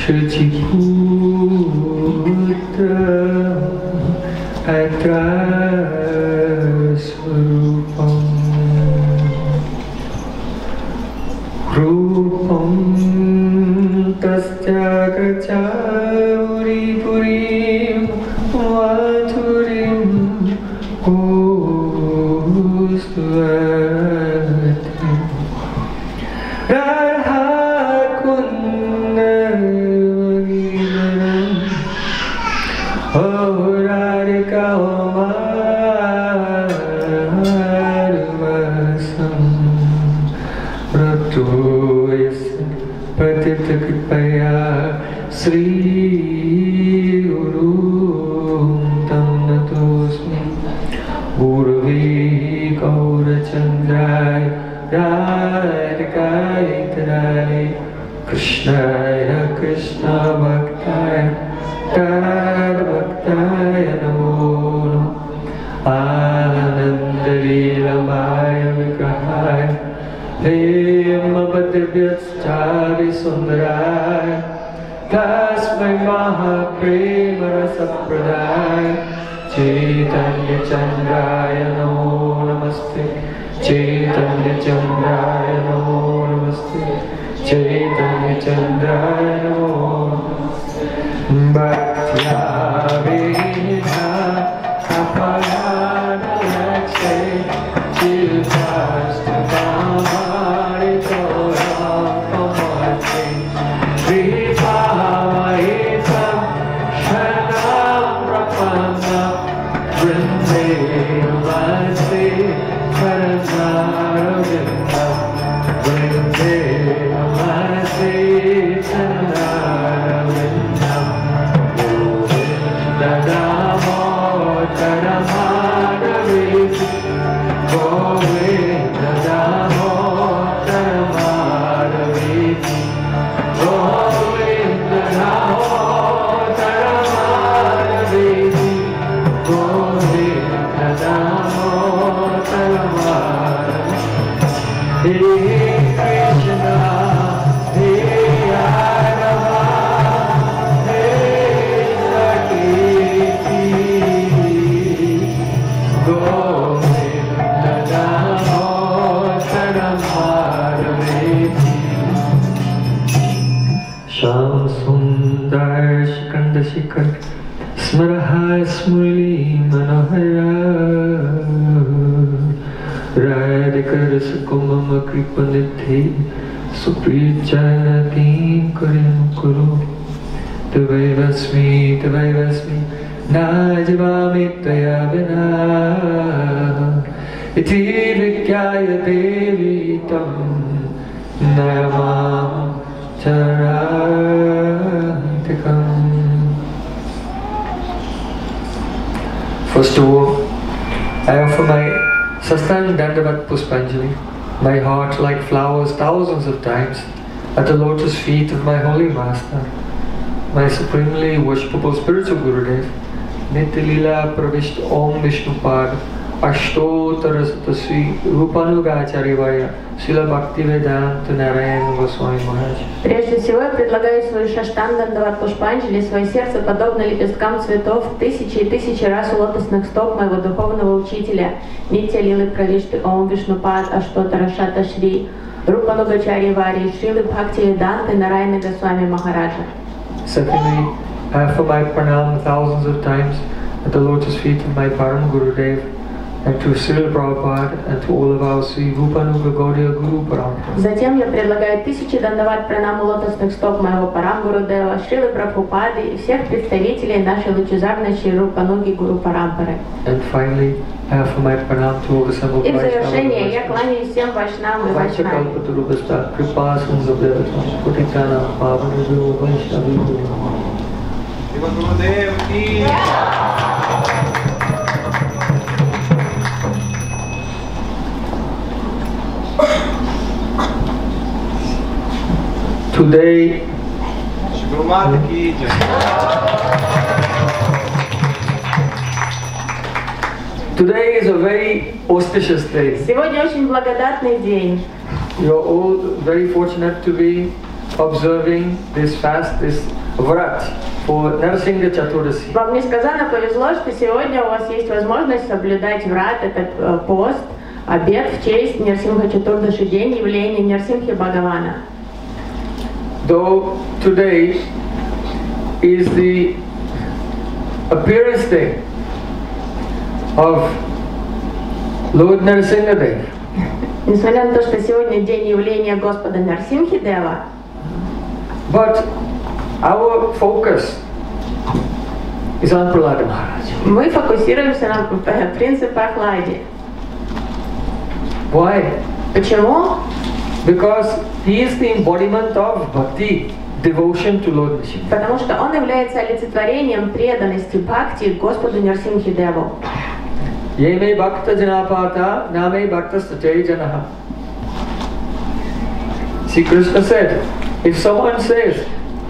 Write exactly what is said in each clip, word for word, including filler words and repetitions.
Shuchiputram atra swarupam rupam tasya gachauri purim mathurim ustvati radha kundavidaram oh radhika omarvasam ratoyas patita kripaya Sri Gurum tam natosmi Gurave Gaurachandray Radhikaya Tarale Krishnaya Krishna Bhaktaya Tad Bhaktaya Namo Ananda Leelamaya Vigrahaya Hemabhadravyaschari Sundaraya Tasmai Mahaprema Rasapradaya Chaitanya Chandraya Namo Namaste Chaitanya Chandraya Namo Namaste Chaitanya Chandraya Namo Bhaktya Vina Apayana Lakshe Chilvasta Kamari Tora Pamate Vipavahitam Shanam Rapana Vrinde Vase Karanaravinda Vrinde Vase Karanaravinda Govinda Namo Taramadavithi Govinda Namo Taramadavithi Govinda Namo Taramadavithi Govinda Namo Taramadavithi Hare Krishna Hare Radha Hare Saketi Govinda Namo Taramadavithi Sham Sundar Shikanda Shikar Smaraha Smurli Manohara Radhika Rasakumama Kripanidhi Suprichanatim Karim Kuru Tavai Vasmi Tavai Vasmi Najavami Taya Vina Iti Vikyaya Devi Tam Nayamam Charantikam. First of all, I offer my Sastang Dandavat Puspanjali, my heart like flowers thousands of times at the lotus feet of my holy master, my supremely worshipable spiritual Gurudev, Nitya Leela Pravisht Om Vishnupad Ashtottara Satasvi Rupanugacharivaya Srila Bhaktivedanta Narayana Goswami Maharaj. Прежде всего я предлагаю свою Шаштангандават Пушпанджали, свое сердце, подобно лепесткам цветов, тысячи и тысячи раз у лотосных стоп моего духовного учителя Нитья Лилы Правишты Ом Вишнупад Аштоттара Шата Шри Рупанугачари Вари Шрилы Бхактиведанты Нараяна Госвами Махараджа. Secondly, I offer my pranam thousands of times at the lotus feet of my Param Gurudev and to Srila Prabhupada and to all of our Sri Rupanuga Gaudiya Guru Parampara. Затем я предлагаю тысячи дандават пранаму лотосных стоп моего Парам Гурудева, Шрилы Прабхупады и всех представителей нашей лучезарной Шри Рупануги Гуру Парампары. And finally, I offer my pranam to all the assembled И в завершение я кланяюсь всем вайшнавам и вайшнавам. Vachakalpatarubhasta kripa sindhubhyavatam putikana pavanabhyo vaishnavibhyo. Shiva Gurudev ki Today, today is a very auspicious day. Сегодня очень благодатный день. You are all very fortunate to be observing this fast, this vrat for Narasingha Chaturdasi. Вам несказанно повезло, что сегодня у вас есть возможность соблюдать врат, этот э, пост, обед в честь Нрсимха Чатурдаши, день явления Нрсимхи Бхагавана. Though today is the appearance day of Lord Narasimhadev. Несмотря на то, что сегодня день явления Господа Нарсимхи Дева, but our focus is on Prahlada Maharaj. мы фокусируемся на э, принце Прохладе. Why? Почему? Because he is the embodiment of bhakti, devotion to Lord Nrsimha. Потому что он является олицетворением преданности бхакти Господу Нрсимхи Деву. Yeme bhakta janapata name bhakta satya janaha. See, Krishna said, if someone says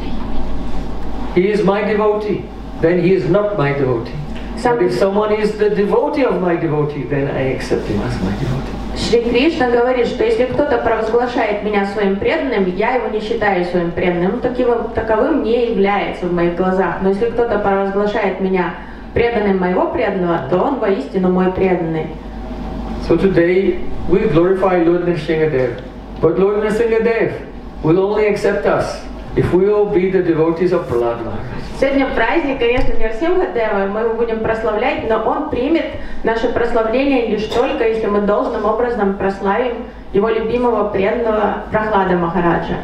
he is my devotee, then he is not my devotee. But if someone is the devotee of my devotee, then I accept him as my devotee. Шри Кришна говорит, что если кто-то провозглашает меня своим преданным, я его не считаю своим преданным, таковым, таковым не является в моих глазах. Но если кто-то провозглашает меня преданным моего преданного, то он воистину мой преданный. So today we glorify Lord Nrsimhadev, but Lord Nrsimhadev will only accept us if we will be the devotees of Prahlada Maharaj. Сегодня праздник, конечно, Нрсимха Дева, мы его будем прославлять, но он примет наше прославление лишь только, если мы должным образом прославим его любимого преданного Прохлада Махараджа.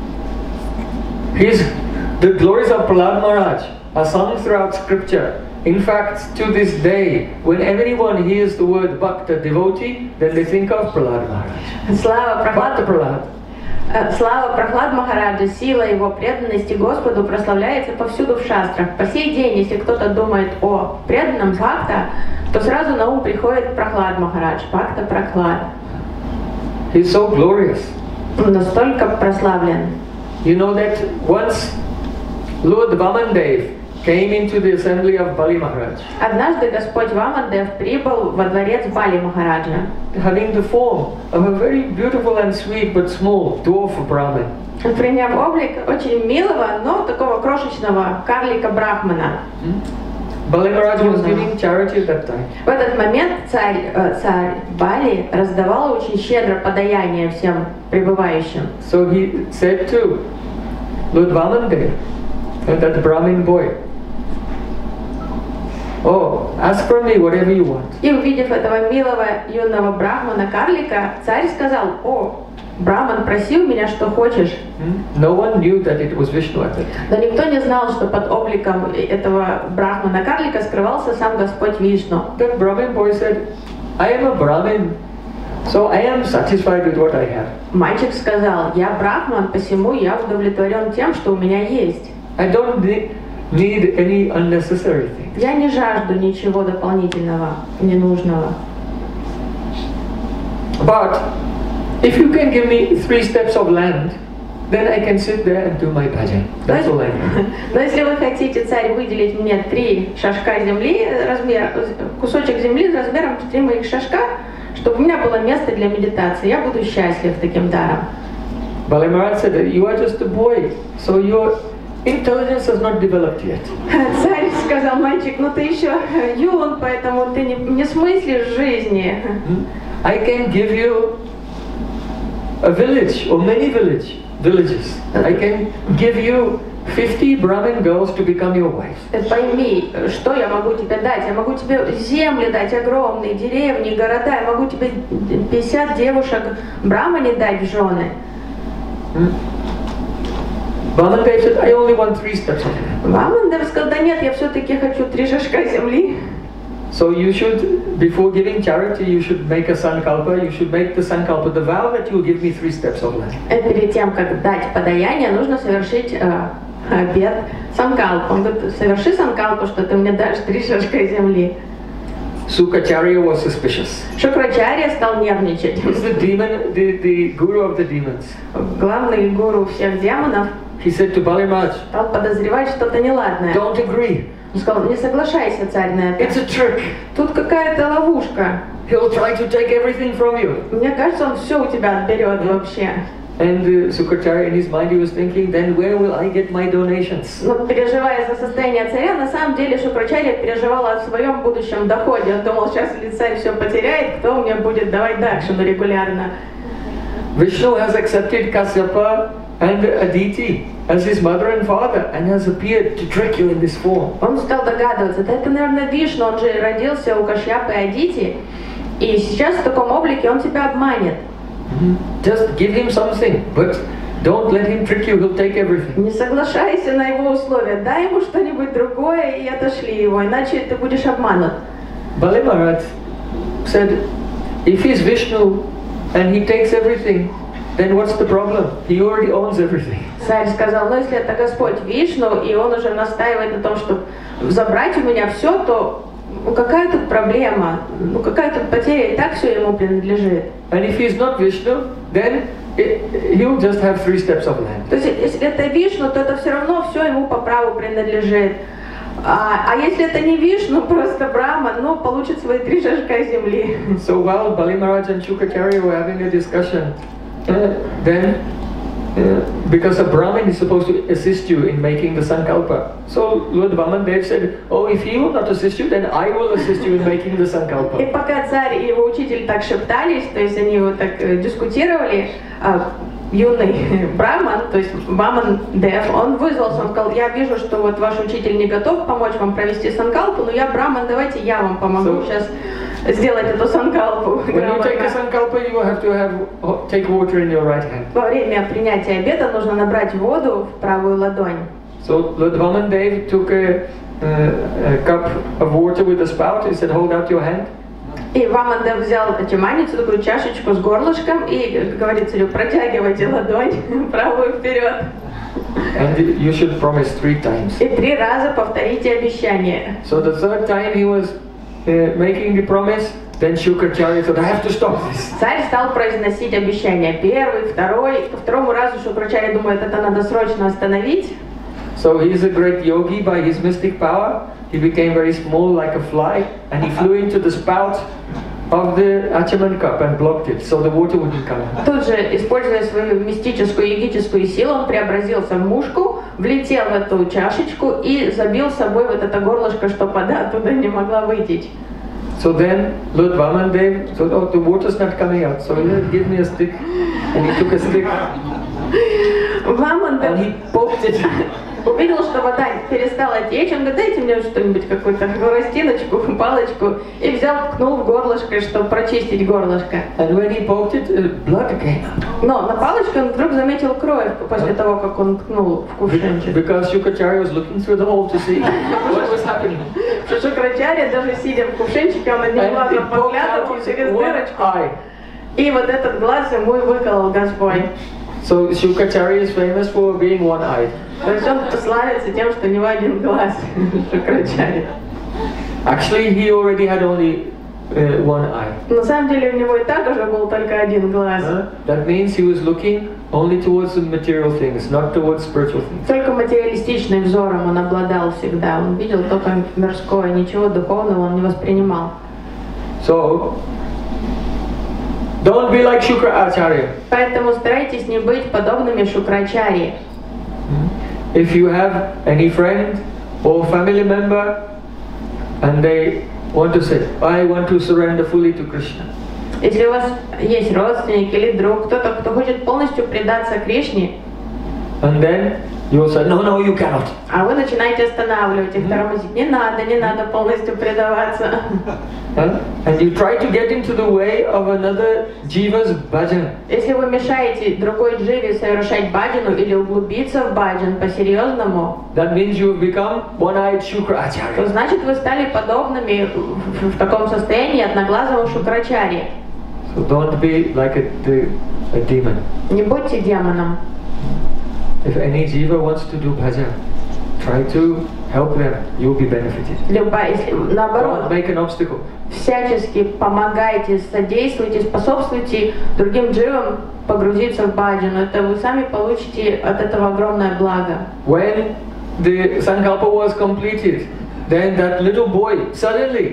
His, the glories of Prahlada Maharaj are sung throughout scripture. In fact, to this day, when everyone hears the word Bhakta, devotee, then they think of Prahlada Maharaj. Слава Bhakta Прохлада, Prahlad. слава Прохлад Махараджа, сила его преданности Господу прославляется повсюду в шастрах. По сей день, если кто-то думает о преданном Бхакта, то сразу на ум приходит Прохлад Махарадж, Бхакта Прохлад. He's so glorious. Он настолько прославлен. You know that once Lord Vamandev came into the assembly of Bali Maharaj, Однажды Господь Вамандев прибыл во дворец Бали Махараджа, having the form of a very beautiful and sweet but small dwarf Brahmin. приняв облик очень милого, но такого крошечного карлика Брахмана. Bali Maharaj was giving charity at that time. В этот момент царь, э, царь Бали раздавал очень щедро подаяние всем прибывающим. So he said to Lord Vamandev, that Brahmin boy, oh, ask from me whatever you want. И увидев этого милого юного брахмана карлика, царь сказал: о, Браман, проси у меня, что хочешь. No one knew that it was Vishnu at that time. Но никто не знал, что под обликом этого брахмана карлика скрывался сам Господь Вишну. That Brahmin boy said, I am a Brahmin, so I am satisfied with what I have. Мальчик сказал: я брахман, посему я удовлетворен тем, что у меня есть. I don't need, need any unnecessary things. Я не жажду ничего дополнительного, ненужного. But if you can give me three steps of land, then I can sit there and do my bhajan. That's all I need. Но если вы хотите, царь, выделить мне три шажка земли, размер, кусочек земли размером три моих шажка, чтобы у меня было место для медитации, я буду счастлив таким даром. Bali Maharaj said that you are just a boy, so your intelligence has not developed yet. Царь сказал: мальчик, ну ты еще юн, поэтому ты не, не смыслишь жизни. I can give you a village or many village villages. I can give you fifty Brahmin girls to become your wives. Пойми, что я могу тебе дать? Я могу тебе земли дать огромные, деревни, города. Я могу тебе пятьдесят девушек Брахмане дать в жены. Vamandev said, I only want three steps of land. Вамандев сказал: да нет, я все-таки хочу три шажка земли. So you should, before giving charity, you should make a sankalpa. You should make the sankalpa, the vow that you will give me three steps of land. Перед тем, как дать подаяние, нужно совершить э, обет санкалпу. Он говорит: соверши санкалпу, что ты мне дашь три шажка земли. Sukacharya was suspicious. Шукрачарья стал нервничать. He's the demon, the, the guru of the demons. Главный гуру всех демонов He said to Bali Maharaj, стал подозревать что-то неладное. don't agree. Он сказал: не соглашайся, царь, на это. It's a trick. Тут какая-то ловушка. He'll try to take everything from you. Мне кажется, он все у тебя отберет вообще. And uh, Shukracharya, in his mind, he was thinking, then where will I get my donations? Но переживая за состояние царя, на самом деле Шукрачарья переживала о своем будущем доходе. Он думал, сейчас если царь все потеряет, кто мне будет давать дакшину регулярно? Vishnu has accepted Kasyapa and Aditi as his mother and father and has appeared to trick you in this form. Он стал догадываться, да это, наверное, Вишну, он же родился у Кашьяпы и Адити, и сейчас в таком облике он тебя обманет. Just give him something, but don't let him trick you, he'll take everything. Не соглашайся на его условия, дай ему что-нибудь другое и отошли его, иначе ты будешь обманут. Bali Maharaj said, if he's Vishnu and he takes everything, then what's the problem? He already owns everything. Царь сказал, ну если это Господь Вишну, и он уже настаивает на том, чтобы забрать у меня все, то ну какая тут проблема? Ну какая тут потеря? И так все ему принадлежит. And if he's not Vishnu, then it, he'll just have three steps of land. То есть если это Вишну, то это все равно все ему по праву принадлежит. А, а если это не Вишну, просто Брахман, ну получит свои три шажка земли. So while Bali Maharaj and Shukracharya were having a discussion, uh, then uh, because a Brahmin is supposed to assist you in making the Sankalpa. So Lord Vamandev said, oh, if he will not assist you, then I will assist you in making the И Sankalpa. пока царь и его учитель так шептались, то есть они вот так э, дискутировали, а, юный Брахман, то есть Ваман Дев, он вызвался, он сказал, я вижу, что вот ваш учитель не готов помочь вам провести санкалпу, но я Брахман, давайте я вам помогу So, сейчас сделать эту санкалпу. When you take a Sankalpa, you have to have take water in your right hand. Во время принятия обета нужно набрать воду в правую ладонь. So Lord Vamandev took a, uh, a cup of water with a spout. He said, hold out your hand. И Вамандев взял чаманицу, такую чашечку с горлышком, и говорит царю, протягивайте ладонь правую вперед. And you should promise three times. И три раза повторите обещание. So the third time he was uh, making the promise, then Shukracharya said, I have to stop this. Царь стал произносить обещания. Первый, второй. Ко второму разу Шукрачарья думает, это надо срочно остановить. So he is a great yogi by his mystic power. He became very small like a fly and he flew into the spout of the Achaman cup and blocked it, so the water wouldn't come. Тут же, используя свою мистическую йогическую силу, он преобразился в мушку, влетел в эту чашечку и забил собой вот это горлышко, чтобы вода оттуда не могла выйти. So then Lord Vamandev said, oh, the water's not coming out. So he said, give me a stick. And he took a stick Вамандев and he poked it. увидел, что вода перестала течь, он говорит, дайте мне что-нибудь, какую-то гвоздиночку, палочку, и взял, ткнул в горлышко, чтобы прочистить горлышко. And when he poked it, uh, blood came out. Но на палочке он вдруг заметил кровь после того, как он ткнул в кувшинчик. Because Shukracharya was looking through the hole to see what was happening. Шукрачарья, даже сидя в кувшинчике, он одним And глазом it poked поглядывал out через his one дырочку. eye. И вот этот глаз ему и выколол Господь. So Shukracharya is famous for being one-eyed. То есть он славится тем, что у него один глаз, Шукрачарья. Actually, he already had only uh, one eye. На самом деле у него и так уже был только один глаз. Huh? That means he was looking only towards the material things, not towards spiritual things. Только материалистичным взором он обладал всегда. Он видел только мирское, ничего духовного он не воспринимал. So, don't be like Shukracharya. Поэтому старайтесь не быть подобными Шукрачарье. If you have any friend or family member and they want to say, I want to surrender fully to Krishna. Если у вас есть родственник или друг, кто-то, кто хочет полностью предаться Кришне, And then you will say, no, no, you cannot. а вы начинаете останавливать их, тормозить. Не надо, не надо полностью предаваться. Huh? And you try to get into the way of another jiva's bhajan. Если вы мешаете другой дживе совершать баджану или углубиться в баджан по-серьезному, That means you have become one-eyed то Shukracharya. значит вы стали подобными в, в таком состоянии одноглазому Шукрачарье. So don't be like a, the, a demon. Не будьте демоном. If any jiva wants to do bhajan, try to help them. You will be benefited. Любая, если наоборот, Don't make an obstacle. всячески помогайте, содействуйте, способствуйте другим дживам погрузиться в баджану. Это вы сами получите от этого огромное благо. When the Sankalpa was completed, then that little boy suddenly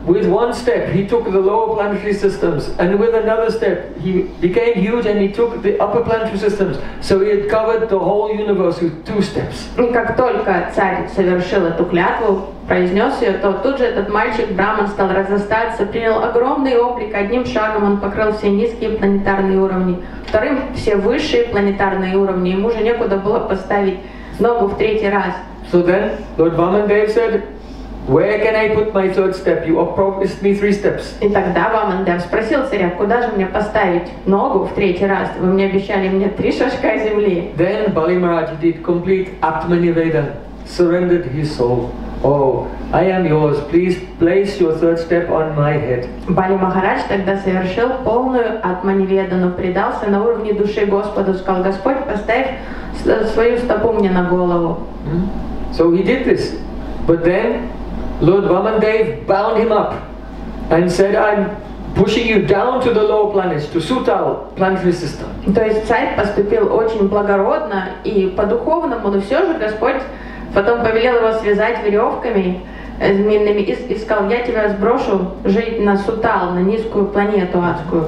with one step he took the lower planetary systems, and with another step he became huge and he took the upper planetary systems. So he had covered the whole universe with two steps. И как только царь совершил эту клятву, произнес ее, то тут же этот мальчик Браман стал разрастаться, принял огромный облик. Одним шагом он покрыл все низкие планетарные уровни, вторым все высшие планетарные уровни. Ему же некуда было поставить ногу в третий раз. So then Lord Vamandev said, "Where can I put my third step? You promised me three steps." И тогда Вамандев спросил царя, куда же мне поставить ногу в третий раз? Вы мне обещали мне три шажка земли. Then Bali Maharaj did complete Atmanivedan, surrendered his soul. Oh, I am yours. Please place your third step on my head. Бали Махарадж тогда совершил полную Атманиведану, предался на уровне души Господу, сказал: Господь, поставь свою стопу мне на голову. So he did this, but then Lord Vamandev bound him up and said, "I'm pushing you down to the lower planets, to Sutal planetary system." То есть царь поступил очень благородно и по-духовному, но все же Господь потом повелел его связать веревками змеиными и сказал: я тебя сброшу жить на Сутал, на низкую планету адскую.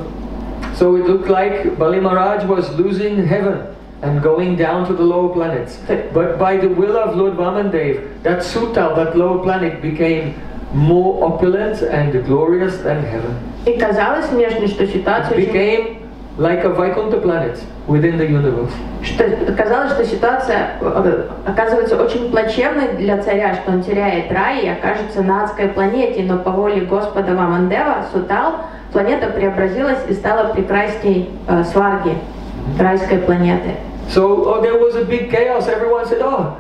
So it looked like Bali Maharaj was losing heaven and going down to the lower planets. But by the will of Lord Vamandev, that Sutal, that lower planet, became more opulent and glorious than heaven. И казалось внешне, что ситуация It became like a Vaikuntha planet within the universe. Что казалось, что ситуация оказывается очень плачевной для царя, что он теряет рай и окажется на адской планете, но по воле Господа Вамандева Сутал планета преобразилась и стала прекрасней э, Сварги, райской планеты. So oh, there was a big chaos. Everyone said, "Oh,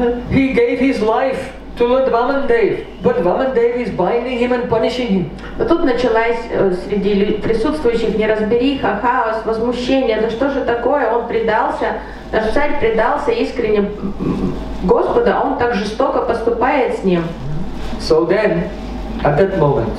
he gave his life to Lord Vamandev, but Vamandev is binding him and punishing him." Но тут началась э, среди присутствующих неразбериха, хаос, возмущение. Да что же такое? Он предался, наш царь предался искренне Господу, а он так жестоко поступает с ним. So then, at that moment,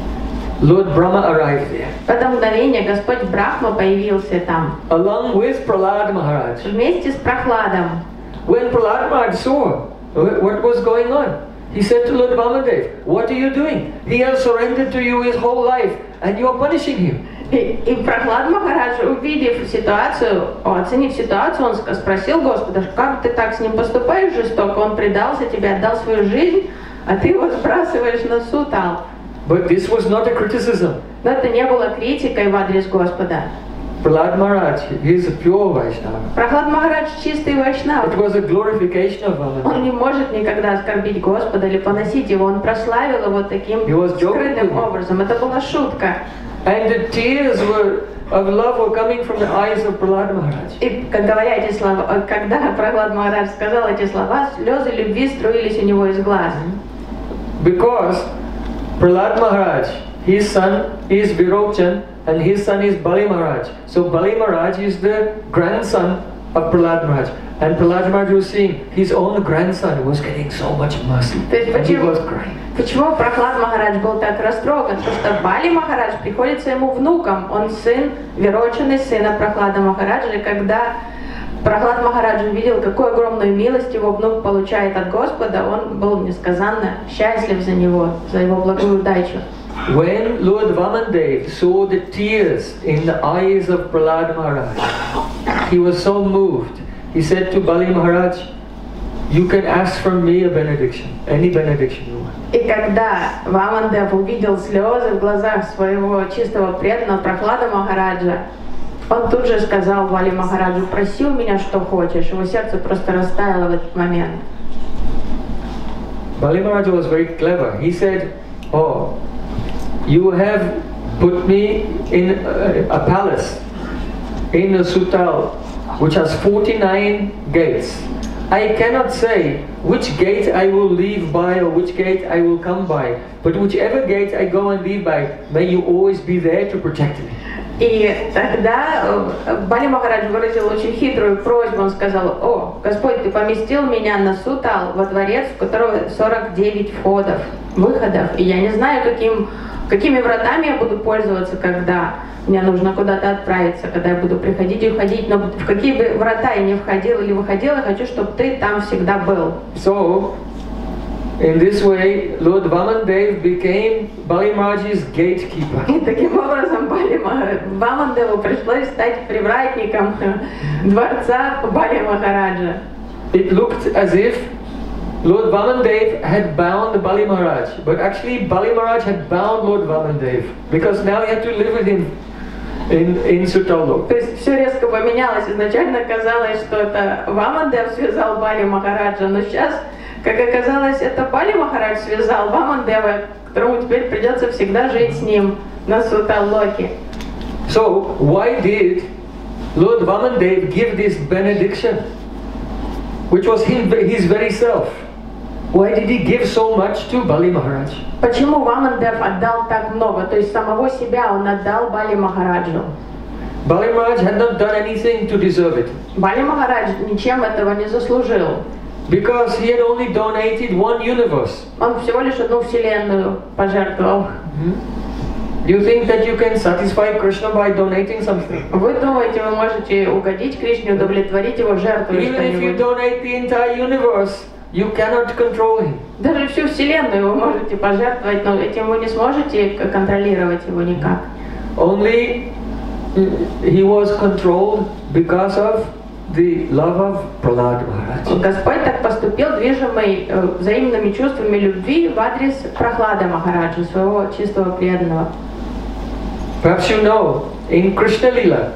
Lord Brahma arrived there. В это мгновение Господь Брахма появился там, along with Prahlad Maharaj. вместе с Прохладом. When Prahlad Maharaj saw what was going on, he said to Lord Vamandev, "What are you doing? He has surrendered to you his whole life, and you are punishing him." И, и Прохлад Махарадж, увидев ситуацию, оценив ситуацию, он спросил Господа: как ты так с ним поступаешь жестоко? Он предался тебе, отдал свою жизнь, а ты его сбрасываешь на Сутал. But this was not a criticism. Но это не было критикой в адрес Господа. Prahlad Maharaj, he is a pure Vaishnava. Прохлад Махарадж чистый вайшнав. It was a glorification of Он Vamandev. не может никогда оскорбить Господа или поносить его. Он прославил его таким скрытым образом. Это была шутка. And the tears were of love were coming from the eyes of Prahlad Maharaj. И, как говоря эти слова, когда Прохлад Махарадж сказал эти слова, слезы любви струились у него из глаз. Because Prahlad Maharaj, his son is Virochan, and his son is Bali Maharaj. So Bali Maharaj is the grandson of Prahlad Maharaj. And Prahlad Maharaj was seeing his own grandson was getting so much mercy. And he was crying. Почему Прохлад Махарадж был так растроган? Потому что Бали Махарадж приходится ему внуком. Он сын Вирочаны, сына Прохлада Махараджа. И когда Прохлад Махарадж увидел, какую огромную милость его внук получает от Господа, он был несказанно счастлив за него, за его благую удачу. When Lord Vamandev saw the tears in the eyes of Prahlad Maharaj, he was so moved. He said to Bali Maharaj, "You can ask from me a benediction, any benediction you want." И когда Вамандев увидел слезы в глазах своего чистого преданного Прохлада Махараджа, он тут же сказал Бали Махараджу: проси у меня, что хочешь. Его сердце просто растаяло в этот момент. Bali Maharaj was very clever. He said, "Oh, you have put me in a, a palace in a Sutal which has forty-nine gates. I cannot say which gate I will leave by or which gate I will come by, but whichever gate I go and leave by, may you always be there to protect me." И тогда Бали Махарадж выразил очень хитрую просьбу. Он сказал: о, Господь, ты поместил меня на Сутал, во дворец, в котором сорок девять входов, выходов. И я не знаю, каким, какими вратами я буду пользоваться, когда мне нужно куда-то отправиться, когда я буду приходить и уходить. Но в какие бы врата я ни входил или выходил, я хочу, чтобы ты там всегда был. So, In this way, Lord Vamandev became Bali Maharaj's gatekeeper. И таким образом Бали Махараджа, Вамандеву пришлось стать привратником дворца Бали Махараджа. It looked as if Lord Vamandev had bound Bali Maharaj, but actually Bali Maharaj had bound Lord Vamandev, because now he had to live with him in, in Sutalok. То есть все резко поменялось. Изначально казалось, что это Вамандев связал Бали Махараджа, но сейчас, как оказалось, это Бали Махарадж связал Вамандева, которому теперь придется всегда жить с ним на Суталоке. So, why did Lord Vamandev give this benediction, which was him, his very self? Why did he give so much to Bali Maharaj? Почему Вамандев отдал так много? То есть самого себя он отдал Бали Махараджу. Bali Maharaj had not done anything to deserve it, Бали Махарадж ничем этого не заслужил. because he had only donated one universe. Он всего лишь одну вселенную пожертвовал. Do you think that you can satisfy Krishna by donating something? Вы думаете, вы можете угодить Кришне, удовлетворить его жертвой Even if you что-нибудь? donate the entire universe, you cannot control him. Даже всю вселенную вы можете пожертвовать, но этим вы не сможете к- контролировать его никак. Only he was controlled because of the love of Prahlad Maharaj. Господь так поступил, движимый э, взаимными чувствами любви в адрес Прохлада Махараджа, своего чистого преданного. Perhaps you know, in Krishna Lila,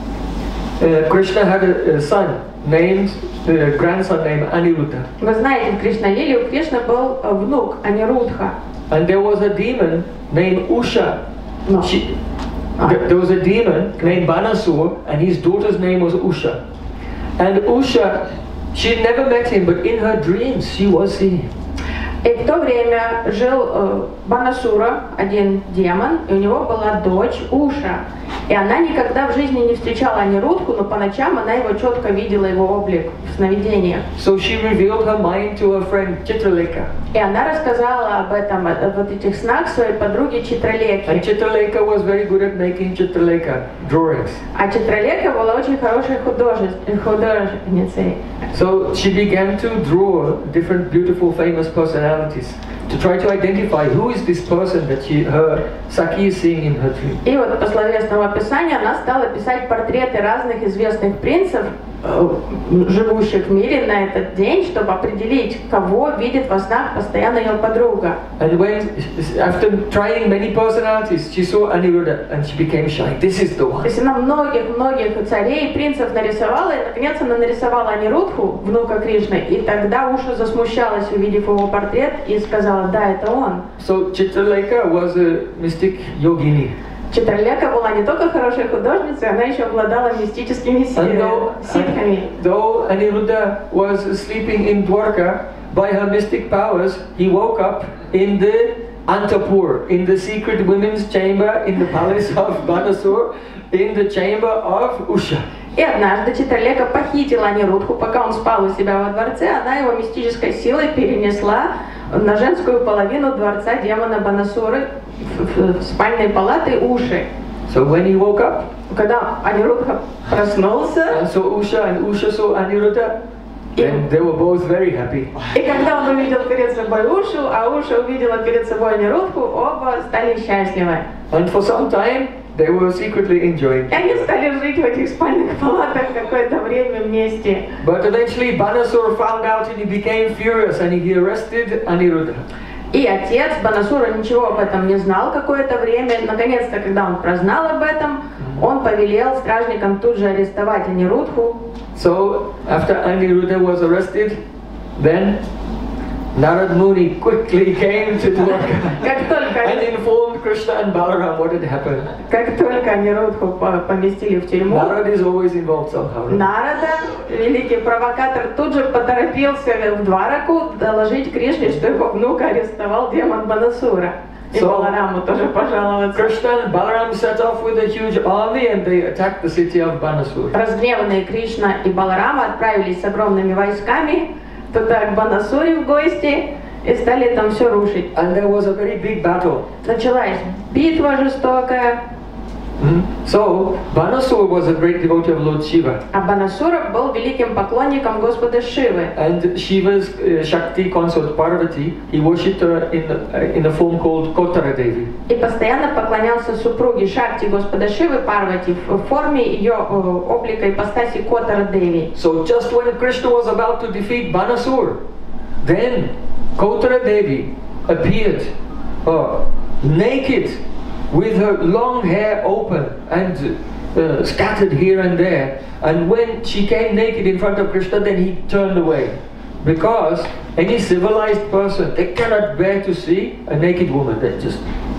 uh, Krishna had a, a son named, a grandson named Aniruddha. Вы знаете, в Кришна-лиле у Кришны был э, внук Анирудха. And there was a demon named Usha. Но She, Ah. th- there was a demon named Banasur, and his daughter's name was Usha. And Usha, she had never met him, but in her dreams she was seeing him. И в то время жил э, Банасура, один демон, и у него была дочь Уша. И она никогда в жизни не встречала Анирудху, но по ночам она его четко видела, его облик в сновидениях. So she revealed her mind to her friend Chitraleka. И она рассказала об этом, о, о вот этих снах своей подруге And Читралеке. Chitraleka was very good at making Chitraleka drawings. А Читралека была очень хорошей художе- художницей. So she began to draw different beautiful famous personalities to try to identify who is this person that she, her Saki is seeing in her dream. И вот по словесному описанию она стала писать портреты разных известных принцев, э, живущих в мире на этот день, чтобы определить, кого видит во снах постоянно ее подруга. And when, after trying many personalities, she saw Aniruddha and she became shy. This is the То one. есть она многих-многих царей и принцев нарисовала, и наконец она нарисовала Анирудху, внука Кришны, и тогда Уша засмущалась, увидев его портрет, и сказала: да, это он. So Chitraleka was a mystic yogini. Читралека была не только хорошей художницей, она еще обладала мистическими And си- though, ситхами. though Aniruddha was sleeping in Dwarka, by her mystic powers, he woke up in the Antapur, in the secret women's chamber in the palace of Banasur, in the chamber of Usha. И однажды Читралека похитила Анирудху, пока он спал у себя во дворце, она его мистической силой перенесла на женскую половину дворца демона Банасуры, в, в- в спальной палаты Уши. So when he woke up, Когда Анирудха проснулся, and saw Usha and Usha saw Aniruddha, then they were both very happy. и когда он увидел перед собой Ушу, а Уша увидела перед собой Анирудху, оба стали счастливы. And for some time, they were secretly enjoying. И они стали жить в этих спальных палатах какое-то время вместе. But eventually Banasur found out and he became furious and he arrested Aniruddha. И отец Банасура ничего об этом не знал какое-то время. Наконец-то, когда он прознал об этом, он повелел стражникам тут же арестовать Анирудху. So after Aniruddha was arrested, then Narad Muni quickly came to Dwarka Как только, and informed Krishna and Balaram what had happened. как только Анирудху по- поместили в тюрьму, Narad is always involved somehow. right? Нарада, великий провокатор, тут же поторопился в Двараку доложить Кришне, что его внука арестовал демон Банасура. И So- Балараму тоже пожаловаться. Krishna and Balaram set off with a huge army and they attacked the city of Banasur. Разгневанные Кришна и Баларама отправились с огромными войсками туда, к Банасуре в гости, и стали там все рушить. And there was a very big battle. Началась битва жестокая. Mm. So, Banasura was a great devotee of Lord Shiva. А Банасура был великим поклонником Господа Шивы. And Shiva's uh, Shakti consort Parvati, he worshipped her in, uh, in a form called Kotara Devi. И постоянно поклонялся супруге Шакти Господа Шивы Парвати в форме ее облика ипостаси Котара Деви. So just when Krishna was about to defeat Banasura, then Kotara Devi appeared uh, naked, with her long hair open and uh, scattered here and there. And when she came naked in front of Krishna, then he turned away. Because any civilized person, they cannot bear to see a naked woman. They just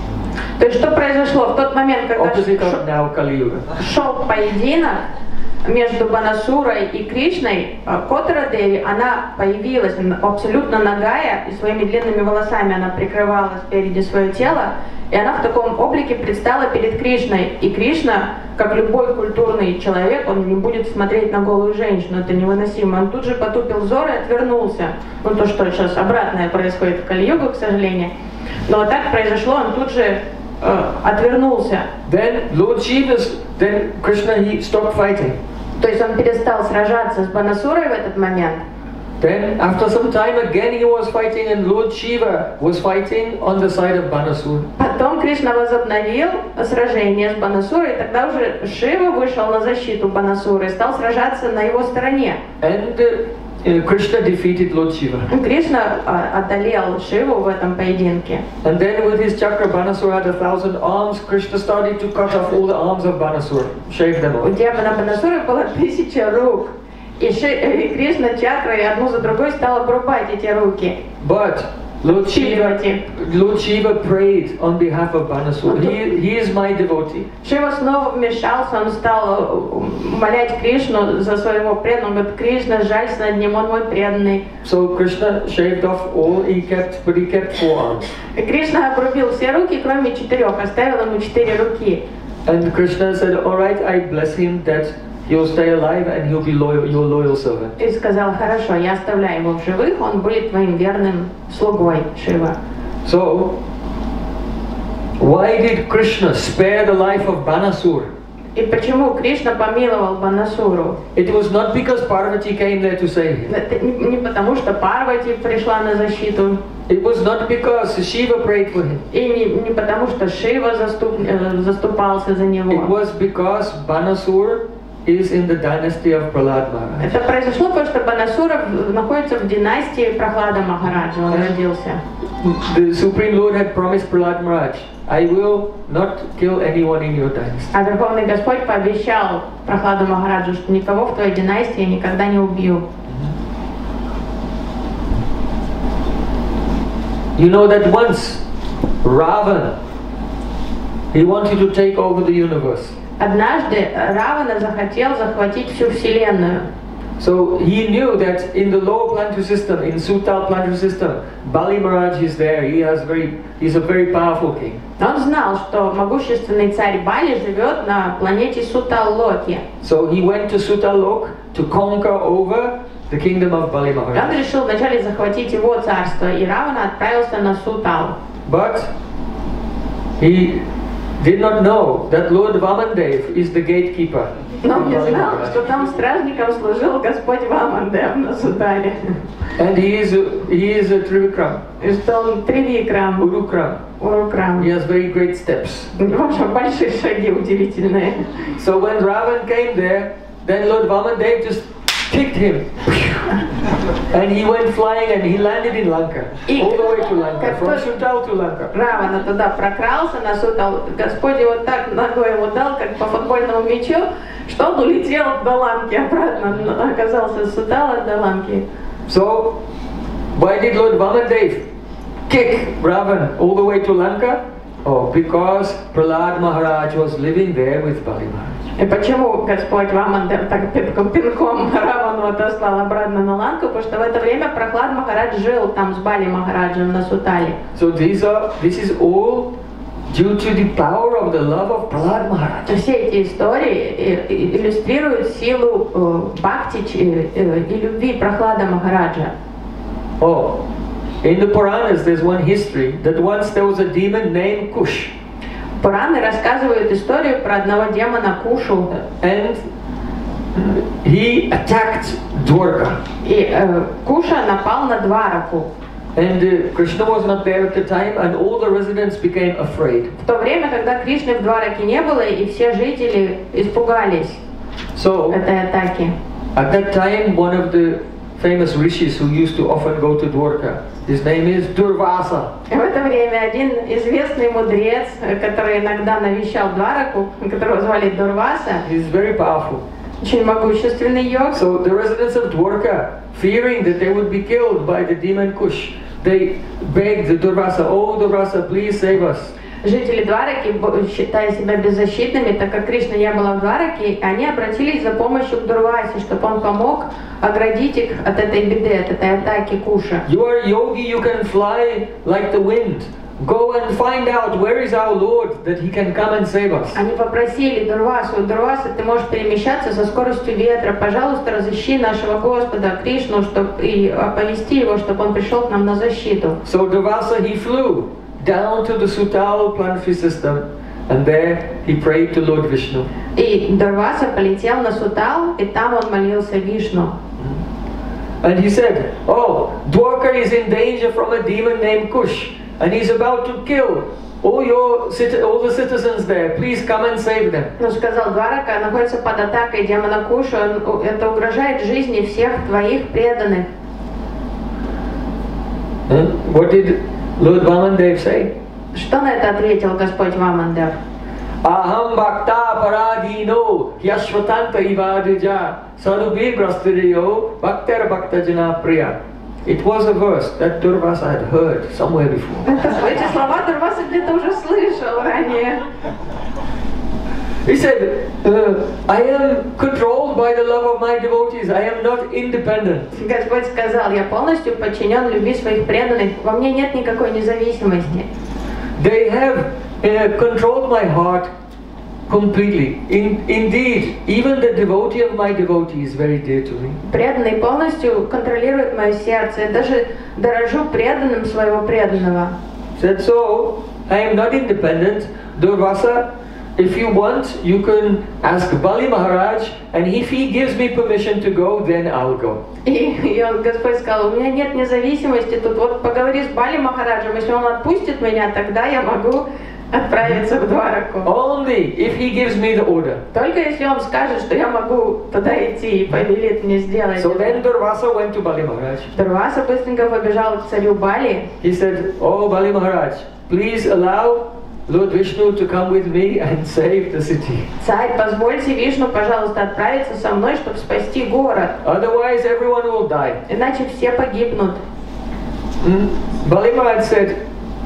То есть что произошло в тот момент, когда opposite of now Kali Yuga. шел поединок между Банасурой и Кришной, Котара Деви, она появилась абсолютно нагая, и своими длинными волосами она прикрывала спереди свое тело, и она в таком облике предстала перед Кришной. И Кришна, как любой культурный человек, он не будет смотреть на голую женщину, это невыносимо. Он тут же потупил взор и отвернулся. Ну то, что сейчас обратное происходит в Кали-югу, к сожалению. Но вот так произошло, он тут же э, отвернулся. Then Lord Shiva's, then Krishna, he stopped fighting. То есть он перестал сражаться с Банасурой в этот момент. Then after some time again he was fighting, and Lord Shiva was fighting on the side of Banasura. Потом Кришна возобновил сражение с Банасурой, и тогда уже Шива вышел на защиту Банасуры и стал сражаться на его стороне. And uh, Krishna defeated Lord Shiva. Кришна uh, одолел Шиву в этом поединке. And then with his chakra, Banasura had a thousand arms. Krishna started to cut off all the arms of Banasura, shave them У off. демона Банасуры было тысяча рук. И, Ши, и Кришна чакрой одну за другой стал обрубать эти руки. But Lord Shiva, Lord Shiva prayed on behalf of Banasura. He, he is my devotee. Шива снова вмешался, он стал молять Кришну за своего преданного. Он говорит: Кришна, жалься над ним, он мой преданный. So Krishna shaved off all, he kept, but he kept four arms. И Кришна обрубил все руки, кроме четырех, оставил ему четыре руки. And Krishna said, all right, I bless him that he'll stay alive and he'll be loyal, your loyal servant. И сказал: хорошо, я оставляю его в живых, он будет твоим верным слугой, Шива. So, why did Krishna spare the life of Banasura? И почему Кришна помиловал Банасуру? It was not because Parvati came there to save him. Это не, не потому, что Парвати пришла на защиту. It was not because Shiva prayed for him. И не, не потому, что Шива заступ, э, заступался за него. It was because Banasura is in the dynasty of Prahlad Maharaj. Это произошло потому, что Банасура находится в династии Прохлада Махараджа, он родился. The Supreme Lord had promised Prahlad Maharaj, I will not kill anyone in your dynasty. А Верховный Господь пообещал Прохладу Махараджу, что никого в твоей династии я никогда не убью. You know that once Ravana, he wanted to take over the universe. Однажды Равана захотел захватить всю Вселенную. So he knew that in the lower planetary system, in Sutal planetary system, Bali Maharaj is there. He has very, he's a very powerful king. Он знал, что могущественный царь Бали живет на планете Сутал-Локи. So he went to Sutal-Lok to conquer over the kingdom of Bali Он Maharaj. решил вначале захватить его царство, и Равана отправился на Сутал. But he did not know that Lord Vamandev is the gatekeeper. Но of он не Bali знал, Maharaj. что там стражником служил Господь Вамандев на Сутале. And he is a, he is a Trivikram, И что он Тривикрам, Urukram. Урукрам. He has very great steps. У него же большие шаги удивительные. So when Ravan came there, then Lord Vamandev just kicked him. And he went flying and he landed in Lanka. И All the way to Lanka, как from тот Sutal to Lanka. Равана туда прокрался на Сутал, Господь его так ногой ему дал, как по футбольному мячу, что он улетел до Ланки обратно, оказался с Сутала до Ланки. So, why did Lord Vamandev kick Ravan all the way to Lanka? Oh, because Prahlad Maharaj was living there with Bali Maharaj. И почему Господь Вамандев так пинком, пинком Равану отослал обратно на Ланку? Потому что в это время Прохлад Махарадж жил там с Бали Махараджем на Сутале. So these are, this is all due to the power of the love of Prahlad Maharaj. Все эти истории иллюстрируют силу э, бхакти э, э, и любви Прохлада Махараджа. Oh, in the Puranas there's one history that once there was a demon named Kush. Пураны рассказывают историю про одного демона Кушу. And he attacked Dwarka. И э, Куша напал на Двараку. And uh, Krishna was not there at the time, and all the residents became afraid. В то время, когда Кришны в Двараке не было, и все жители испугались So этой атаки. at that time, one of the famous rishis who used to often go to Dwarka, his name is Durvasa. И в это время один известный мудрец, который иногда навещал Двараку, которого звали Дурваса, He's very powerful. очень могущественный йог. So the residents of Dwarka, fearing that they would be killed by the demon Kush, they begged the Durvasa, "Oh Durvasa, please save us." Жители Двараки, считая себя беззащитными, так как Кришна не была в Двараке, они обратились за помощью к Дурвасе, чтобы он помог оградить их от этой беды, от этой атаки Куша. You are a yogi, you can fly like the wind. Go and find out where is our Lord, that he can come and save us. Они попросили Дурвасу: Дурваса, ты можешь перемещаться со скоростью ветра, пожалуйста, разыщи нашего Господа Кришну, чтоб, и оповести его, чтобы он пришел к нам на защиту. So Durvasa, he flew down to the Sutal planetary system, and there he prayed to Lord Vishnu. И Дурваса полетел на Сутал, и там он молился Вишну. And he said, "Oh, Dwarka is in danger from a demon named Kush, and he's about to kill all your citi- all the citizens there. Please come and save them." Он сказал: Дварака находится под атакой демона Куша, он, это угрожает жизни всех твоих преданных. And what did Lord Vamandev say? Что на это ответил Господь Вамандев? Aham bhakta paradino yashvatanka ivadija sadubhi brastiriyo bhaktar bhakta jana priya. It was a verse that Durvasa had heard somewhere before. Эти слова Дурваса где-то уже слышал ранее. He said, uh, I am controlled by the love of my devotees. I am not independent. Господь сказал: я полностью подчинен любви своих преданных, во мне нет никакой независимости. They have uh, controlled my heart completely. In, indeed, even the devotee of my devotee is very dear to me. Преданный полностью контролирует мое сердце. Я даже дорожу преданным своего преданного. Said so, I am not independent. Durvasa, if you want, you can ask Bali Maharaj, and if he gives me permission to go, then I'll go. И, и он, Господь сказал: у меня нет независимости, тут вот поговори с Бали Махараджем, если он отпустит меня, тогда я могу отправиться в Двараку. Only if he gives me the order. Только если он скажет, что я могу туда идти и повелит мне сделать. So then Durvasa went to Bali Maharaj. Дурваса быстренько побежал к царю Бали. He said, "Oh Bali Maharaj, please allow Lord Vishnu to come with me and save the city. Царь, позвольте Вишну, пожалуйста, отправиться со мной, чтобы спасти город. Otherwise everyone will die." Иначе все погибнут. Mm. Bali Maharaj said,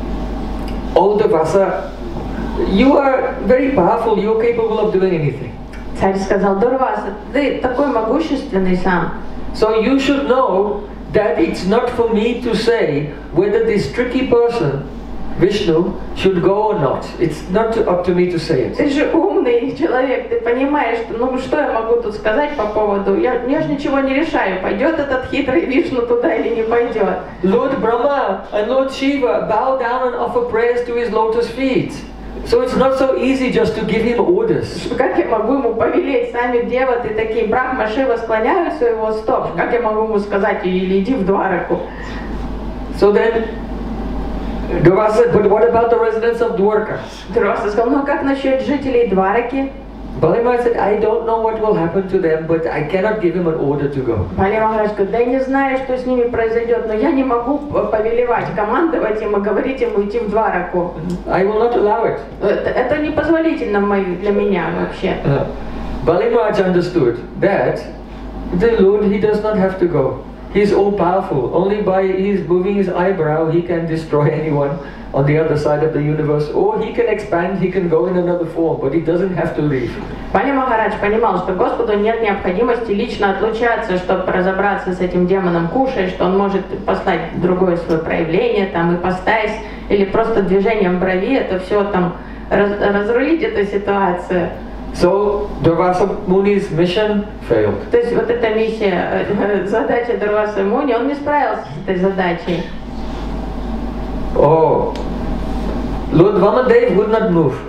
"Oh Durvasa, you are very powerful, you are capable of doing anything. Царь сказал: Дурваса, ты такой могущественный сам. So you should know that it's not for me to say whether this tricky person, Vishnu, should go or not. It's not up to me to say it. Ты же умный человек, ты понимаешь, что, ну что я могу тут сказать по поводу? Я, я же ничего не решаю, пойдет этот хитрый Вишну туда или не пойдет. Lord Brahma and Lord Shiva bow down and offer prayers to his lotus feet. So it's not so easy just to give him orders. Как я могу ему повелеть? Сами деваты такие, Брахма, Шива склоняются у его стоп. Как я могу ему сказать: или иди в Двараку? So then Durvasa said, "But what about the residents of Dwarka?" Дурваса сказал: ну как насчет жителей Двараки? Bali Maharaj said, "I don't know what will happen to them, but I cannot give him an order to go." Бали Махарадж говорит: да я не знаю, что с ними произойдет, но я не могу повелевать, командовать им и говорить им идти в Двараку. I will not allow it. Это, это непозволительно для меня вообще. Uh, Bali Maharaj understood that the Lord, he does not have to go. He is all powerful. Only by his moving his eyebrow he can destroy anyone on the other side of the universe, or he can expand, he can go in another form, but he doesn't have to leave. Бали Махарадж понимал, что Господу нет необходимости лично отлучаться, чтобы разобраться с этим демоном Кушей, что он может послать другое свое проявление, там, ипостась, или просто движением брови, это все там раз, разрулить эту ситуацию. So Durvasa Muni's mission failed. То есть вот эта миссия, задача Дурваса Муни, он не справился с этой задачей. Oh, Lord Vamandev would not move.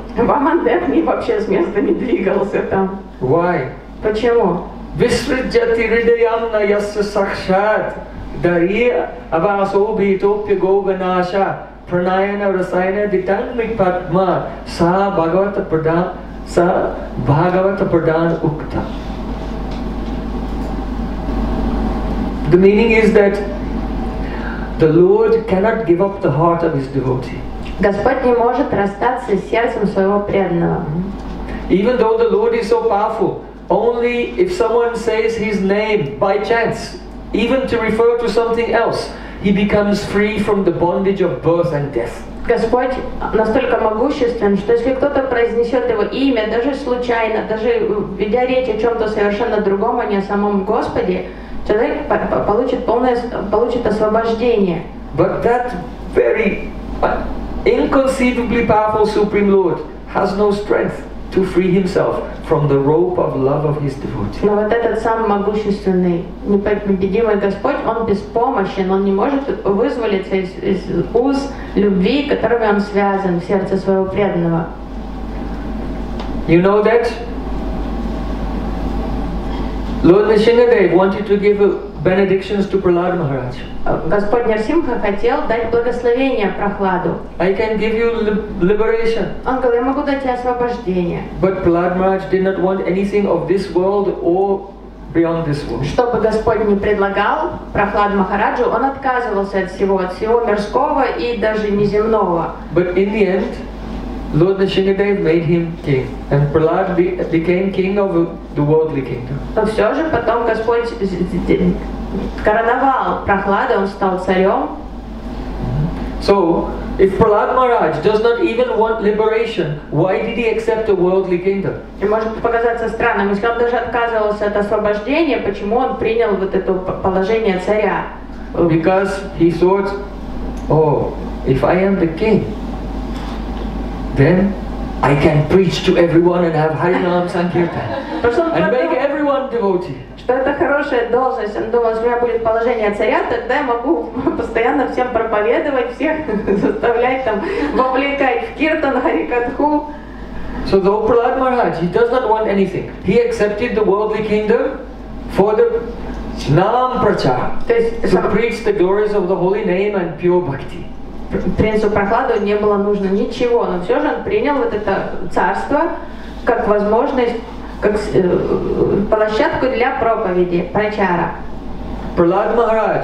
Вамандевни вообще с места не двигался там. Why? Почему? Visvrjati hridayamna yasya sakshat dariya avasobhitopya goganasha pranayana rasayana ditanmi padma sa bhagavata pradhan sa bhagavata pradhan ukta. The meaning is that the Lord cannot give up the heart of his devotee. Господь не может расстаться с сердцем своего преданного. Even though the Lord is so powerful, only if someone says his name by chance, even to refer to something else, he becomes free from the bondage of birth and death. Господь настолько могуществен, что если кто-то произнесет его имя, даже случайно, даже ведя речь о чем-то совершенно другом, а не о самом Господе, человек получит полное, получит освобождение. But that very inconceivably powerful Supreme Lord has no strength to free himself from the rope of love of his devotee. Но вот этот самый могущественный, непобедимый Господь, он беспомощен, он не может вызволиться из, из уз любви, которыми он связан в сердце своего преданного. You know that Lord Nrsimhadev wanted to give benedictions to Prahlad Maharaj. Господь Нарсимха хотел дать благословение Прохладу. I can give you liberation. Он говорил, я могу дать тебе освобождение. But Prahlad Maharaj did not want anything of this world or beyond this world. Что бы Господь не предлагал Прохлад Махараджу, он отказывался от всего, от всего мирского и даже неземного. But in the end, Lord Nrsimhadev made him king, and Prahlad be, became king of the worldly kingdom. Но все же потом Господь короновал Прохлада, он стал царем. So, if Prahlad Maharaj does not even want liberation, why did he accept a worldly kingdom? И может показаться странным, если он даже отказывался от освобождения, почему он принял вот это положение царя? Because he thought, oh, if I am the king, then I can preach to everyone and have Harinam Sankirtan and make everyone devotee. Что это хорошая должность. Он думал, что у меня будет положение царя, тогда я могу постоянно всем проповедовать, всех заставлять там, вовлекать в киртан, харикатху. So though Prahlad Maharaj, he does not want anything. He accepted the worldly kingdom for the Nam Prachar, to preach the glories of the holy name and pure bhakti. Принцу Прохладу не было нужно ничего, но все же он принял вот это царство как возможность, как э, площадку для проповеди, прачара. Prahlad Maharaj,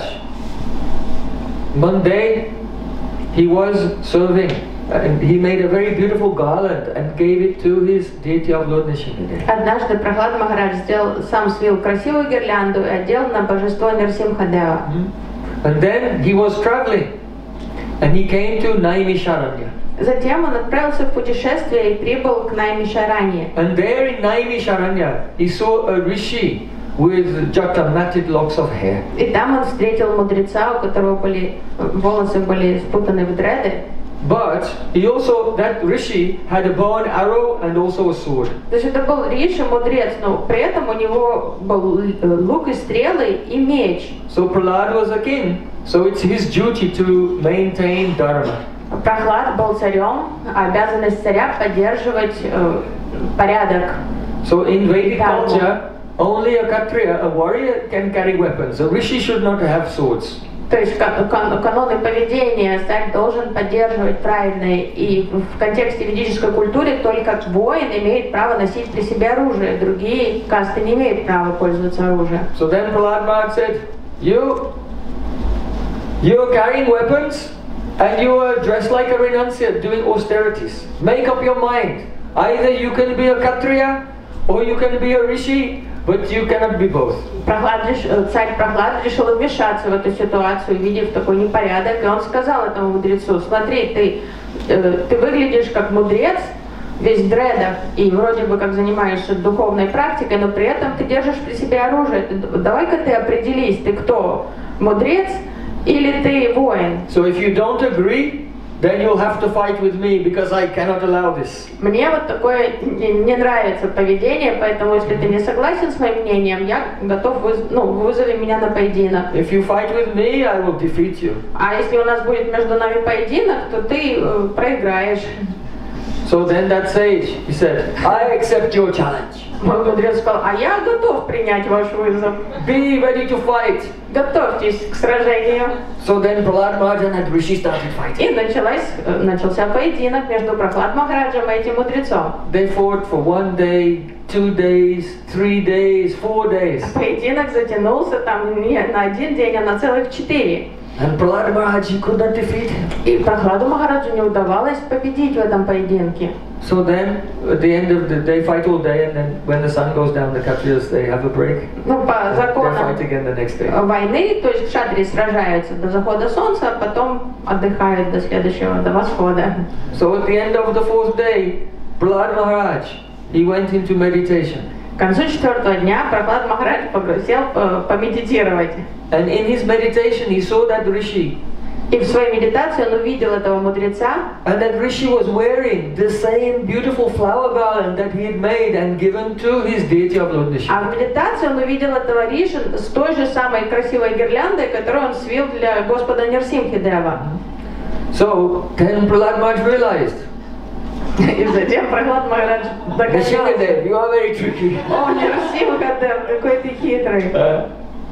one day he was serving and he made a very beautiful garland and gave it to his deity of Lord Nrsimhadev. Однажды Прохлад Махарадж сделал, сам свил красивую гирлянду и одел на божество Нарсимхадева. And then he was traveling. And he came to Naimisharanya. Затем он отправился в путешествие и прибыл к Наймишаране. And there in Naimisharanya, he saw a rishi with jata matted locks of hair. И там он встретил мудреца, у которого были волосы были спутаны в дреды. But he also, that rishi had a bow and arrow and also a sword. То есть это был риши, мудрец, но при этом у него был лук и стрелы и меч. So Prahlad was a king, so it's his duty to maintain dharma. Прохлад был царем, а обязанность царя поддерживать э, порядок. So in Vedic culture, only a Kshatriya, a warrior, can carry weapons. A rishi should not have swords. То есть кан каноны поведения царь должен поддерживать правильные, и в контексте ведической культуры только воин имеет право носить при себе оружие, другие касты не имеют права пользоваться оружием. So then Prahlad Maharaj said, you, you are carrying weapons and you are dressed like a renunciate doing austerities. Make up your mind. Either you can be a Kshatriya or you can be a rishi, but you cannot be both. Прохлад, царь Прохлад решил вмешаться в эту ситуацию, увидев такой непорядок, и он сказал этому мудрецу: смотри, ты, э, ты выглядишь как мудрец, весь в дредах, и вроде бы как занимаешься духовной практикой, но при этом ты держишь при себе оружие. Давай-ка ты определись, ты кто, мудрец или ты воин? So if you don't agree, then you'll have to fight with me because I cannot allow this. Мне вот такое не, не нравится поведение, поэтому если ты не согласен с моим мнением, я готов, выз, ну, вызови меня на поединок. If you fight with me, I will defeat you. А если у нас будет между нами поединок, то ты э, проиграешь. So then that sage, he said, I accept your challenge. Мой мудрец сказал, а я готов принять ваш вызов. Be ready to fight. Готовьтесь к сражению. So then Prahlad Maharaj and Rishi started fighting. И началась, э, начался поединок между Прохлад Махараджем и этим мудрецом. They fought for one day, two days, three days, four days. Поединок затянулся там не на один день, а на целых четыре. And Prahlad Maharaj, he could not defeat him. И Прохладу Махараджу не удавалось победить в этом поединке. So then, at the end of the day, fight all day, and then when the sun goes down, the Kshatriyas, they have a break. Ну, по They законам fight again the next day. войны, то есть кшатрии сражаются до захода солнца, а потом отдыхают до следующего, до восхода. So at the end of the fourth day, Prahlad Maharaj, he went into meditation. К концу четвертого дня Прохлад Махарадж попросил э, помедитировать. And in his meditation, he saw that Rishi. И в своей медитации он увидел этого мудреца. And that Rishi was wearing the same beautiful flower garland that he had made and given to his deity of Lord А Nrsimha. в медитации он увидел этого Риши с той же самой красивой гирляндой, которую он свил для Господа Нрсимхи Дева. So then Prahlad Maharaj realized, И затем Прохлад Махарадж догадался. Nrsimhadev, you are very tricky. О, Нрсимха Дев, какой ты хитрый. Uh,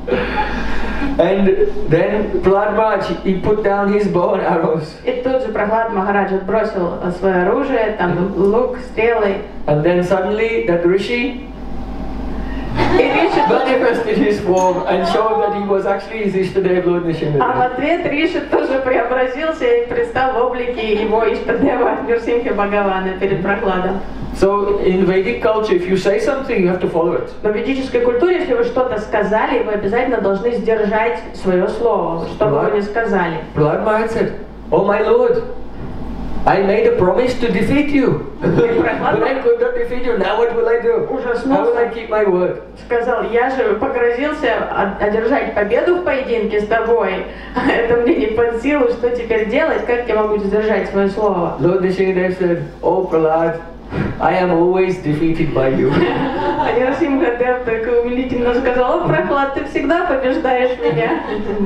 and then Prahlad Maharaj, he put down his bow and arrows. И тут же Прохлад Махарадж отбросил свое оружие, там лук, стрелы. And then suddenly that Rishi И Риши тут же... manifested his form and showed that he was actually his Ishtadev Lord А в Nrsimhadev. ответ Риши тоже преобразился и предстал в облике его Иштадева Нрсимхи Бхагавана перед Прохладом. So in Vedic culture, if you say something, you have to follow it. Но в ведической культуре, если вы что-то сказали, вы обязательно должны сдержать свое слово, что бы вы ни сказали. Prahlad Maharaj said, Oh my Lord, I made a promise to defeat you. But I could not defeat you. Now what will I do? How will I keep my word? Сказал, я же погрозился од- одержать победу в поединке с тобой. Это мне не под силу, что теперь делать? Как я могу сдержать свое слово? Lord Nrsimhadev said, Oh Prahlad, I am always defeated by you. А Нрсимха Дев так умилительно сказал, о, Прохлад, ты всегда побеждаешь меня.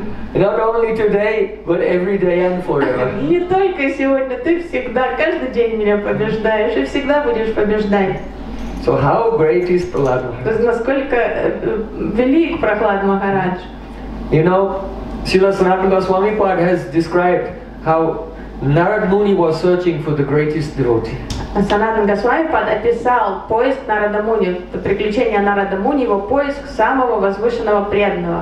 Not only today, but every day and forever. Не только сегодня, ты всегда, каждый день меня побеждаешь и всегда будешь побеждать. So how great is Prahlad Maharaj? То есть насколько э, э, велик Прохлад Махарадж. You know, Srila Sanatana Goswami Pad has described how Narad Muni was searching for the greatest devotee. Санатан Госвами Пад описал поиск Нарада Муни, приключения Нарада Муни, его поиск самого возвышенного преданного.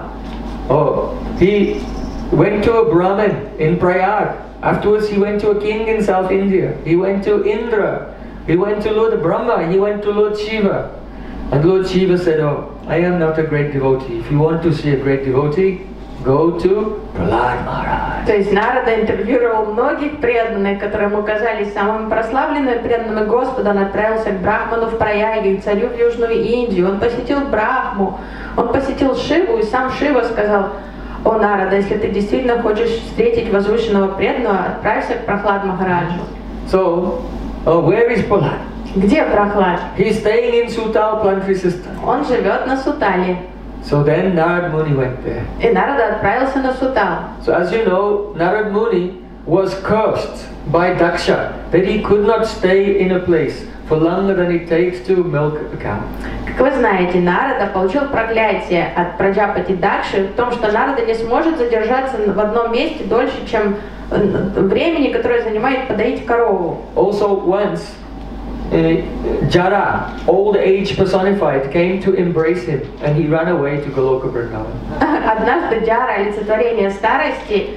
Oh, he went to a Brahmin in Prayag. Afterwards, he went to a king in South India. He went to Indra. He went to Lord Brahma. He went to Lord Shiva. And Lord Shiva said, Oh, I am not a great devotee. If you want to see a great devotee, go to Prahlad Maharaj. То есть Нарада интервьюировал многих преданных, которые ему казались самыми прославленными преданными Господа. Он отправился к Брахману в Праяге, к царю в Южную Индию. Он посетил Брахму, он посетил Шиву, и сам Шива сказал, о, Нарада, если ты действительно хочешь встретить возвышенного преданного, отправься к Прохлад Махараджу. So, uh, where is Prahlad? Где Прохлад? He's staying in Sutal Planetary System. Он живет на Сутале. So then Narad Muni went there. И Нарада отправился на Сутал. So as you know, Narad Muni was cursed by Daksha that he could not stay in a place for longer than it takes to milk a cow. Как вы знаете, Нарада получил проклятие от Праджапати Дакши в том, что Нарада не сможет задержаться в одном месте дольше, чем времени, которое занимает подоить корову. Also once, uh, Jara, old age personified, came to embrace him and he ran away to Goloka Vrindavan. Однажды Джара, олицетворение старости,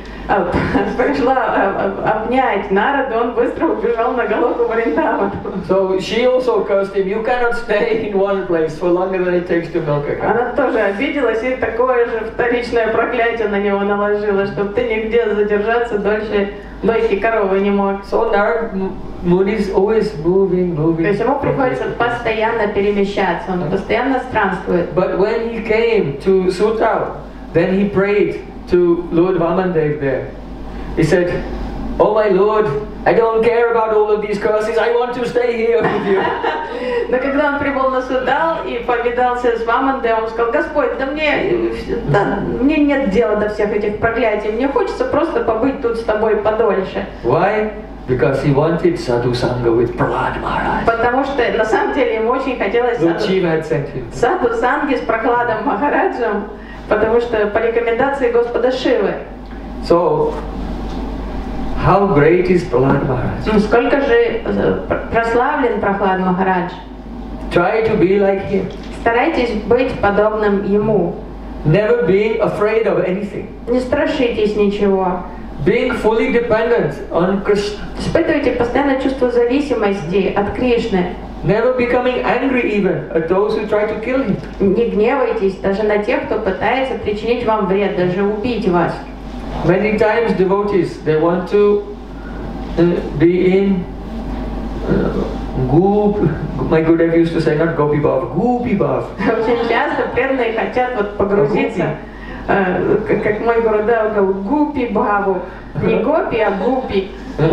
пришла обнять Нараду, он быстро убежал на Галоку Вриндаван. So she also cursed him, you cannot stay in one place for longer than it takes to milk a cow. Она тоже обиделась и такое же вторичное проклятие на него наложила, чтобы ты нигде задержаться дольше дойки коровы не мог. So Narad Muni is always moving, moving. То есть ему приходится постоянно перемещаться, он постоянно странствует. But when he came to Sutal, then he prayed to Lord Vamandev there. He said, "Oh my Lord, I don't care about all of these curses. I want to stay here with you." Но когда он прибыл на Судал и повидался с Вамандой, он сказал: Господь, да мне, да, мне нет дела до всех этих проклятий, мне хочется просто побыть тут с тобой подольше. Why? Because he wanted sadhu sangha with Prahlad Maharaj. Потому что на самом деле ему очень хотелось Lord саду, Shiva had sent him. саду санги с Прохладом Махараджем, потому что по рекомендации Господа Шивы. So, how great is Prahlad Maharaj? Ну, сколько же прославлен Прохлад Махарадж. Try to be like him. Старайтесь быть подобным ему. Never being afraid of anything. Не страшитесь ничего. Being fully dependent on Krishna. Испытывайте постоянное чувство зависимости от Кришны. Never becoming angry even at those who try to kill him. Не гневайтесь даже на тех, кто пытается причинить вам вред, даже убить вас. Many times devotees, they want to uh, be in uh, goop. My Gurudev used to say, not gopi bhav, goopy bhav. Очень часто преданные хотят вот погрузиться, э, как, как мой Гурудев говорил, гупи бхаву. Не гопи, а гупи.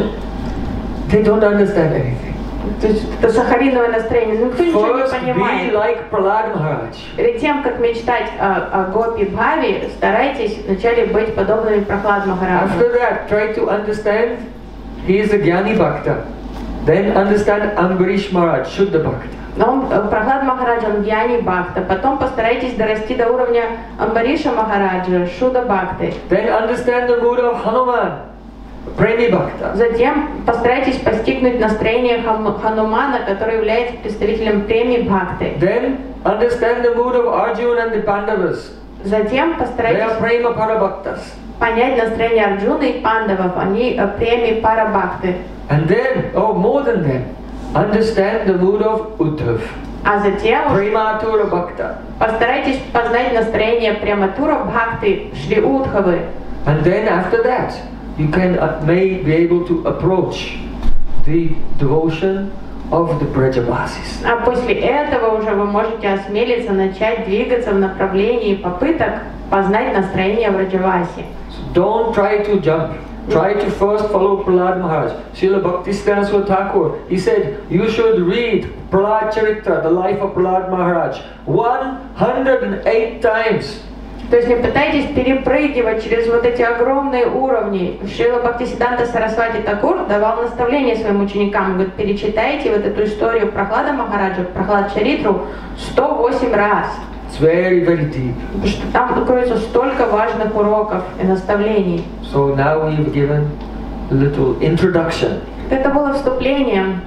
They don't understand anything. То есть это сахариновое настроение, ну кто ничего не First, be понимает. like Prahlad Maharaj. Перед тем, как мечтать о, о гопи бхаве, старайтесь вначале быть подобными Прохлад Махараджу. After that, try to understand he is a Jnani Bhakta. Then understand Ambarish Maharaj, Shuddha Bhakta. Но он, Прохлад Махарадж, он Гьяни Бхакта. Потом постарайтесь дорасти до уровня Амбариша Махараджа, Шуда Бхакты. Then understand the mood of Hanuman, Premi Bhakta. Затем постарайтесь постигнуть настроение Хам- Ханумана, который является представителем Преми Бхакты. Then understand the mood of Arjuna and the Pandavas. Затем They постарайтесь are Prema Parabhaktas. понять настроение Арджуны и Пандавов. Они э, Преми Парабхакты. And then, oh, more than that, understand the mood of Uddhav, А затем Prematura Bhakta. постарайтесь познать настроение Прематура Бхакты, Шри Удхавы. And then after that, you can uh, may be able to approach the devotion of the Brajabasis. А после этого уже вы можете осмелиться начать двигаться в направлении попыток познать настроение Враджаваси. So don't try to jump. Try to first follow Prahlad Maharaj. Srila Bhaktisiddhanta Swami Thakur, he said, you should read Prahlad Charitra, the life of Prahlad Maharaj, one hundred eight times. То есть не пытайтесь перепрыгивать через вот эти огромные уровни. Шрила Бхактисиддханта Сарасвати Такур давал наставление своим ученикам. Он говорит, перечитайте вот эту историю Прохлада Махараджа, Прохлад Чаритру сто восемь раз. It's very, very deep. Потому что там кроется столько важных уроков и наставлений. So now we've given a little introduction Это было вступлением,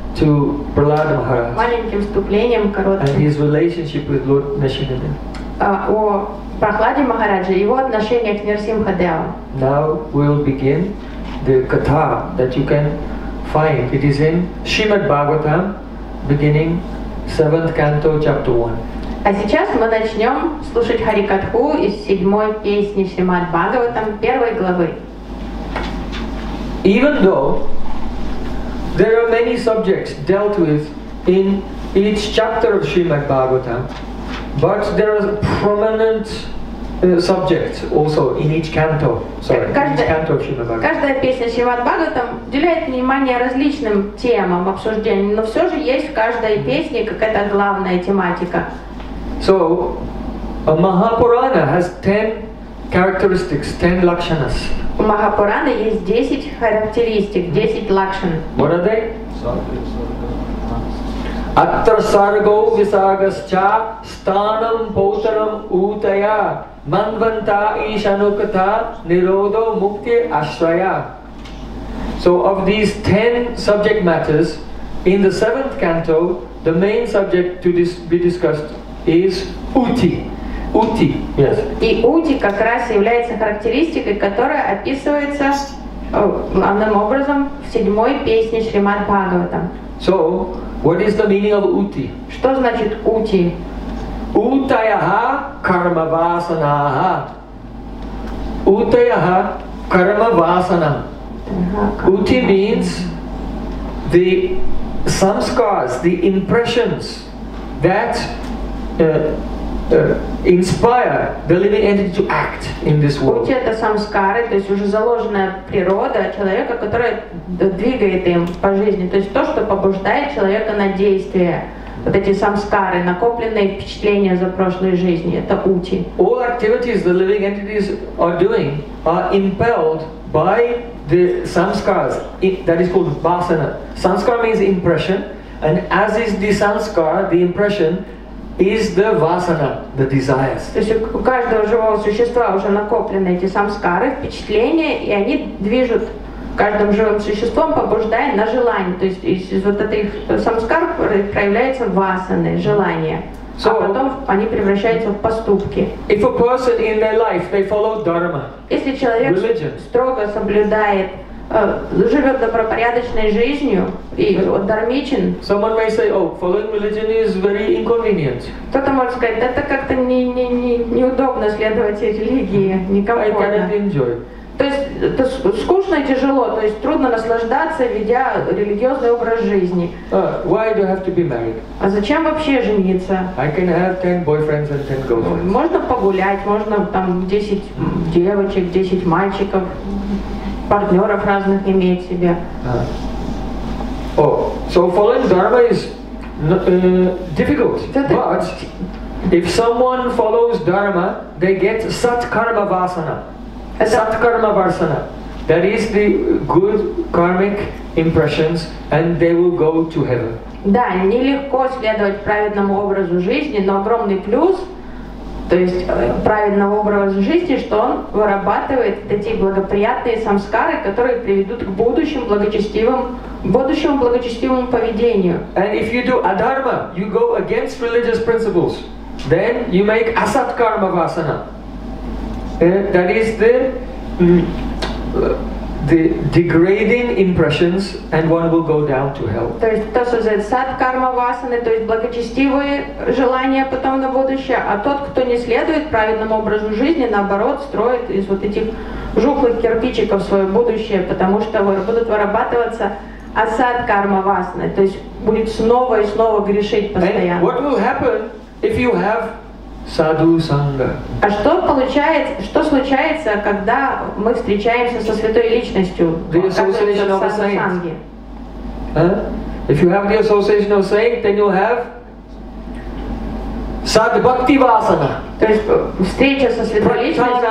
to Prahlad Maharaj маленьким вступлением, and коротким, his relationship with Lord Nishinada. а, о Прохладе Махараджа и его отношение к Нирсимхадеву. Now we'll begin the katha that you can find. It is in Srimad Bhagavatam, beginning seventh canto, chapter one. А сейчас мы начнем слушать Харикатху из седьмой песни Шримад Бхагаватам, первой главы. Even though there are many subjects dealt with in each chapter of Srimad Bhagavatam, but there are prominent uh, subjects also in each canto. Sorry, in each Каждая, canto of Srimad Bhagavatam. каждая песня Шримад Бхагаватам уделяет внимание различным темам обсуждения, но все же есть в каждой песне какая-то главная тематика. So, a Mahapurana has ten characteristics, ten lakshanas. У Махапураны есть десять характеристик, десять лакшан. What are they? Atra sargo visagascha stanam potaram utaya manvanta ishanukata nirodo mukti ashraya. So of these ten subject matters, in the seventh canto, the main subject to dis be discussed is Uti. Uti, yes. И Ути как раз является характеристикой, которая описывается о, главным образом в седьмой песне Шримад Бхагаватам. So, what is the meaning of Uti? Что значит Ути? Utayaha karma vasanaha. Utayaha karma vasana. Uti means the samskars, the impressions that uh, uh, inspire the living entity to act in this world. Ути — это самскары, то есть уже заложенная природа человека, которая двигает им по жизни. То есть то, что побуждает человека на действие. Вот эти самскары, накопленные впечатления за прошлой жизни, это ути. All activities the living entities are doing are impelled by the samskaras. It, that is called vasana. Samskara means impression, and as is the samskara, the impression is the vasana, the desires. То есть у каждого живого существа уже накоплены эти самскары, впечатления, и они движут каждым живым существом, побуждая на желание. То есть из, из вот этих самскар проявляются васаны, желания. So, а потом они превращаются в поступки. If a person in their life they follow dharma, если человек religion, строго соблюдает, э, живет добропорядочной жизнью и дармичен, someone may say, oh, following religion is very inconvenient. Кто-то может сказать, это как-то не, не, не, неудобно следовать религии, некомфортно. I cannot enjoy. То есть это скучно и тяжело, то есть трудно наслаждаться, ведя религиозный образ жизни. Uh, why do I have to be married? А зачем вообще жениться? I can have ten boyfriends and ten girlfriends. Можно погулять, можно там десять девочек, десять мальчиков, партнеров разных иметь себе. Uh. Oh, so following dharma is uh, difficult, but if someone follows dharma, they get satkarma vasana. Satkarma vasana. That is the good karmic impressions, and they will go to heaven. Да, нелегко следовать праведному образу жизни, но огромный плюс, то есть праведного образа жизни, что он вырабатывает эти благоприятные самскары, которые приведут к будущим благочестивым, будущему благочестивому поведению. And if you do adharma, you go against religious principles, then you make asatkarma vasana. Uh, that is the mm, uh, the degrading impressions, and one will go down to hell. То есть то, что называется сад карма васаны, то есть благочестивые желания потом на будущее, а тот, кто не следует праведному образу жизни, наоборот, строит из вот этих жухлых кирпичиков свое будущее, потому что будут вырабатываться асад карма васаны, то есть будет снова и снова грешить постоянно. And what will happen if you have Sadhu Sangha? А что получается, что случается, когда мы встречаемся со святой личностью? The association of a saint. Huh? If you have the association of saint, then you'll have Sad Bhakti Vasana. То есть встреча со святой личностью,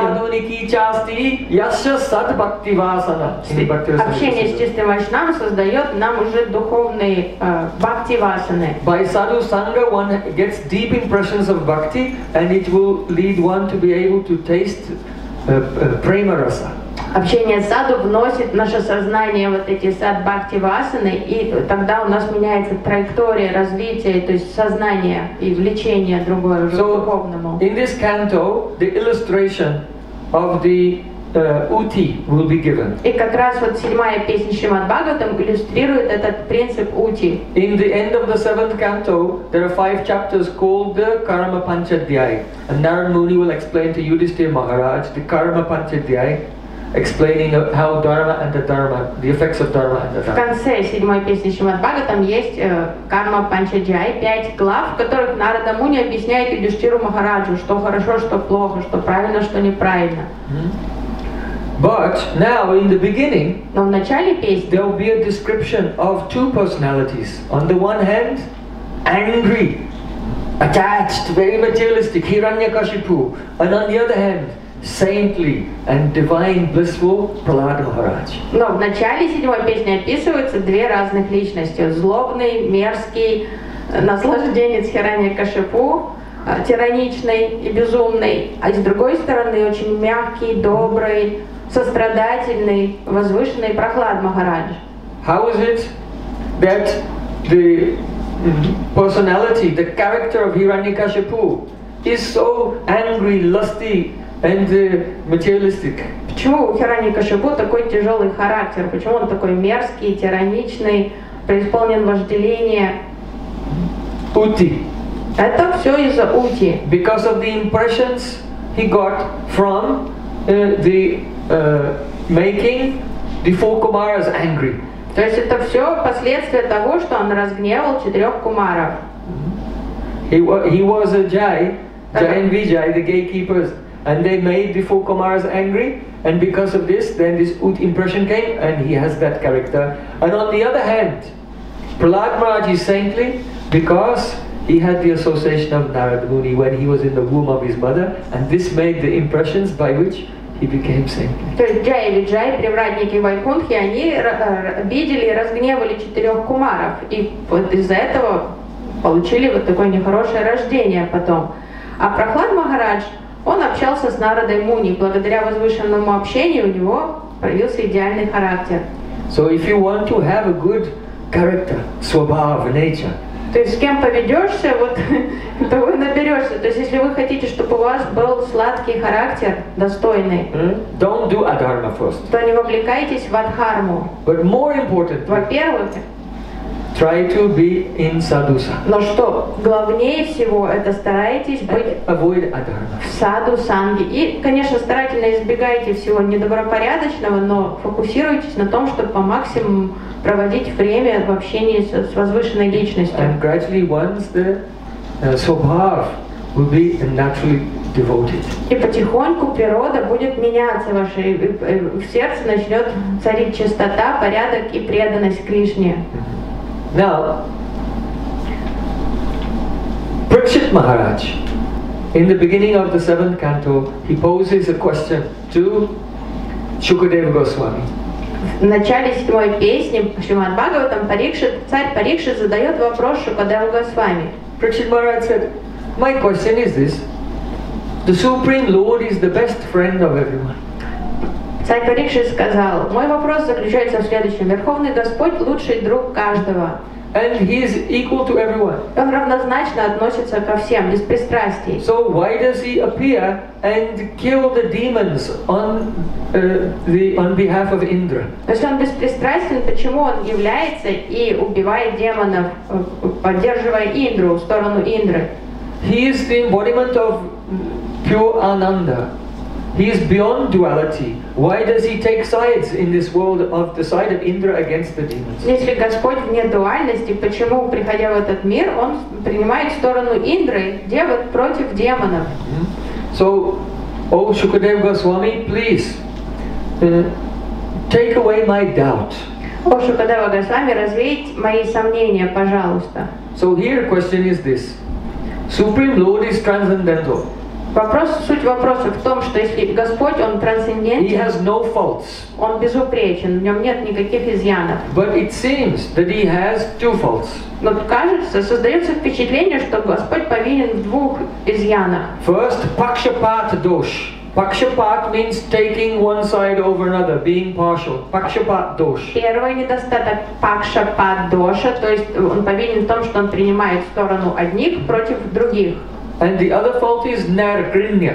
общение с чистым вайшнавом создает нам уже духовные э, бхакти васаны. By sadhu sangha one gets deep impressions of bhakti, and it will lead one to be able to taste uh, uh, prema rasa. Общение с саду вносит в наше сознание вот эти сад бхакти васаны, и тогда у нас меняется траектория развития, то есть сознание и влечение другое уже so, к духовному. In this canto, the illustration of the uh, uti will be given. И как раз вот седьмая песня Шримад Бхагаватам иллюстрирует этот принцип ути. In the end of the seventh canto, there are five chapters called the Karma Panchadhyay, and Narad Muni will explain to Yudhishthira Maharaj the Karma Panchadhyay, explaining how dharma and the dharma, the effects of dharma and the В dharma. конце седьмой песни Шримад Бхагаватам есть э, карма Панчаджай, пять глав, в которых Нарада Муни объясняет Юдхиштиру Махараджу, что хорошо, что плохо, что правильно, что неправильно. But now in the beginning, Но в начале песни there will be a description of two personalities. On the one hand, angry, attached, very materialistic, Hiranyakashipu, and on the other hand, saintly and divine, blissful Prahlad Maharaj. Но в начале седьмой песни описываются две разных личности: злобный, мерзкий, наслажденец Хираньякашипу, тираничный и безумный, а с другой стороны очень мягкий, добрый, сострадательный, возвышенный Прахлад Махарадж. How is it that the personality, the character of Hiranyakashipu is so angry, lusty, and uh, materialistic? Почему у Хираньякашипу такой тяжелый характер? Почему он такой мерзкий, тираничный, преисполнен вожделения? Uti. Это все из-за ути. Because of the impressions he got from uh, the uh, making the four Kumaras angry. То есть это все последствия того, что он разгневал четырех кумаров. He, wa he was a Jai Jai and Vijay, the gatekeepers, and they made the four Kumars angry, and because of this, then this Ut impression came, and he has that character. And on the other hand, Prahlad Maharaj is saintly because he had the association of Narada Muni when he was in the womb of his mother, and this made the impressions by which he became saintly. То есть Джай и Виджай, привратники Вайкунтхи, они обидели и разгневали четырех кумаров, и вот из-за этого получили вот такое нехорошее рождение потом. А Прахлад Махарадж, он общался с Нарадой Муни, благодаря возвышенному общению у него появился идеальный характер. So if you want to have a good character, swabhav, nature, То есть с кем поведешься, вот того и наберешься. То есть если вы хотите, чтобы у вас был сладкий характер, достойный, don't do adharma first. то не вовлекайтесь в адхарму. But more important, Во-первых, try to be in sadhusa. но что главнее всего, это старайтесь быть Avoid adharma. в саду, санги. И, конечно, старательно избегайте всего недобропорядочного, но фокусируйтесь на том, чтобы по максимуму проводить время в общении с, с возвышенной личностью. And gradually once the uh, swabhav will be naturally devoted. И потихоньку природа будет меняться ваша, и в сердце начнет царить чистота, порядок и преданность Кришне. Now, Parikshit Maharaj, in the beginning of the seventh canto, he poses a question to Shukadeva Goswami. В начале седьмой песни Шримад Бхагаватам Парикшит, царь Парикшит задает вопрос Шукадеву Госвами. Parikshit Maharaj said, my question is this, the Supreme Lord is the best friend of everyone. Царь Парикшит сказал, мой вопрос заключается в следующем. Верховный Господь лучший друг каждого. And he is equal to everyone. Он равнозначно относится ко всем, без пристрастий. So why does he appear and kill the demons on uh, the on behalf of Indra? Если он беспристрастен, почему он является и убивает демонов, поддерживая Индру, в сторону Индры? He is the embodiment of pure Ananda. He is beyond duality. Why does he take sides in this world of the side of Indra against the demons? Если Господь вне дуальности, почему, приходя в этот мир, он принимает сторону Индры, девот против демонов? So, oh Shukadeva Goswami, please uh, take away my doubt. О Шукадева Госвами, развеять мои сомнения, пожалуйста. So here question is this: Supreme Lord is transcendental. Вопрос, суть вопроса в том, что если Господь, Он He трансцендентен, has no faults. Он безупречен, в нем нет никаких изъянов. But it seems that he has two faults. Но кажется, создается впечатление, что Господь повинен в двух изъянах. First, pakshapat dosh. Pakshapat means taking one side over another, being partial. Pakshapat dosh. Первый недостаток пакшапат доша, то есть он повинен в том, что он принимает сторону одних против других. And the other fault is nargrinya.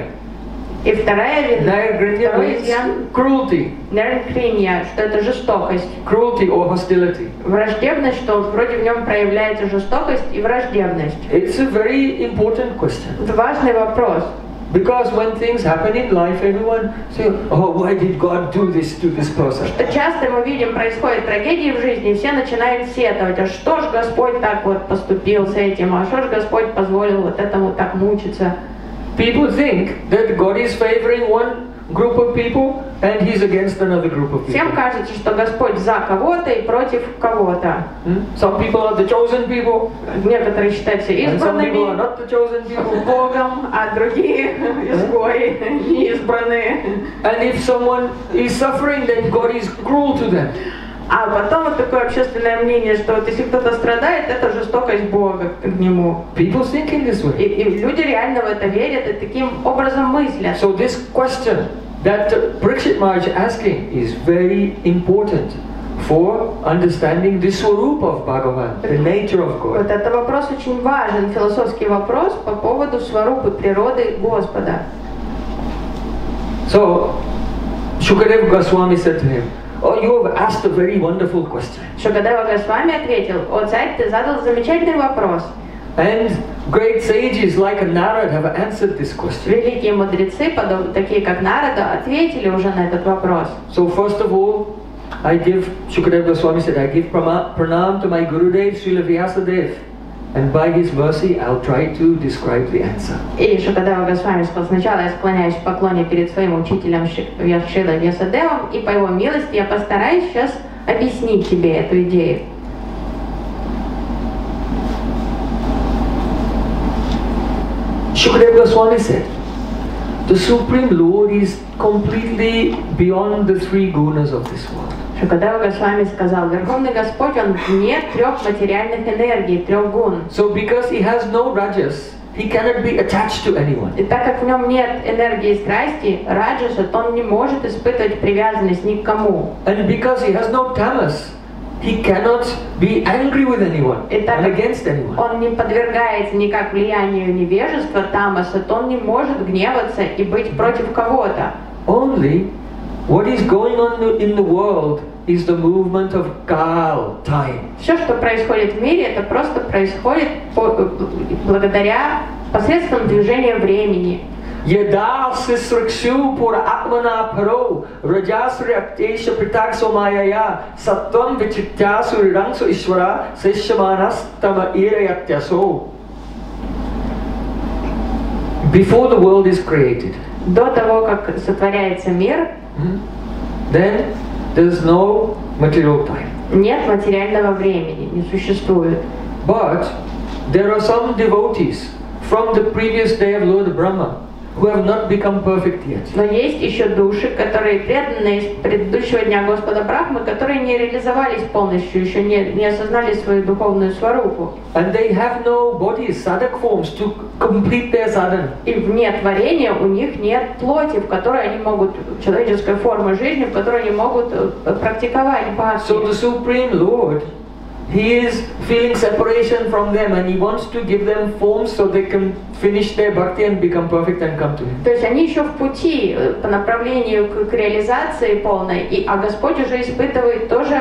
И вторая вина, Nargrinya второй means изъян, cruelty. неркриния, что это жестокость. Cruelty or hostility. Враждебность, что вроде в нем проявляется жестокость и враждебность. It's a very important question. Это важный вопрос. Because when things happen in life, everyone say, oh, why did God do this to this person? Что часто мы видим, происходят трагедии в жизни, и все начинают сетовать, а что ж Господь так вот поступил с этим, а что ж Господь позволил вот этому так мучиться. People think that God is favoring one group of people and He's against another group of people. Всем кажется, что Господь за кого-то и против кого-то. Hmm? Some people are the chosen people, Некоторые считаются and some people are избранными not the chosen people. Богом, а другие изгои, неизбранные. And if someone is suffering, then God is cruel to them. А потом вот такое общественное мнение, что вот если кто-то страдает, это жестокость Бога к нему. People think in this И, way. и люди реально в это верят и таким образом мыслят. So this question that Parikshit Maharaj is asking is very important for understanding the swarup of Bhagavan, the nature of God. Вот это вопрос очень важен, философский вопрос по поводу сварупы природы Господа. So Shukadeva Goswami said to him, oh, you have asked a very wonderful question. Шукадева Госвами ответил, о царь, ты задал замечательный вопрос. And great sages like Narad have answered this question. Великие мудрецы, подобные, такие как Нарада, ответили уже на этот вопрос. So first of all, I give, Shukadeva Goswami said, I give pranam to my Gurudev, Srila Vyasadeva. and by His mercy I'll try to describe the answer. И Шукадева Госвами сказал: сначала я склоняюсь в поклоне перед своим учителем Шрилой Вьясадевом, и по его милости я постараюсь сейчас объяснить тебе эту идею. Shukadeva Goswami said, the Supreme Lord is completely beyond the three gunas of this world. Шукадева Госвами сказал: Верховный Господь, Он вне трех материальных энергий, трех гун. So because He has no rajas, He cannot be attached to anyone. И так как в нем нет энергии страсти, раджаса, то он не может испытывать привязанность ни к кому. And because He has no tamas, He cannot be angry with anyone И так and как against anyone. он не подвергается никак влиянию невежества, тамаса, то он не может гневаться и быть против кого-то. Only what is going on in the world is the movement of Kal, time. Все, что происходит в мире, это просто происходит по, благодаря посредством движения времени. Yada sisrikshu pura atmana paro rajasri aktesha pritakso mayaya sattvam vichityasu rirangsu ishvara seshamanastama irayatyaso. Before the world is created, До того, как сотворяется мир, then there's no material time. нет материального времени, не существует. But there are some devotees from the previous day of Lord Brahma who have not become perfect yet. Но есть еще души, которые преданные из предыдущего дня Господа Брахмы, которые не реализовались полностью, еще не, не осознали свою духовную сварупу. And they have no bodies, sadhak forms to complete their sadhana. И вне творения у них нет плоти, в которой они могут, человеческой формы жизни, в которой они могут практиковать бхакти. So the Supreme Lord, He is feeling separation from them and He wants to give them forms so they can finish their bhakti and become perfect and come to Him. То есть они еще в пути по направлению к, к реализации полной, и, а Господь уже испытывает тоже,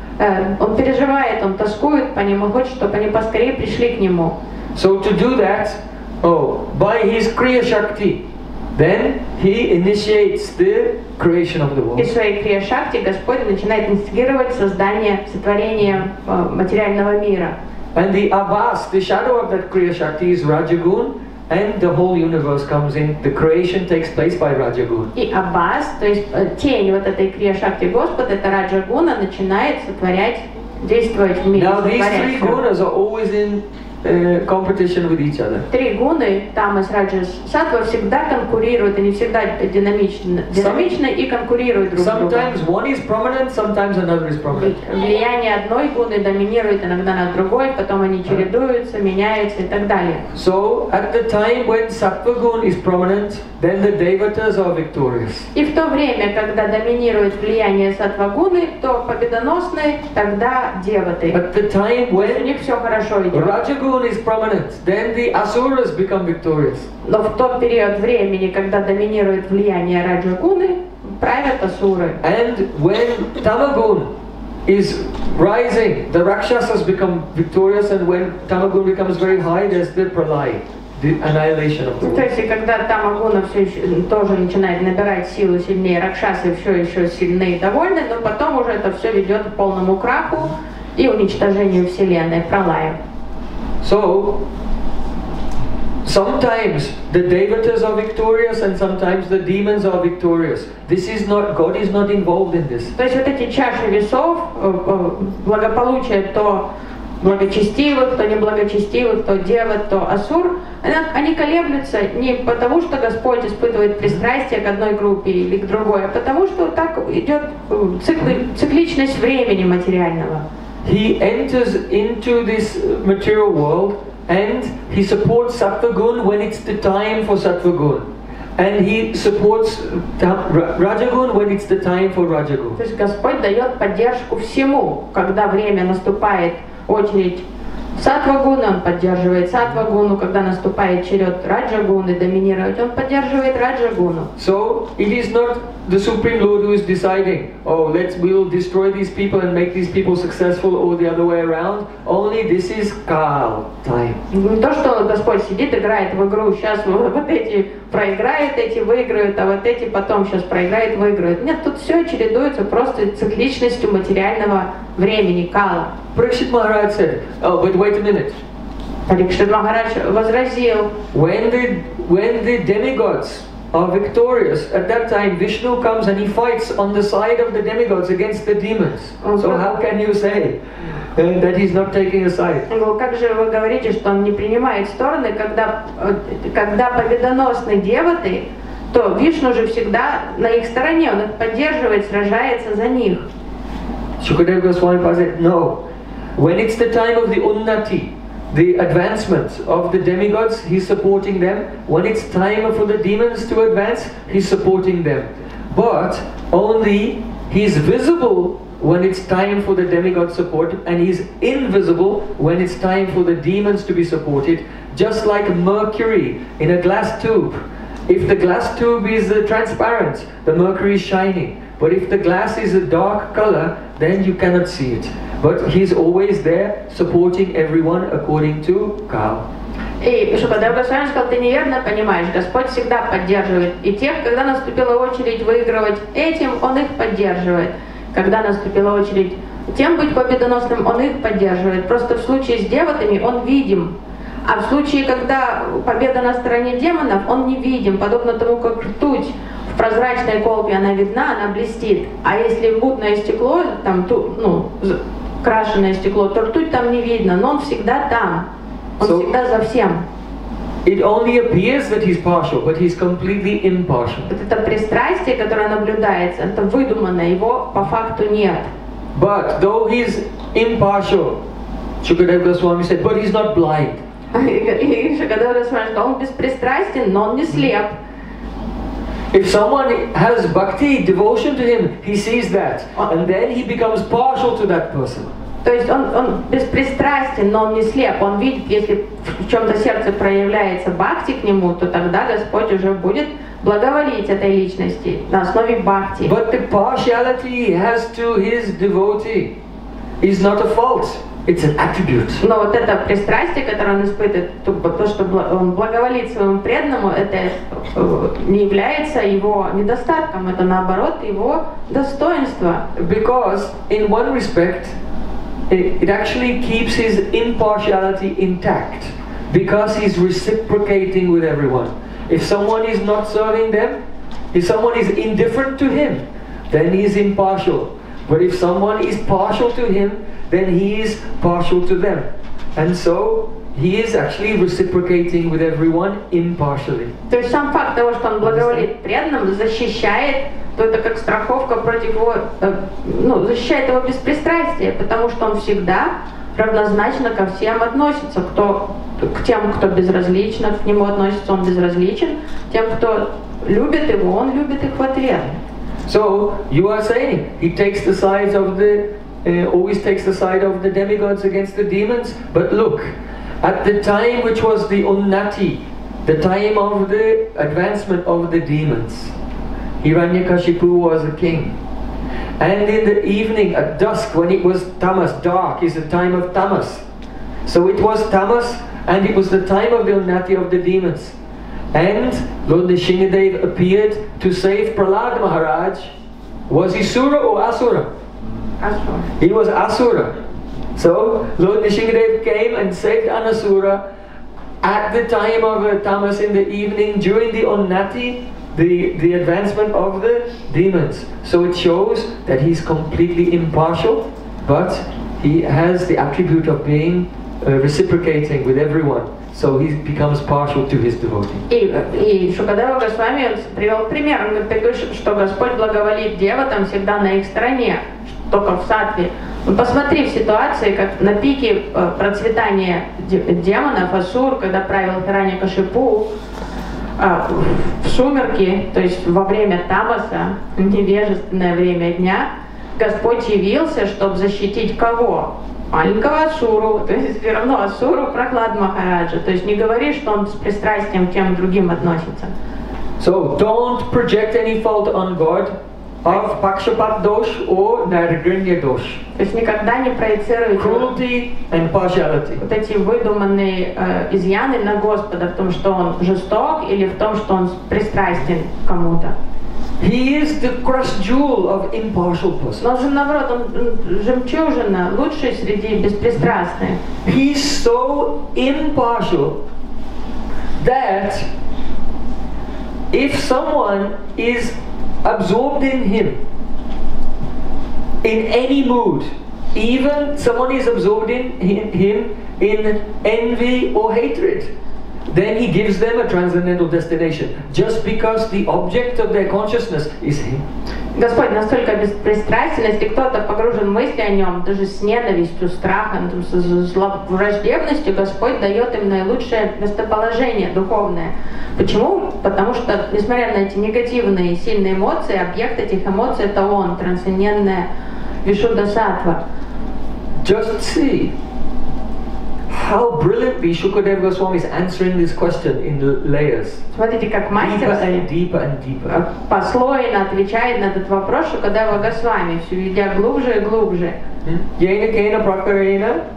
э, Он переживает, Он тоскует по ним, Он хочет, чтобы они поскорее пришли к Нему. So to do that, oh, by His Kriya Shakti, then He initiates the creation of the И world. в своей Крия-шакти Господь начинает инстагировать создание, сотворение э, материального мира. And the Abhas, the shadow of that Kriya Shakti is Rajagun, and the whole universe comes in. The creation takes place by Rajagun. И Аббас, то есть э, тень вот этой Крия-шакти Господа, это Раджа-гуна, начинает сотворять, действовать в мире. Now these three сотворять всё. gunas are always in uh, competition with each other. Три гуны, тамас, раджас, саттва, всегда конкурируют, они всегда динамичны, динамичны и конкурируют друг с другом. Sometimes one is prominent, sometimes another is prominent. Влияние одной гуны доминирует иногда над другой, потом они чередуются, меняются и так далее. So at the time when Sattva Gun is prominent, then the Devatas are victorious. И в то время, когда доминирует влияние саттва-гуны, то победоносны тогда деваты. At the time У when них все хорошо идет. Rajagun is prominent, then the Asuras become victorious. Но в тот период времени, когда доминирует влияние раджа-гуны, правят асуры. And when Tamagun is rising, the Rakshasas become victorious, and when Tamagun becomes very high, there's the Pralay, the annihilation of the То world. есть, и когда тамагуна все еще, тоже начинает набирать силу сильнее, ракшасы все еще сильны и довольны, но потом уже это все ведет к полному краху и уничтожению Вселенной, пралаю. So, sometimes the Devatas are victorious and sometimes the demons are victorious. This is not, God is not involved in this. То есть вот эти чаши весов, э, э, благополучие то благочестивых, то неблагочестивых, то деват, то асур, они колеблются не потому, что Господь испытывает пристрастие к одной группе или к другой, а потому что так идет цикли, цикличность времени материального. He enters into this material world and he supports Sattva Gun when it's the time for Sattva Gun. And he supports Rajagun when it's the time for Rajagun. То есть Господь дает поддержку всему, когда время наступает, очередь саттва-гуны, Он поддерживает саттва-гуну, когда наступает черед раджа-гуны доминировать, Он поддерживает раджа-гуну. So it is not the Supreme Lord who is deciding, oh, let's we'll destroy these people and make these people successful, or the other way around. Only this is Kal time. Не то, что Господь сидит, играет в игру, сейчас вот эти проиграют, эти выиграют, а вот эти потом сейчас проиграют, выиграют. Нет, тут все чередуется просто цикличностью материального времени, кала. Parikshit Maharaj said, oh, but wait a minute. Парикшит Махарадж возразил: when the, when the demigods are victorious, at that time Vishnu comes and he fights on the side of the demigods against the demons. So how can you say uh, that he's not taking a side? Как же вы говорите, что он не принимает стороны, когда, когда победоносны деваты, то Вишну же всегда на их стороне, он их поддерживает, сражается за них. Shukadeva Goswami said, no. When it's the time of the unnati, the advancement of the demigods, he's supporting them. When it's time for the demons to advance, he's supporting them. But only he's visible when it's time for the demigod support, and he's invisible when it's time for the demons to be supported. Just like mercury in a glass tube. If the glass tube is uh, transparent, the mercury is shining. But if the glass is a dark color, then you cannot see it. But he's always there, supporting everyone according to Kal. И Шукадев Госвами сказал: ты неверно понимаешь, Господь всегда поддерживает. И тех, когда наступила очередь выигрывать этим, Он их поддерживает. Когда наступила очередь тем быть победоносным, Он их поддерживает. Просто в случае с деватами Он видим. А в случае, когда победа на стороне демонов, Он не видим. Подобно тому, как ртуть в прозрачной колбе, она видна, она блестит. А если мутное стекло, там, ту, ну, крашеное стекло, то ртуть там не видно. Но Он всегда там. Он so, всегда за всем. It only appears that he's partial, but he's completely impartial. Вот это пристрастие, которое наблюдается, это выдумано, его по факту нет. But though he's impartial, Shukadeva Goswami said, but he's not blind. И Шукадев Госвами сказал: он беспристрастен, но он не слеп. If someone has bhakti, devotion to him, he sees that, and then he becomes partial to that person. То есть он, он беспристрастен, но он не слеп. Он видит, если в чем-то сердце проявляется бхакти к нему, то тогда Господь уже будет благоволить этой личности на основе бхакти. But the partiality he has to his devotee is not a fault. It's an attribute. Но вот это пристрастие, которое он испытывает, то, то что он благоволит своему преданному, это не является его недостатком, это наоборот его достоинство. Because in one respect, it, it actually keeps his impartiality intact, because he's reciprocating with everyone. If someone is not serving them, if someone is indifferent to him, then he is impartial. But if someone is partial to him, then he is partial to them. And so he is actually reciprocating with everyone impartially. То есть сам факт того, что он благоволит преданным, защищает, то это как страховка против его, ну, защищает его беспристрастие, потому что он всегда равнозначно ко всем относится. Кто, к тем, кто безразлично к нему относится, он безразличен. Тем, кто любит его, он любит их в ответ. So you are saying he takes the sides of the, uh, always takes the side of the demigods against the demons. But look, at the time which was the unnati, the time of the advancement of the demons, Hiranyakashipu was a king. And in the evening, at dusk, when it was tamas, dark, is the time of tamas. So it was tamas, and it was the time of the unnati of the demons. And Lord Nrsingadev appeared to save Prahlad Maharaj. Was he Sura or Asura? Asura. He was Asura. So Lord Nrsingadev came and saved Anasura at the time of uh, tamas in the evening, during the unnati, the, the advancement of the demons. So it shows that he's completely impartial, but he has the attribute of being uh, reciprocating with everyone. So he becomes partial to his devotee. И, и Шукадева Госвами привел пример. Он говорит, такой, что Господь благоволит деватам всегда на их стороне, только в саттве. Ну, посмотри в ситуации, как на пике процветания демонов, асур, когда правил Хирanyакашипу, в сумерки, то есть во время тамаса, невежественное время дня, Господь явился, чтобы защитить кого? Маленького Асуру, то есть все равно Асуру Прахлад Махараджа. То есть не говори, что он с пристрастием к тем другим относится. So don't project any fault on God of Pakshapat dosh or Naikargya dosh. То есть никогда не проецируйте Cruelty and partiality. вот эти выдуманные э, изъяны на Господа в том, что он жесток, или в том, что он пристрастен к кому-то. He is the crushed jewel of impartial person. Но он же наоборот, он м, жемчужина, лучший среди беспристрастных. He's so impartial that if someone is absorbed in him in any mood, even someone is absorbed in him in envy or hatred, then he gives them a transcendental destination, just because the object of their consciousness is him. Господь настолько беспристрастен, если кто-то погружен в мысли о нем, даже с ненавистью, страхом, там, с зло- враждебностью, Господь дает им наилучшее местоположение духовное. Почему? Потому что, несмотря на эти негативные и сильные эмоции, объект этих эмоций — это Он, трансцендентная Вишуддха-саттва. Just see how brilliantly Shukadeva Goswami is answering this question in the layers. Смотрите, как Deeper мастер and deeper and deeper. послойно отвечает на этот вопрос Шукадева Госвами, все идя глубже и глубже. Yena kena prakarena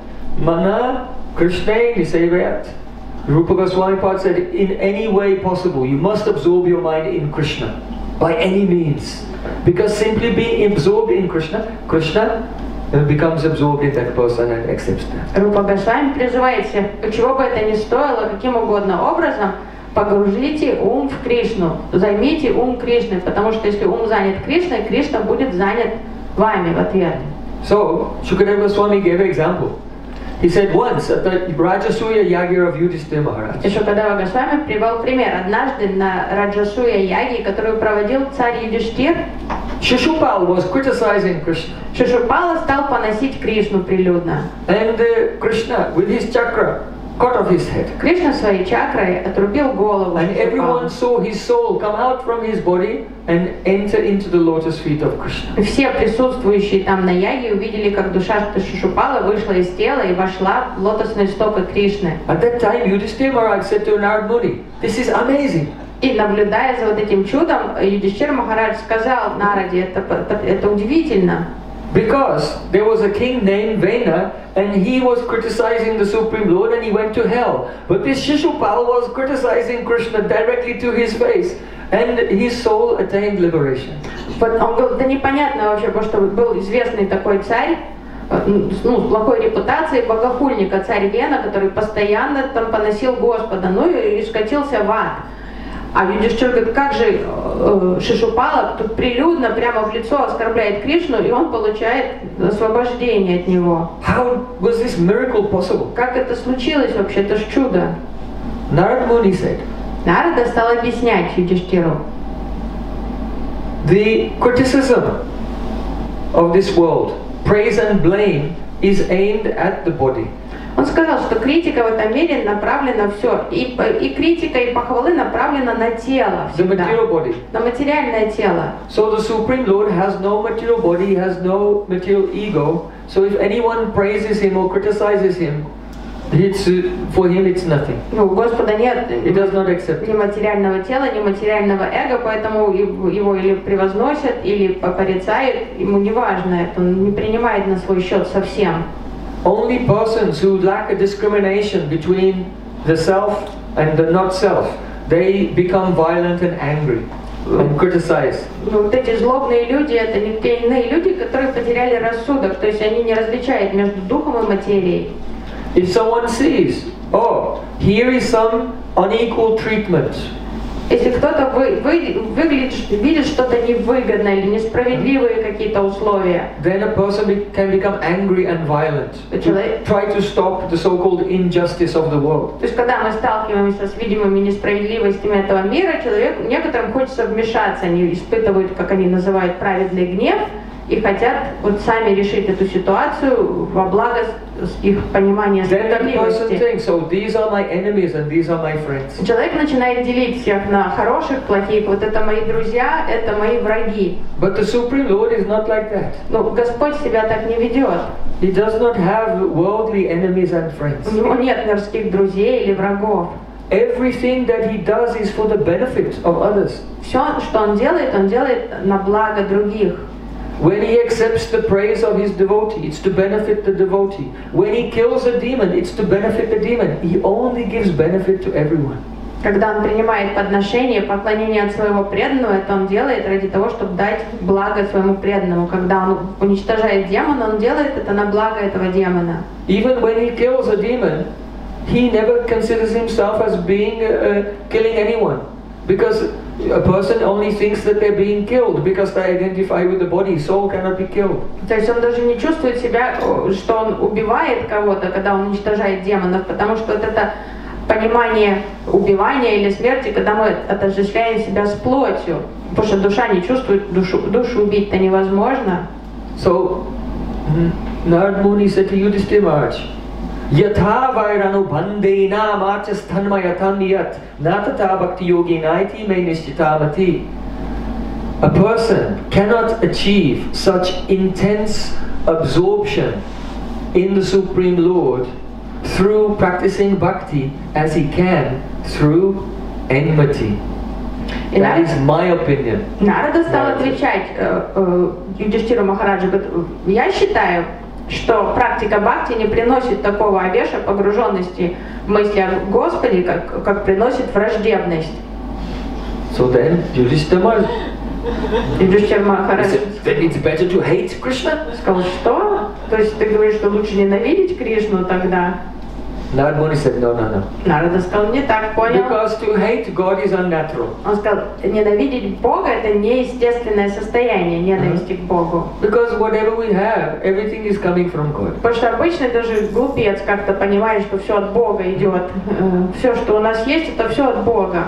mana Krishna nisevayat. Rupa Goswami Pad said, in any way possible, you must absorb your mind in Krishna, by any means. Because simply being absorbed in Krishna, Krishna becomes absorbed in that person and accepts that. Рупа Госвами призывает всех, чего бы это ни стоило, каким угодно образом, погружите ум в Кришну, займите ум Кришной, потому что если ум занят Кришной, Кришна будет занят вами в ответ. So, Shukadeva Goswami gave an example. He said once at the Rajasuya Yagya of Yudhishthira Maharaj. И Шукадева Госвами привел пример. Однажды на Раджасуя Яги, которую проводил царь Юдхиштир, Shishupal was criticizing Krishna. Шишупала стал поносить Кришну прилюдно. And uh, Krishna, with his chakra, cut off his head. Кришна своей чакрой отрубил голову And Шишупалу. everyone saw his soul come out from his body and enter into the lotus feet of Krishna. И все присутствующие там на Яге увидели, как душа Шишупала вышла из тела и вошла в лотосные стопы Кришны. At that time, Yudhishthira Maharaj said to Narad Muni, "This is amazing." И наблюдая за вот этим чудом, Юдхиштир Махарадж сказал Нараде, это, это, это удивительно. Because there was a king named Vena and he was criticizing the Supreme Lord and he went to hell. But this Shishupal was criticizing Krishna directly to his face and his soul attained liberation. Вот он говорил, да непонятно вообще, потому что был известный такой царь, ну, с плохой репутацией, богохульника, царь Вена, который постоянно там поносил Господа, ну и, и скатился в ад. А Юдхиштир говорит, как же э, Шишупала тут прилюдно, прямо в лицо оскорбляет Кришну, и он получает освобождение от него. How was this miracle possible? Как это случилось вообще? Это ж чудо. Narad Muni said, Нарада стал объяснять Юдхиштиру. the criticism of this world, praise and blame, is aimed at the body. Он сказал, что критика в этом мире направлена все, и, и критика, и похвалы направлена на тело The всегда, material body. на материальное тело. So the Supreme Lord has no material body, he has no material ego. So if anyone praises him or criticizes him, it's, uh, for him it's nothing. Ну, у Господа нет He does not accept ни it. материального тела, ни материального эго, поэтому его или превозносят, или порицают, ему не важно это, он не принимает на свой счет совсем. Only persons who lack a discrimination between the self and the not self, they become violent and angry and criticize. Ну, вот эти злобные люди, это не те иные люди, которые потеряли рассудок, то есть они не различают между духом и материей. If someone sees, oh, here is some unequal treatment, Если кто-то вы, вы, выглядит, видит что-то невыгодное или несправедливые какие-то условия, then a person be, can become angry and violent to try to stop the so-called injustice of the world. то есть когда мы сталкиваемся с видимыми несправедливостями этого мира, человек, некоторым хочется вмешаться, они испытывают, как они называют, праведный гнев, и хотят вот сами решить эту ситуацию во благо их понимания Then that person справедливости. thinks, so these are my enemies and these are my friends. Человек начинает делить всех на хороших, плохих, вот это мои друзья, это мои враги. But the Supreme Lord is not like that. Но Господь себя так не ведет. He does not have worldly enemies and friends. У него нет мирских друзей или врагов. Everything that he does is for the benefit of others. Все, что он делает, он делает на благо других. When he accepts the praise of his devotee, it's to benefit the devotee. When he kills a demon, it's to benefit the demon. He only gives benefit to everyone. Когда он принимает подношение, поклонение от своего преданного, это он делает ради того, чтобы дать благо своему преданному. Когда он уничтожает демона, он делает это на благо этого демона. Even when he kills a demon, he never considers himself as being uh, killing anyone, because a person only thinks that they're being killed because they identify with the body. Soul cannot be killed. То есть он даже не чувствует себя, что он убивает кого-то, когда он уничтожает демонов, потому что вот это понимание убивания или смерти, когда мы отождествляем себя с плотью, потому что душа не чувствует, душу, душу убить-то невозможно. So, Narad Muni said to Yudhishthira Maharaj, Yatha vairanu bandena marchas tanmayatam yat natata bhakti yogi naiti me nishchitamati. A person cannot achieve such intense absorption in the Supreme Lord through practicing bhakti as he can through enmity. И That is my opinion. Нарада стал отвечать э, э, Юдхиштиру Махараджу, говорит, я считаю, что практика бхакти не приносит такого авеша погруженности в мысли о Господе, как, как приносит враждебность. So then, Yudhishthira Юдхиштир Махарадж then it's better to hate Krishna? сказал, что? То есть ты говоришь, что лучше ненавидеть Кришну тогда? Narad Muni said, no, no, no. Нарада сказал, не так понял. Because to hate God is unnatural. Он сказал, ненавидеть Бога это неестественное состояние ненависти к Богу. Because whatever we have, everything is coming from God. Потому что обычно даже глупец как-то понимает, что все от Бога идет. Все, что у нас есть, это все от Бога.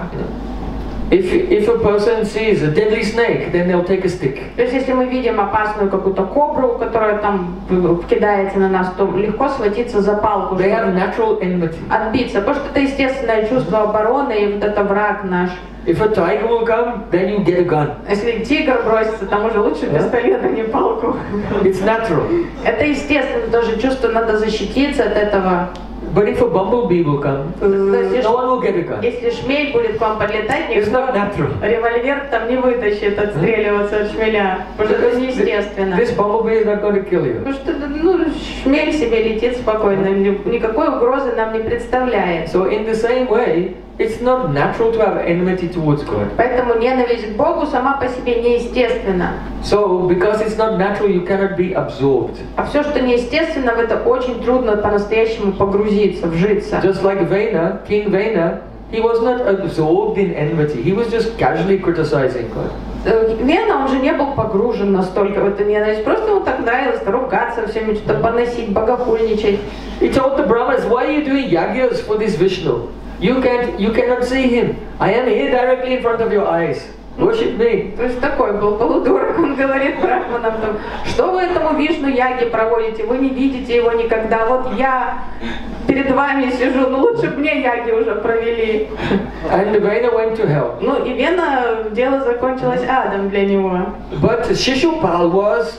If, if a person sees a deadly snake, then they'll take a stick. То есть, если мы видим опасную какую-то кобру, которая там кидается на нас, то легко схватиться за палку, They have чтобы natural enmity. отбиться. Потому что это естественное чувство обороны, и вот это враг наш. If a tiger will come, then you get a gun. Если тигр бросится, там уже лучше пистолет, а не палку. It's natural. Это естественно, тоже чувство, надо защититься от этого. But if a bumblebee will come, uh, no one will get a gun. Если шмель будет к вам подлетать, It's никто not natural. револьвер там не вытащит отстреливаться от шмеля. Потому что это неестественно. This bumblebee is not going to kill you. Потому что ну, шмель себе летит спокойно, никакой угрозы нам не представляет. So in the same way, it's not natural to have enmity towards God. Поэтому ненависть к Богу сама по себе неестественна. So because it's not natural, you cannot be absorbed. А все, что неестественно, в это очень трудно по-настоящему погрузиться, вжиться. Just like Vena, King Vena, he was not absorbed in enmity. He was just casually criticizing God. Вена, он же не был погружен настолько в эту ненависть. Просто ему так нравилось ругаться всеми, что-то поносить, богохульничать. He told the Brahmanas, why are you doing yagyas for this Vishnu? You can't, you cannot see him. I am here directly in front of your eyes. Worship me. То есть такой был полудурок, он говорит брахманам, что вы этому Вишну яги проводите, вы не видите его никогда, вот я перед вами сижу, ну лучше бы мне яги уже провели. And Vena went to hell. Ну и Вена, дело закончилось адом для него. But Shishupal was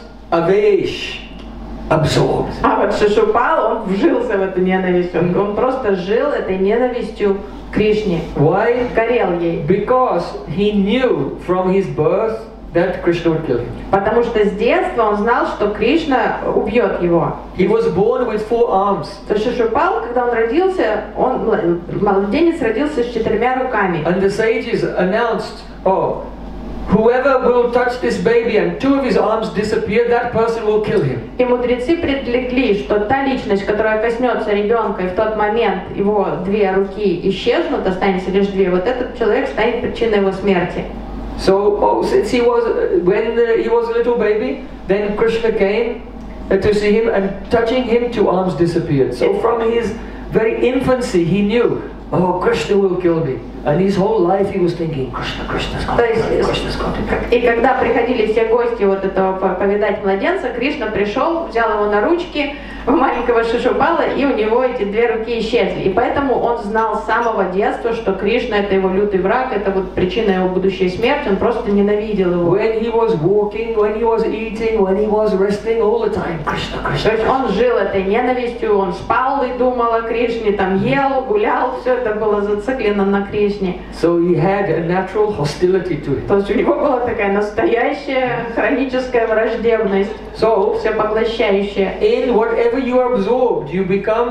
avesh, absorbed. А вот Шишупал, он вжился в эту ненависть, он, он просто жил этой ненавистью к Кришне. Why? Горел ей. Because he knew from his birth that Krishna would kill him. Потому что с детства он знал, что Кришна убьет его. He was born with four arms. То Шишупал, когда он родился, он, младенец родился с четырьмя руками. And the sages announced, oh, whoever will touch this baby and two of his arms disappear, that person will kill him. И мудрецы предрекли, что та личность, которая коснется ребенка, и в тот момент его две руки исчезнут, останется лишь две, вот этот человек станет причиной его смерти. So, oh, since he was, when uh, he was a little baby, then Krishna came uh, to see him, and touching him, two arms disappeared. So from his very infancy, he knew, oh, Krishna will kill me. And his whole life he was thinking, Krishna, Krishna's going to kill me, Krishna's going to kill me. И когда приходили все гости вот этого повидать младенца, Кришна пришел, взял его на ручки, маленького Шишупала, и у него эти две руки исчезли. И поэтому он знал с самого детства, что Кришна это его лютый враг, это вот причина его будущей смерти, он просто ненавидел его. When he was walking, when he was eating, when he was resting, all the time, Krishna, Krishna. То есть он жил этой ненавистью, он спал и думал о Кришне, там ел, гулял, все это было зациклено на Кришне. So he had a natural hostility to him. То есть у него была такая настоящая хроническая враждебность, So, все поглощающая. in whatever you are absorbed, you become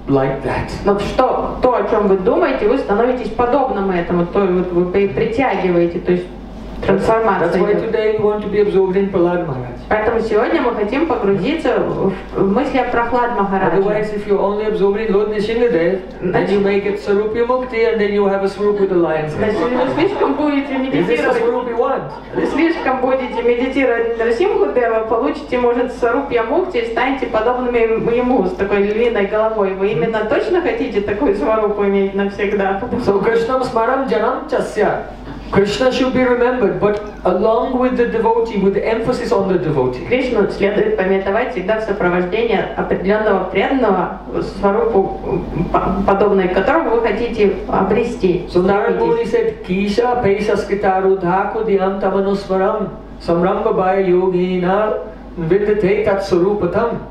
like that. Вот что, то, о чем вы думаете, вы становитесь подобным этому, то вот вы при- притягиваете, то есть That's трансформация why идет. today we want to be absorbed in Prahlad Maharaj. Поэтому сегодня мы хотим погрузиться в в мысли о Прохлад Махараджа. Otherwise, if you're only absorbed in Lord Nishingadev, then you may get Sarupya Mukti and then you have a Swarup with the lion's head. Если вы слишком будете Is this the медитировать, Swarup you want? если слишком будете медитировать Нарсимху Дева, получите, может, Сарупья Мукти и станете подобными ему, с такой львиной головой. Вы именно точно хотите такую сварупу иметь навсегда? So Krishnam Smaram Janam Chasya. Krishna should be remembered, but along with the devotee, with the emphasis on the devotee. Кришну следует памятовать всегда в сопровождении определенного преданного, сварупу, подобной которому вы хотите обрести. So Narad Muni said, Kisha Pesaskitaru Dhakudiyam Tamanuswaram Samramba Bhaya Yogina Vidate Tat Sarupatam.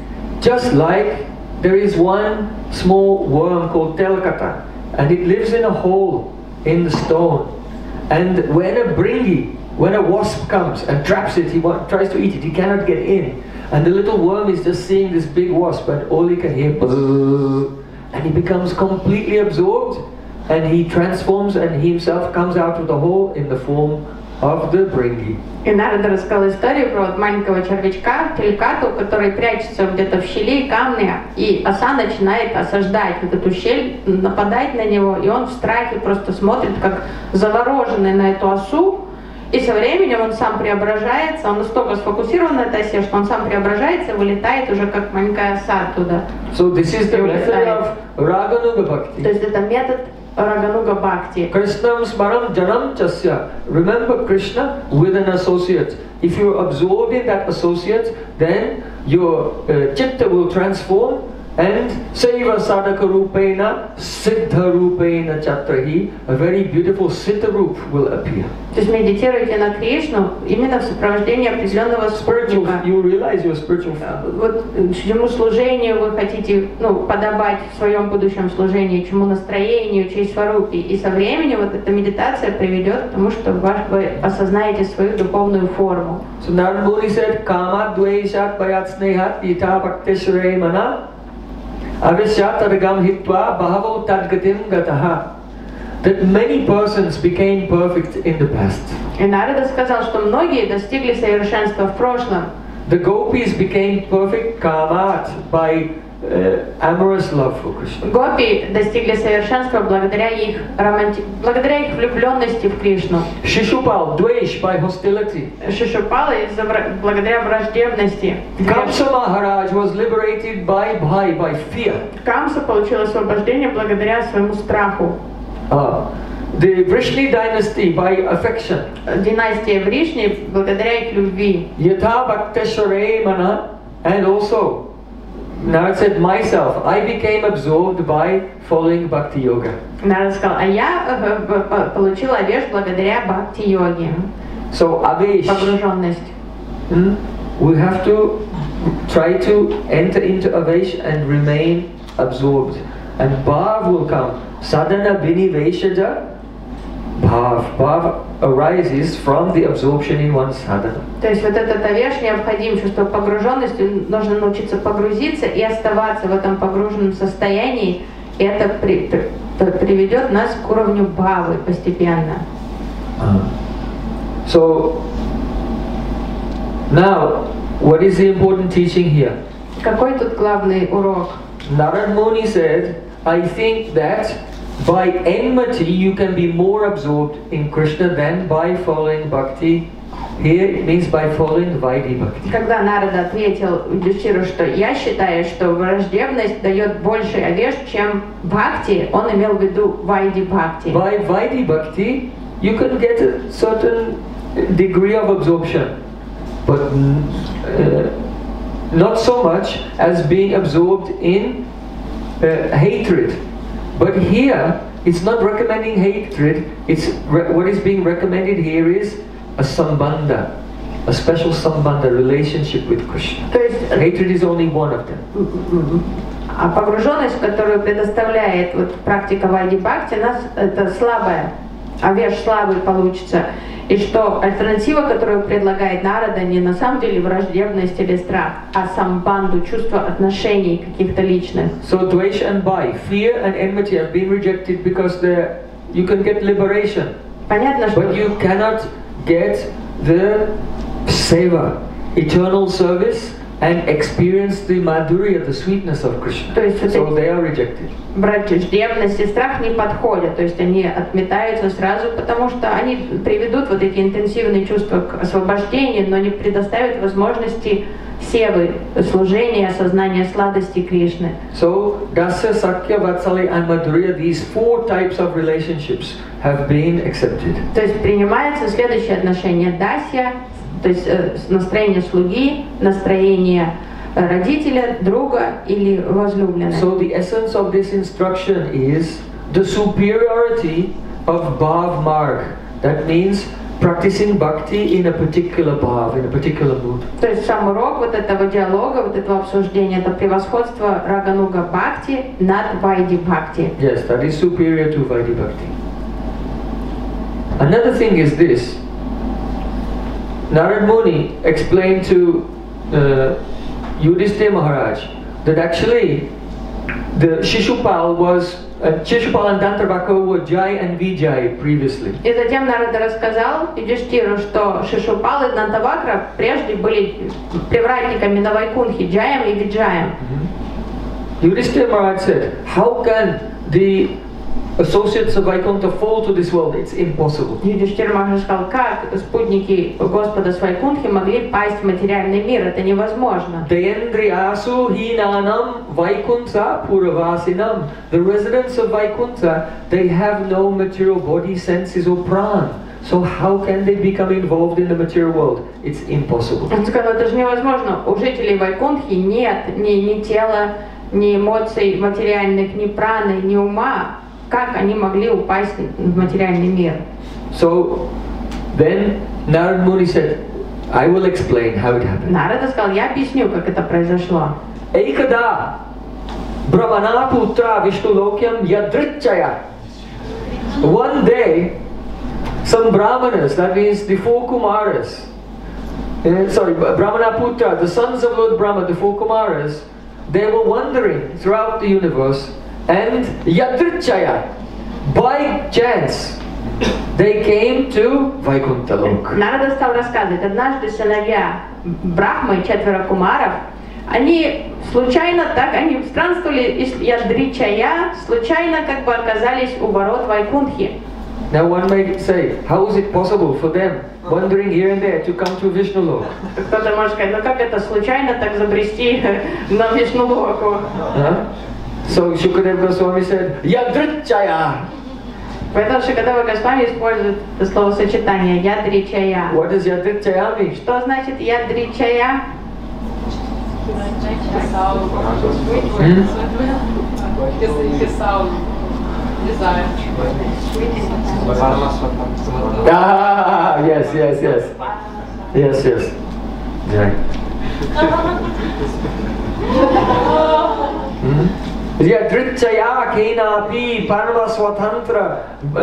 Just like there is one small worm called Telkata, and it lives in a hole in the stone. And when a bringi, when a wasp comes and traps it, he want, tries to eat it, he cannot get in. And the little worm is just seeing this big wasp, and all he can hear, buzz, and he becomes completely absorbed, and he transforms, and he himself comes out of the hole in the form of the bringi. И Нарада рассказал историю про вот маленького червячка, телькату, который прячется где-то в щели камня, и оса начинает осаждать вот эту щель, нападать на него, и он в страхе просто смотрит, как завороженный на эту осу, и со временем он сам преображается, он настолько сфокусирован на этой осе, что он сам преображается, вылетает уже как маленькая оса оттуда. So this is the method of Raganuga Bhakti. То есть это метод Рагануга Бхакти. Krishnam Smaram Janam Chasya. Remember Krishna with an associate. If you're absorbed in that associate, then your uh, chitta will transform, and Saiva Sadhaka Rupena Siddha Rupena Chatrahi, a very beautiful Siddha Rup will appear. То есть медитируйте на Кришну именно в сопровождении определенного Spiritual, спутника. you realize you're spiritual. Вот чему служению вы хотите, ну, подобать в своем будущем служении, чему настроению, чьей сварупе. И со временем вот эта медитация приведет к тому, что ваш, вы осознаете свою духовную форму. So Narad Muni said, Kama Dvaishat Bayat Snehat Yita Bhaktishre Mana Avishat Adagam Hitva Bhavo Tadgatim Gataha. That many persons became perfect in the past. И Нарада сказал, что многие достигли совершенства в прошлом. The gopis became perfect kamat by uh, amorous love for Krishna. Гопи достигли совершенства благодаря их, романти... благодаря их влюбленности в Кришну. Shishupal, dvesh by hostility. Шишупала из-за вра- благодаря враждебности. Kamsa Maharaj was liberated by bhai, by fear. Камса получил освобождение благодаря своему страху. Uh, the Vrishni dynasty by affection. Династия Вришни благодаря их любви. Yatha Bhakteshware Mana, and also, now it said myself, I became absorbed by following Bhakti Yoga. Нарада сказал, а я э, э, э, получил овеш благодаря бхакти-йоге. So Avesh, Погруженность. hmm, we have to try to enter into Avesh and remain absorbed. And Bhav will come. Sadhana Viniveshaja Bhav. Bhav arises from the absorption in one's sadhana. То есть вот этот овеш необходим, чувство погруженности, нужно научиться погрузиться и оставаться в этом погруженном состоянии. И это при, при, приведет нас к уровню бхавы постепенно. Uh, so, now, what is the important teaching here? Какой тут главный урок? Narad Muni said, I think that by enmity you can be more absorbed in Krishna than by following bhakti. Here it means by following Vaidhi bhakti. Когда Нарада ответил Юдхишthиру, что я считаю, что враждебность дает больше овеш, чем бхакти, он имел в виду Вайди бхакти. By Vaidhi bhakti you can get a certain degree of absorption, but uh, not so much as being absorbed in uh, hatred. But here, it's not recommending hatred, it's re what is being recommended here is a sambandha, a special sambandha, relationship with Krishna. То есть, Hatred is only one of them. а погруженность, которую предоставляет вот практика Вайди Бхакти, нас это слабая, овеш слабый получится. И что альтернатива, которую предлагает Нарада, не на самом деле враждебность или страх, а самбанду, чувство отношений каких-то личных. So dvesh and bhai, fear and enmity have been rejected because they you can get liberation, Понятно, что but you cannot get the seva, eternal service, and experience the madhurya, the sweetness of Krishna. То есть вот So эти they are rejected. враждебность и страх не подходят, то есть они отметаются сразу, потому что они приведут вот эти интенсивные чувства к освобождению, но не предоставят возможности севы, служения, осознания сладости Кришны. So Dasya, Sakya, Vatsalya and Madhurya, these four types of relationships have been accepted. То есть принимается следующее отношение дасья, то есть э, настроение слуги, настроение э, родителя, друга или возлюбленной. So the essence of this instruction is the superiority of Bhav Marg. That means practicing bhakti in a particular bhav, in a particular mood. То есть сам урок вот этого диалога, вот этого обсуждения, это превосходство Рагануга Бхакти над Вайди Бхакти. Yes, that is superior to Vaidhi Bhakti. Another thing is this. Narad Muni explained to uh, Yudhishthira Maharaj that actually the Shishupal was uh, Shishupal and Dantavaka were Jai and Vijay previously. И затем Нарада рассказал Юдхиштиру, что Шишупал и Дантавакра прежде были привратниками на Вайкунхе, Джаем и Виджаем. Mm-hmm. Yudhishthira Maharaj said, how can the associates of Vaikuntha fall to this world? It's impossible. Юдхиштир Махарадж сказал, как спутники Господа с Вайкунхи могли пасть в материальный мир, это невозможно. Deyendriyasu hinanam Vaikuntha puravasinam. The residents of Vaikuntha, they have no material body, senses or pran. So how can they become involved in the material world? It's impossible. Он сказал, это же невозможно. У жителей Вайкунхи нет ни, ни тела, ни эмоций материальных, ни праны, ни ума. Как они могли упасть в материальный мир? So then Narad Muni said, I will explain how it happened. Нарада сказал, я объясню, как это произошло. Ekada Brahmana putra Vishnu lokyam yadrichaya. One day, some Brahmanas, that means the four Kumaras, uh, sorry, Brahmana putra, the sons of Lord Brahma, the four Kumaras, they were wandering throughout the universe, and yadrichaya, by chance, they came to Vaikuntha Lok. Нарада стал рассказывать, однажды сыновья Брахмы, четверо кумаров, они случайно так, они странствовали из Ядричая, случайно как бы оказались у ворот Вайкунтхи. Now one may say, how is it possible for them, wandering here and there, to come to Vishnu Lok? Кто-то может сказать, ну как это случайно так забрести на Вишну-локу? Huh? So Shukadeva Goswami said, Yadrichaya. Поэтому Шукадева Госвами использует это словосочетание Ядричая. What does Yadrichaya mean? Что значит Ядричая? Ah, yes, yes, yes. Yes, yes. Yeah. Hmm? Yadrichaya kenapi parama swatantra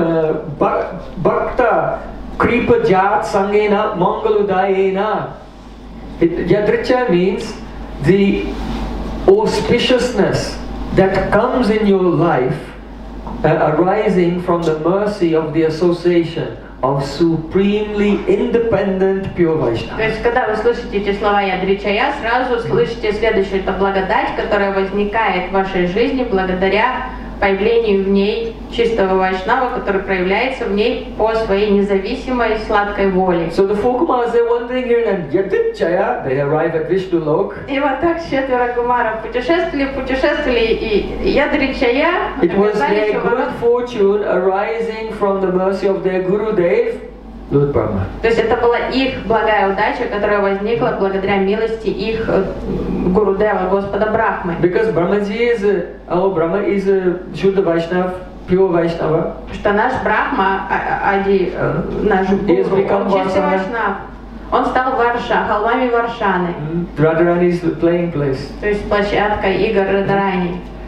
bhakta kripa jat sangena mangaludayena. Yadrichaya means the auspiciousness that comes in your life uh, arising from the mercy of the association of supremely independent pure То Vaishnava. есть, когда вы слышите эти слова Ядричая, сразу слышите следующее, это благодать, которая возникает в вашей жизни благодаря появлению в ней чистого вайшнава, который проявляется в ней по своей независимой сладкой воле. So the four Kumaras, they're wandering here and Yadrichaya, they arrive at Vishnu Lok. И вот так четверо кумаров путешествовали, путешествовали, и Ядричая It was оказались their у ворот. good fortune arising from the mercy of their Gurudev, Lord Brahma. То есть это была их благая удача, которая возникла благодаря милости их э, Гурудева, Господа Брахмы. Because Brahmaji is a, our Brahma is a Shuddha Vaishnava, pure Vaishnava. Что наш Брахма, а- а- Ади, э, наш Is Гуру, become он чистый Vardhana. Вайшнав. Он стал Варша, холмами Варшаны, Radharani's playing place. то есть площадкой игр Радарани.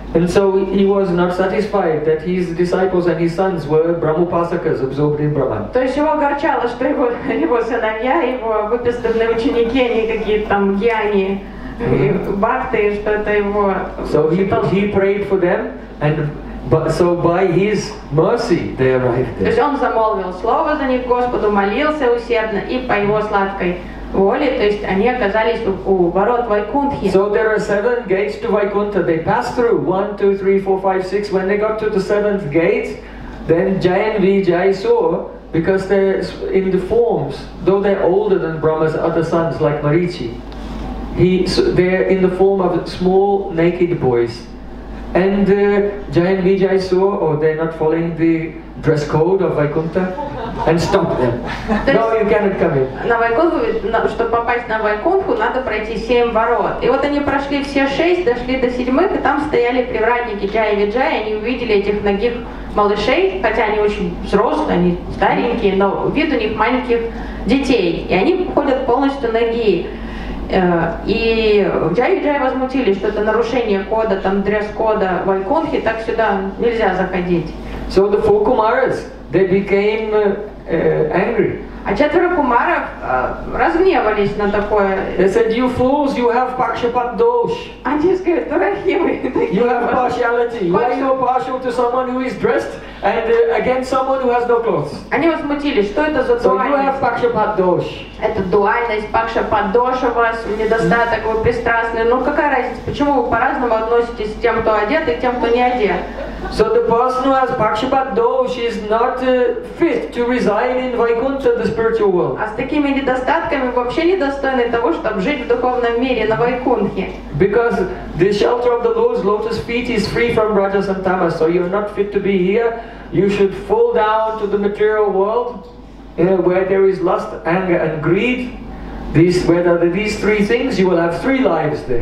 And so he was not satisfied that his disciples and his sons were Brahmopasakas, absorbed in Brahman. То есть его огорчало, что его, его сыновья, его выписанные ученики, они какие-то там гьяни, бхакты, что это его... So he, he prayed for them, and but, so by his mercy they arrived То есть there. он замолвил слово за них Господу, молился усердно, и по его сладкой воле, то есть они оказались у, у ворот Вайкунтхи. So there are seven gates to Vaikuntha. They passed through one, two, three, four, five, six. When they got to the seventh gate, then Jayan Vijay saw, because they're in the forms, though they're older than Brahma's other sons like Marichi, he, so they're in the form of small naked boys. And uh, Jayan Vijay saw, or they're not following the dress code of Vaikuntha, and stopped them. No, you cannot come in. На Вайкунтху, чтобы попасть на Вайкунтху, надо пройти семь ворот. И вот они прошли все шесть, дошли до седьмых, и там стояли привратники Джая Виджая, они увидели этих ногих малышей, хотя они очень взрослые, они старенькие, но вид у них маленьких детей, и они ходят полностью ноги. И Джай Виджай возмутились, что это нарушение кода, там дресс-кода Вайкунтхи, так сюда нельзя заходить. So the four Kumaras, they became uh, uh, angry. А четверо кумаров э, разгневались на такое. They said, "You fools, you have pakshapat dosh. Они сказали, дураки вы. You have partiality. Why you are partial to someone who is dressed and uh, against someone who has no clothes? Они возмутились, что это за So you have дуальность? pakshapat dosh." Это дуальность, пакшападош у вас, недостаток, вы пристрастны. Ну какая разница, почему вы по-разному относитесь к тем, кто одет, и к тем, кто не одет? So the person who has pakshapat dosh is not uh, fit to reside in Vaikuntha, the spiritual world. А с такими недостатками вообще недостойны того, чтобы жить в духовном мире на Вайкунтхе. Because the shelter of the Lord's lotus feet is free from rajas and tamas, so you're not fit to be here. You should fall down to the material world, you know, where there is lust, anger, and greed. These, where there are these three things, you will have three lives there.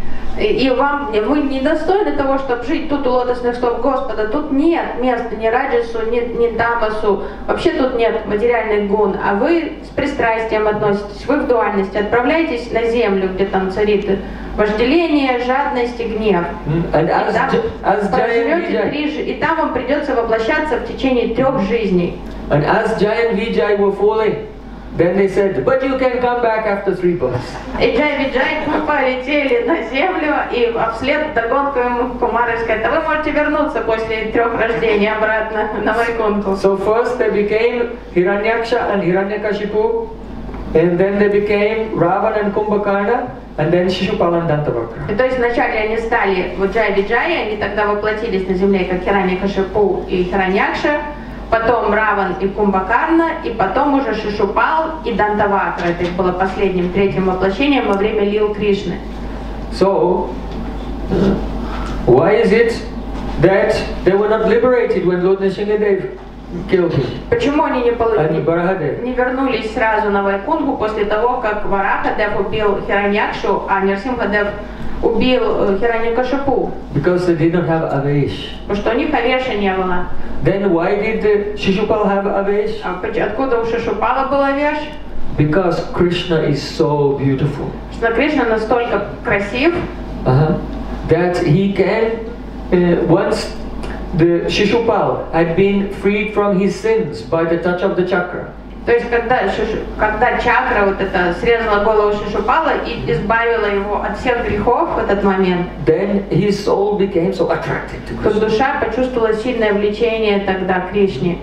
И вам, вы недостойны того, чтобы жить тут у лотосных стоп Господа. Тут нет места ни раджасу, ни, ни тамасу. Вообще тут нет материальных гун. А вы с пристрастием относитесь, вы в дуальности. Отправляйтесь на землю, где там царит вожделение, жадность и гнев. And И as, там as проживете Jayan три Vijay, жи- и там вам придется воплощаться в течение трех жизней. and as Jayan Vijay were falling, then they said, "But you can come back after three births." И Джай Виджай полетели на землю, и а вслед догонку ему Кумары сказать, а вы можете вернуться после трех рождений обратно на Вайкунтху. So first they became Hiranyaksha and Hiranyakashipu, and then they became Ravan and Kumbhakarna, and then Shishupala and Dantavakra. И то есть вначале они стали вот Джай Виджай, они тогда воплотились на земле как Хираньякашипу и Хираньякша, потом Раван и Кумбакарна, и потом уже Шишупал и Дантавакра. Это их было последним, третьим воплощением во время Лил Кришны. So, why is it that they were not liberated when Lord Nrsimhadev killed him? Почему они не, полу- And Barahadeva? не вернулись сразу на Вайкунтху после того, как Варахадев убил Хираньякшу, а Нрсимхадев убил э, Хираньякашипу? Because they did not have Avesh. Потому что у них Авеша не было. Then why did uh, Shishupal have Avesh? А поч- откуда у Шишупала был Авеш? Because Krishna is so beautiful. Что Кришна настолько красив, Uh-huh. That he can, uh, once the Shishupal had been freed from his sins by the touch of the chakra. то есть когда, Шишу- когда чакра вот это срезала голову Шишупала и избавила его от всех грехов в этот момент, Then his soul became so attracted to то Krishna. душа почувствовала сильное влечение тогда к Кришне.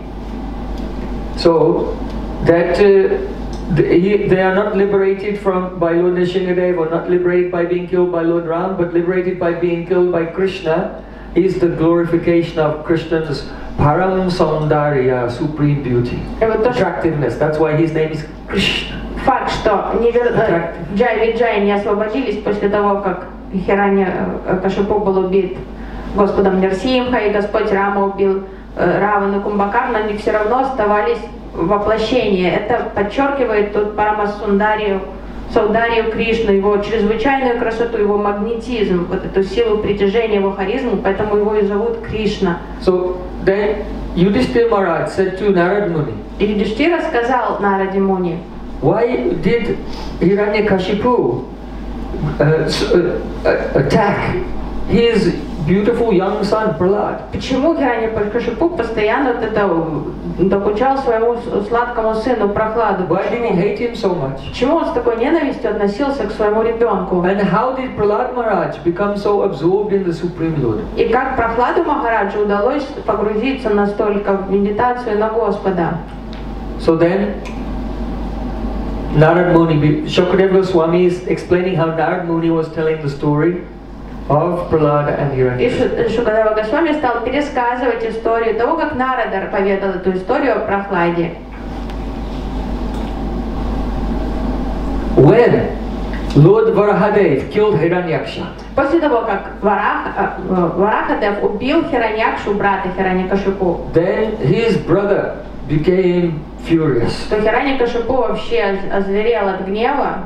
So that uh, the, he, they are not liberated from by Lord Nrsimhadev, or not liberated by being killed by Lord Ram, but liberated by being killed by Krishna, is the glorification of Krishna's Param Saundarya, supreme beauty, И вот то, что attractiveness. That's why his name is Krishna. факт, что не вер- э, Джай Виджай не освободились после того, как Хираньякашипу был убит Господом Нрсимха, и Господь Рама убил э, Равана Кумбакарна, они все равно оставались в воплощении. Это подчеркивает тут Парамасундарию, Саударию Кришну, его чрезвычайную красоту, его магнетизм, вот эту силу притяжения, его харизму, поэтому его и зовут Кришна. So then Yudhishthira Maharaj said to Narad Muni, И Юдиштхира сказал Нараде Муни, why did Hiranyakashipu uh, s- uh, uh, attack his beautiful young son, Prahlad? Почему Хираньякашипу постоянно вот это докучал своему сладкому сыну Прохладу? Why did he Почему? hate him so much? Почему он с такой ненавистью относился к своему ребенку? And how did Prahlad Maharaj become so absorbed in the Supreme Lord? И как Прохладу Махараджу удалось погрузиться настолько в медитацию на Господа? So then, Narad Muni, Shukadeva Goswami is explaining how Narad Muni was telling the story of Prahlad and И Hiranyakashipu. Шукадева Госвами стал пересказывать историю того, как Нарадар поведал эту историю о Прохладе. When Lord Varahadev killed Hiranyaksha, После того, как Варах, э, Варахадев убил Хираньякшу, брата Хираньякашипу, then his brother became furious. то Хираньякашипу вообще озверел от гнева,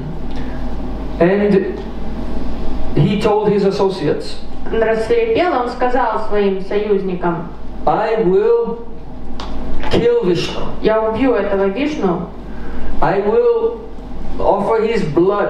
And he told his associates, он рассвирепел, он сказал своим союзникам: I will kill Vishnu. я убью этого Вишну, I will offer his blood.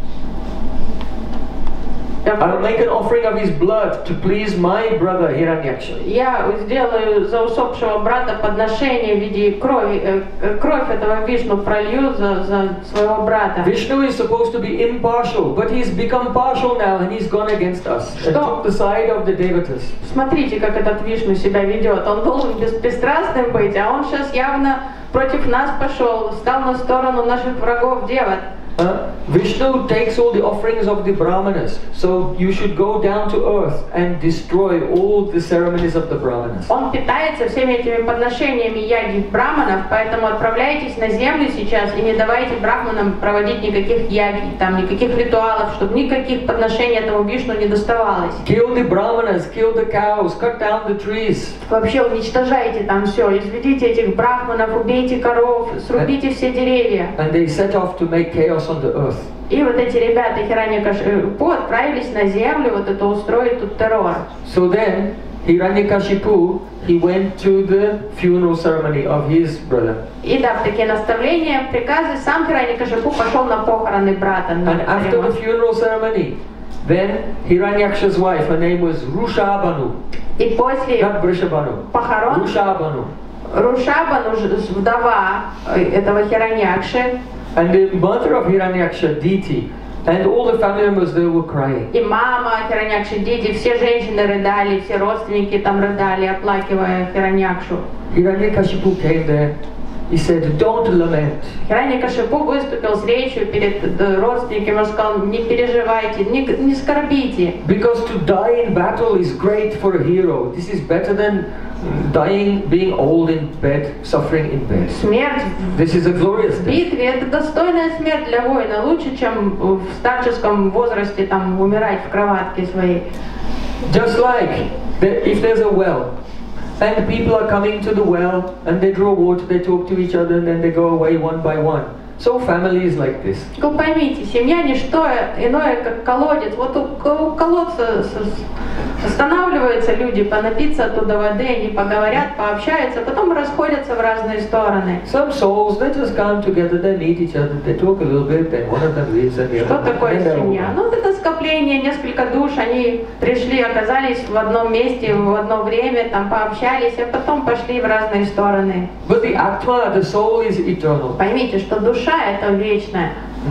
я, I'll make an offering of his blood to please my brother Hiranyaksha. я сделаю за усопшего брата подношение в виде крови, э, э, кровь этого Вишну пролью за, за своего брата. Vishnu is supposed to be impartial, but he's become partial now and he's gone against us and Что? took the side of the Devatas. Смотрите, как этот Вишну себя ведет. Он должен беспристрастным быть, а он сейчас явно против нас пошел, стал на сторону наших врагов деват. Uh, Vishnu takes all the offerings of the Brahmanas, so you should go down to earth and destroy all the ceremonies of the Brahmanas. Он питается всеми этими подношениями яги браманов, поэтому отправляйтесь на землю сейчас и не давайте брахманам проводить никаких яги, там никаких ритуалов, чтобы никаких подношений этому Вишну не доставалось. Kill the Brahmanas, kill the cows, cut down the trees. Вообще уничтожайте там все, изведите этих брахманов, убейте коров, срубите все деревья. And they set off to make chaos on the earth. И вот эти ребята Хираньякашипу отправились на землю вот это устроить тут террор. So then, Hiranyakashipu, he went to the funeral ceremony of his brother. И дав такие наставления, приказы, сам Хираньякашипу пошел на похороны брата. на And after the церемонию. funeral ceremony, then Hiranyaksha's wife, her name was Rushabhanu, И после not Vrishabhanu, похорон Rushabhanu. Рушабану, вдова этого Хираньякши, And the mother of Hiranyaksha, Diti, and all the family members there were crying. и мама Хираньякши, Диди, все женщины рыдали, все родственники там рыдали, оплакивая Хираньякшу. Hiranyakashipu came there. He said, "Don't lament. Хираньякашипу выступил с речью перед родственниками, он сказал: не переживайте, не, не скорбите. Because to die in battle is great for a hero. This is better than dying, being old in bed, suffering in bed. Смерть This is a glorious в death." битве — это достойная смерть для воина, лучше, чем в старческом возрасте там умирать в кроватке своей. Just like the, if there's a well, and people are coming to the well, and they draw water, they talk to each other, and then they go away one by one. So family is like this. Вы поймите, семья не что иное, как колодец. Вот у, у колодца с- с- останавливаются люди понапиться оттуда воды, они поговорят, пообщаются, потом расходятся в разные стороны. Some souls, they just come together, they meet each other, they talk a little bit, then one of them leaves and the Что other, такое then they're семья? over. Ну, вот это скопление, несколько душ, они пришли, оказались в одном месте, в одно время, там пообщались, а потом пошли в разные стороны. But the Atma, the soul is eternal. Поймите, что душа — это вечная.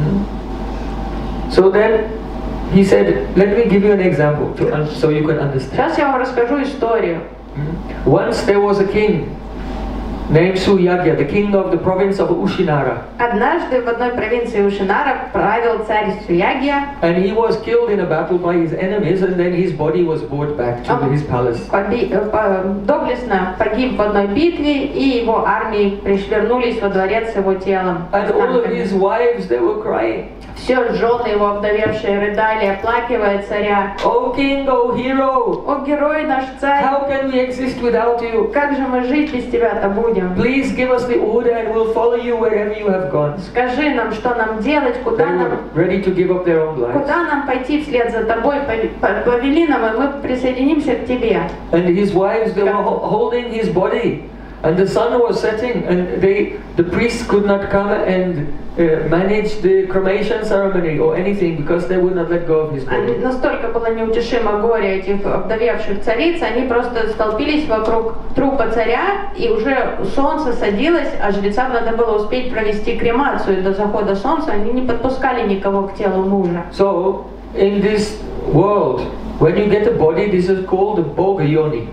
So then he said, let me give you an example to, un- so you can understand. Сейчас я вам расскажу историю. Once there was a king named Suyagya, the king of the province of Ushinara. Однажды в одной провинции Ушинара правил царь Суягья. And he was killed in a battle by his enemies, and then his body was brought back to Oh. his palace. Поби- э, по- доблестно погиб в одной битве, и его армии пришвернулись во дворец с его телом. And all of his wives, they were crying, Все жены его овдовевшие рыдали, оплакивая царя. "Oh king, oh hero, О, герой наш царь, how can we exist without you? как же мы жить без тебя-то будем? Please give us the order and we'll follow you wherever you have gone." Скажи нам, что нам делать, They куда were нам, ready to give up their own lives. куда нам пойти вслед за тобой, пове- по- повели нам, и мы присоединимся к тебе. And his wives, they were ho- holding his body. and the sun was setting, and they, the priests could not come and uh, manage the cremation ceremony or anything because they would not let go of his body. Настолько было неутешимо горе этих овдовевших цариц, они просто столпились вокруг трупа царя, и уже солнце садилось, а жрецам надо было успеть провести кремацию до захода солнца, они не подпускали никого к телу мужа. So, in this world, when you get a body, this is called the Boga Yoni.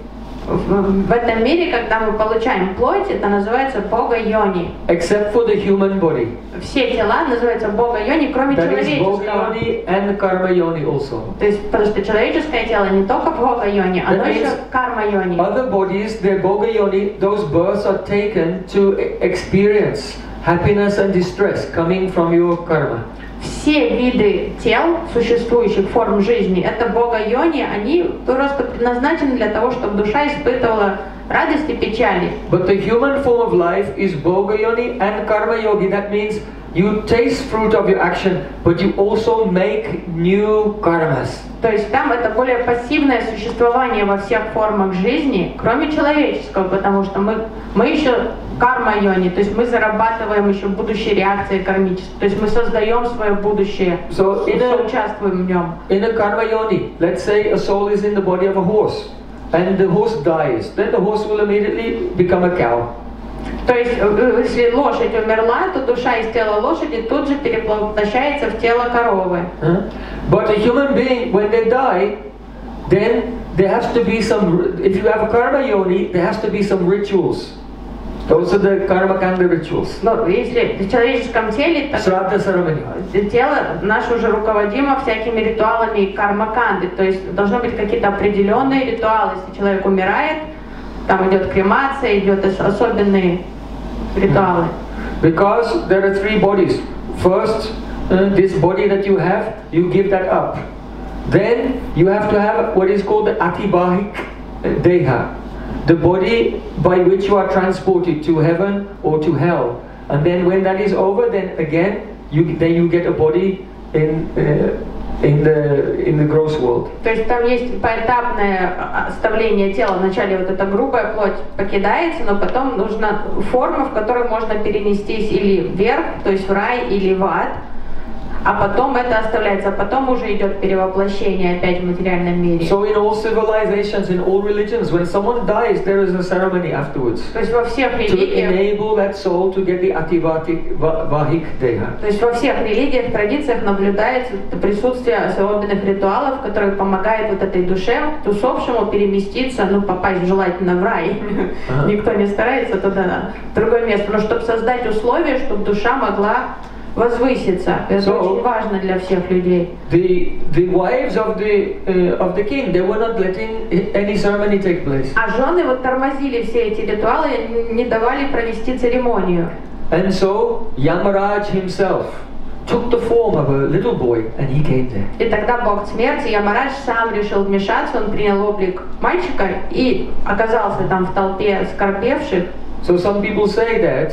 В этом мире, когда мы получаем плоть, это называется Бога Йони. Except for the human body. Все тела называются Бога Йони, кроме That is человеческого. Boga Yoni and Karma Yoni also. То есть, потому что человеческое тело не только Бога Йони, оно That еще means Карма Йони. Other bodies, their Boga Yoni, those births are taken to experience happiness and distress coming from your karma. Все виды тел, существующих форм жизни, это Бога Йони, они просто предназначены для того, чтобы душа испытывала радость и печали. But the human form of life is Boga Yoni and Karma Yogi. That means you taste fruit of your action, but you also make new karmas. То есть там это более пассивное существование во всех формах жизни, кроме человеческого, потому что мы, мы еще карма йони, то есть мы зарабатываем еще будущие реакции кармические, то есть мы создаем свое будущее, So in a, участвуем в нем. in a karma yoni, let's say a soul is in the body of a horse, and the horse dies, then the horse will immediately become a cow. То есть, если лошадь умерла, то душа из тела лошади тут же перевоплощается в тело коровы. Huh? But a human being, when they die, then there has to be some, if you have a karma yoni, there has to be some rituals. Those are the karma kanda rituals. Но если в человеческом теле, так Shraddha ceremony. тело наше уже руководимо всякими ритуалами карма-канды, то есть должны быть какие-то определенные ритуалы. Если человек умирает, там идет кремация, идет особенные ритуалы. Because there are three bodies. First, uh, this body that you have, you give that up. Then you have to have what is called the atibahik deha, the body by which you are transported to heaven or to hell. And then when that is over, then again, you then you get a body in uh, in the in the gross world. То есть там есть поэтапное оставление тела. Вначале вот эта грубая плоть покидается, но потом нужна форма, в которой можно перенестись или вверх, то есть в рай, или в ад. А потом это оставляется, а потом уже идет перевоплощение опять в материальном мире. So in all civilizations, in all religions, when someone dies, there is a ceremony afterwards. То есть во всех To религиях, enable that soul to get the ativahik deha. то есть во всех религиях, традициях наблюдается присутствие особенных ритуалов, которые помогают вот этой душе, усопшему, переместиться, ну попасть желательно в рай. Ага. Никто не старается туда, в другое место, но чтобы создать условия, чтобы душа могла возвыситься. Это So, очень важно для всех людей. The the wives of the uh, of the king, they were not letting any ceremony take place. А жены вот тормозили все эти ритуалы, не давали провести церемонию. And so Yamaraj himself took the form of a little boy and he came there. И тогда бог смерти, Ямарадж, сам решил вмешаться, он принял облик мальчика и оказался там в толпе скорбевших. So some people say that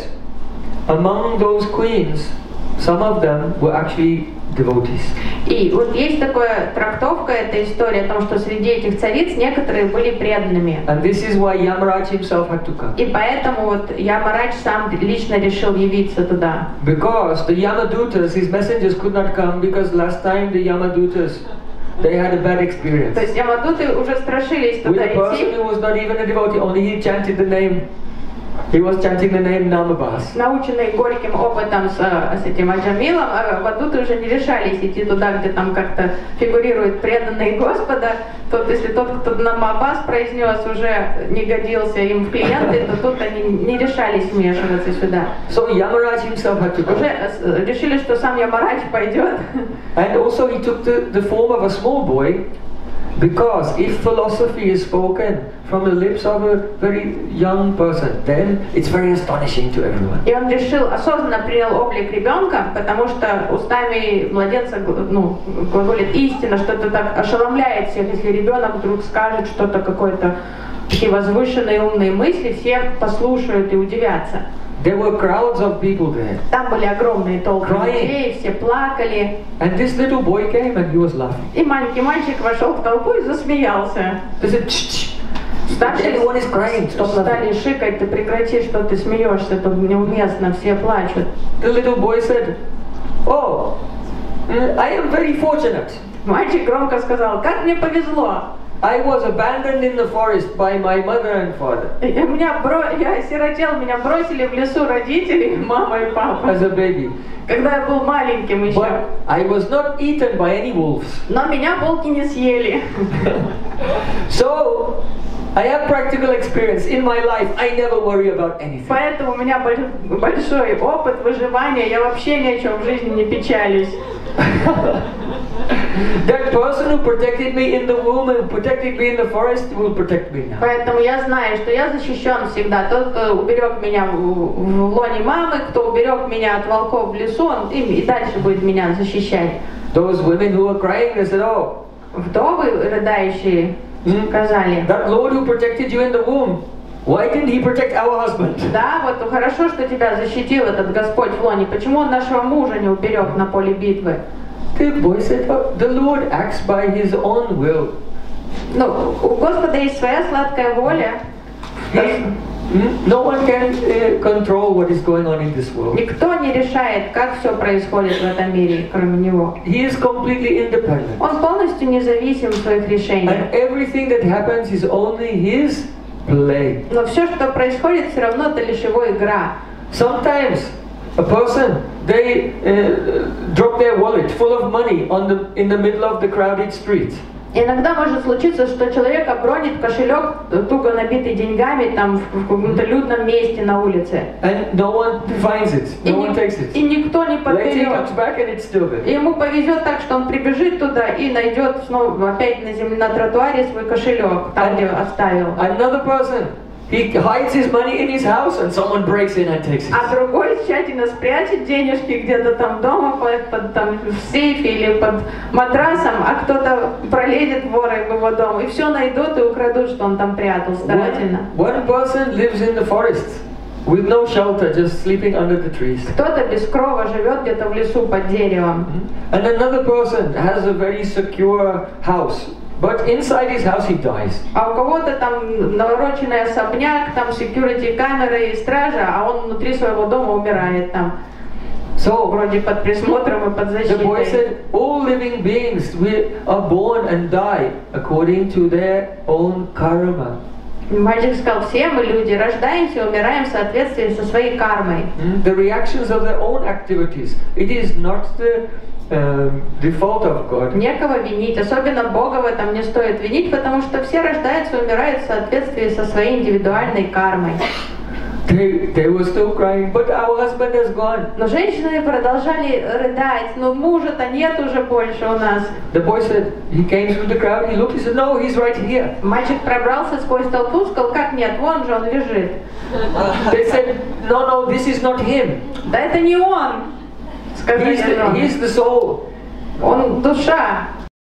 among those queens, some of them were actually devotees. И вот есть такая трактовка этой истории о том, что среди этих цариц некоторые были преданными. And this is why Yamaraj himself had to come. И поэтому вот Ямарадж сам лично решил явиться туда. Because the Yamadutas, his messengers could not come because last time the Yamadutas, they had a bad experience. То есть Ямадуты уже страшились With туда a person идти. who was not even a devotee, only he chanted the name. He was chanting the name Namabas. Наученные горьким опытом с, с этим Аджамилом, Вадуты уже не решались идти туда, где там как-то фигурирует преданный Господа. Тот, если тот, кто Намабас произнес, уже не годился им в клиенты, то тут они не решались вмешиваться сюда. So Yamaraj himself had to go. Уже решили, что сам Ямарадж пойдет. And also he took the, the form of a small boy, because if philosophy is spoken from the lips of a very young person, then it's very astonishing to everyone. И он решил, осознанно принял облик ребенка, потому что устами младенца, ну, глаголит истина, что это так ошеломляет всех, если ребенок вдруг скажет что-то, какое-то такие возвышенные умные мысли, все послушают и удивятся. There were crowds of people there. Там были огромные толпы Crying. людей, все плакали. And this little boy came and he was laughing. И маленький мальчик вошел в толпу и засмеялся. They said, "Shh, shh." Старшие Everyone is crying. Stop стали laughing. шикать, ты прекрати, что ты смеешься, это неуместно, все плачут. The little boy said, "Oh, mm, I am very fortunate. Мальчик громко сказал, как мне повезло. I was abandoned in the forest by my mother and father И Меня бро... Я осиротел, меня бросили в лесу родители, мама и папа, as a baby. когда я был маленьким еще. But I was not eaten by any wolves. Но меня волки не съели. So, I have practical experience in my life. I never worry about anything. Поэтому у меня боль- большой опыт выживания, я вообще ни о чем в жизни не печалюсь. That person who protected me in the womb and protected me in the forest will protect me now. Поэтому я знаю, что я защищен всегда. Тот, кто уберег меня в, в лоне мамы, кто уберег меня от волков в лесу, он и, и дальше будет меня защищать. Those women who were crying, they said, "Oh, Вдовы, рыдающие, сказали, that Lord who protected you in the womb, why didn't he protect our husband?" да, вот хорошо, что тебя защитил этот Господь в лоне. Почему он нашего мужа не уберег на поле битвы? The boy said, "Oh, the Lord acts by his own will. Ну, у Господа есть своя сладкая воля. He- Hmm? No one can uh, control what is going on in this world. Никто не решает, как все происходит в этом мире, кроме него. He is completely independent. Он полностью независим в своих решениях. And everything that happens is only his play. Но все, что происходит, все равно это лишь его игра. Sometimes a person, they uh, drop their wallet full of money on the, in the middle of the crowded street. Иногда может случиться, что человек обронит кошелек, туго набитый деньгами, там в каком-то людном месте на улице. And no one finds it, И, no one ни- takes it. и никто не Later he подберет. comes back and it's still И there. ему повезет так, что он прибежит туда и найдет снова опять на земле, на тротуаре свой кошелек, там, где оставил. Another person, he hides his money in his house and someone breaks in and takes it. А другой тщательно спрячет денежки где-то там дома, под, под- там, в сейфе или под матрасом, а кто-то пролезет воры в его дом, и все найдут и украдут, что он там прятал старательно. One, one person lives in the forest with no shelter, just sleeping under the trees. Кто-то без крова живет где-то в лесу под деревом. And another person has a very secure house, but inside his house he dies. А у кого-то там навороченный особняк, там security камеры и стража, а он внутри своего дома умирает там. So Вроде под присмотром и под the boy защитой. said, all living beings we are born and die according to their own karma. Мальчик сказал, все мы люди, рождаемся и умираем в соответствии со своей кармой. Mm, The reactions of their own activities. It is not the um, default of God. Некого винить, особенно Бога в этом не стоит винить, потому что все рождаются и умирают в соответствии со своей индивидуальной кармой. They, they were still crying, but our husband has gone. Но женщины продолжали рыдать, но мужа-то нет уже больше у нас. The boy said, he came through the crowd, he looked, he said, no, he's right here. Мальчик пробрался сквозь толпу, сказал, как нет, вон же он лежит. They said, no, no, this is not him. Да это не он, сказали He's the, жены. he's the soul. Он душа.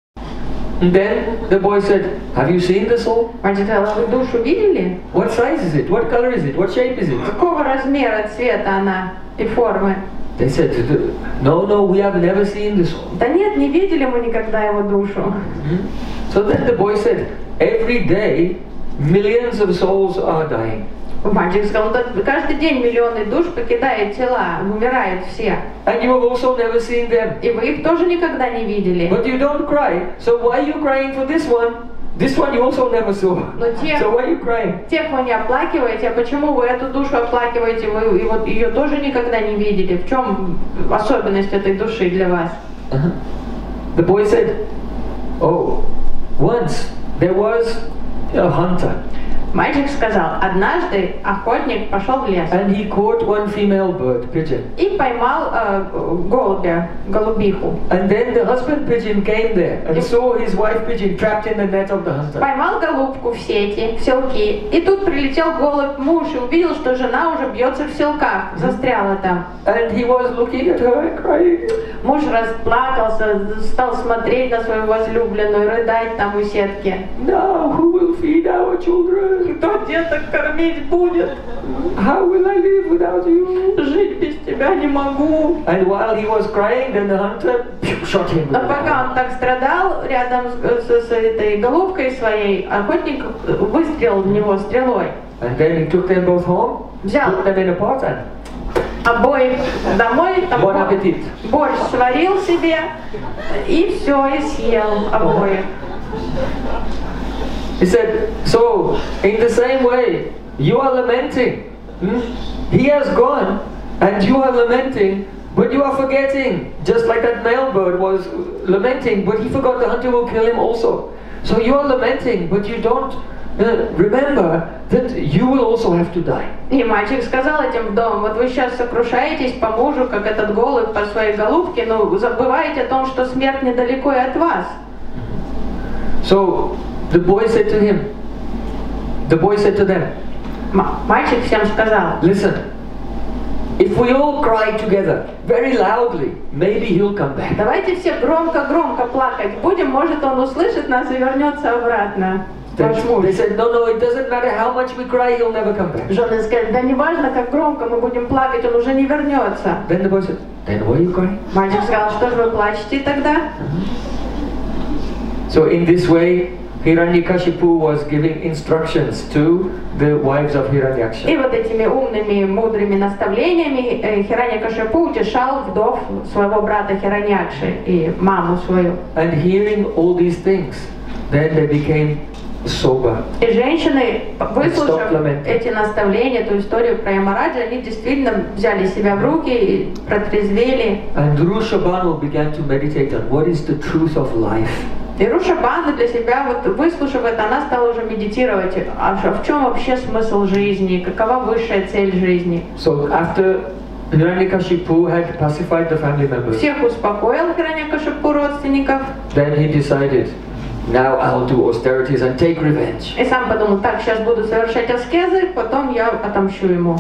And then the boy said, have you seen the soul? Мальчик сказал, а вы душу видели? What size is it? What color is it? What shape is it? Какого размера, цвета она и формы? They said, no, no, we have never seen the soul. Да нет, не видели мы никогда его душу. So then the boy said, every day millions of souls are dying. Мальчик сказал, да каждый день миллионы душ покидают тела, умирают все. And you have also never seen them. И вы их тоже никогда не видели. But you don't cry. So why are you crying for this one? This one you also never saw. Но те, So why are you crying? тех вы не оплакиваете, а почему вы эту душу оплакиваете, вы и вот ее тоже никогда не видели? В чем особенность этой души для вас? Uh-huh. The boy said, oh, once there was a hunter Мальчик сказал, однажды охотник пошел в лес and he caught one female bird, pigeon. и поймал э, голубя, голубиху. And then the husband pigeon came there and saw his wife pigeon trapped in the net of the hunter. Поймал голубку в сети, в селки. И тут прилетел голубь муж и увидел, что жена уже бьется в селках, застряла там. And he was looking at her and crying. Муж расплакался, стал смотреть на свою возлюбленную, рыдать там у сетки. Now who will feed our children? Кто деток кормить будет? How will I live without you? Жить без тебя не могу. And while he was crying, then the hunter shot him. Но пока он так страдал, рядом с, с- с этой голубкой своей, охотник выстрелил в него стрелой. And then he took them both home, Взял put them in a pot, and обоих домой, там bon бо- appetit. борщ сварил себе, и все, и съел обоих. He said, so in the same way, you are lamenting. Hmm? He has gone, and you are lamenting, but you are forgetting. Just like that male bird was lamenting, but he forgot the hunter will kill him also. So you are lamenting, but you don't uh, remember that you will also have to die. И мальчик сказал этим в дом: вот вы сейчас сокрушаетесь по мужу, как этот голубь по своей голубке, но забываете о том, что смерть недалеко и от вас. So the boy said to him, the boy said to them, М- мальчик всем сказал: listen, if we all cry together, very loudly, maybe he'll come back. давайте все громко-громко плакать будем, может он услышит нас и вернется обратно. Ваш They, муж. they said, no, no, it doesn't matter how much we cry, he'll never come back. Жены сказали: да не важно, как громко мы будем плакать, он уже не вернется. Then the boy said, then why are you crying? Мальчик сказал: что же вы плачете тогда? So in this way, Hiranyakashipu was giving instructions to the wives of И Hiranyaksha. вот этими умными, мудрыми наставлениями э, Хираньякашипу утешал вдов своего брата Хираньякши и маму свою. And hearing all these things, then they became sober. И женщины, выслушав Stop lamenting. эти наставления, эту историю про Ямараджа, они действительно взяли себя в руки и протрезвели. And Rushabanu began to meditate on what is the truth of life. И Руша Банда для себя, вот выслушав это, она стала уже медитировать, а ш- в чем вообще смысл жизни, какова высшая цель жизни. So after Hiranyakashipu had pacified the family members, Всех успокоил Хираньякашипу родственников, then he decided, now I'll do austerities and take revenge. и сам подумал: так, сейчас буду совершать аскезы, потом я отомщу ему.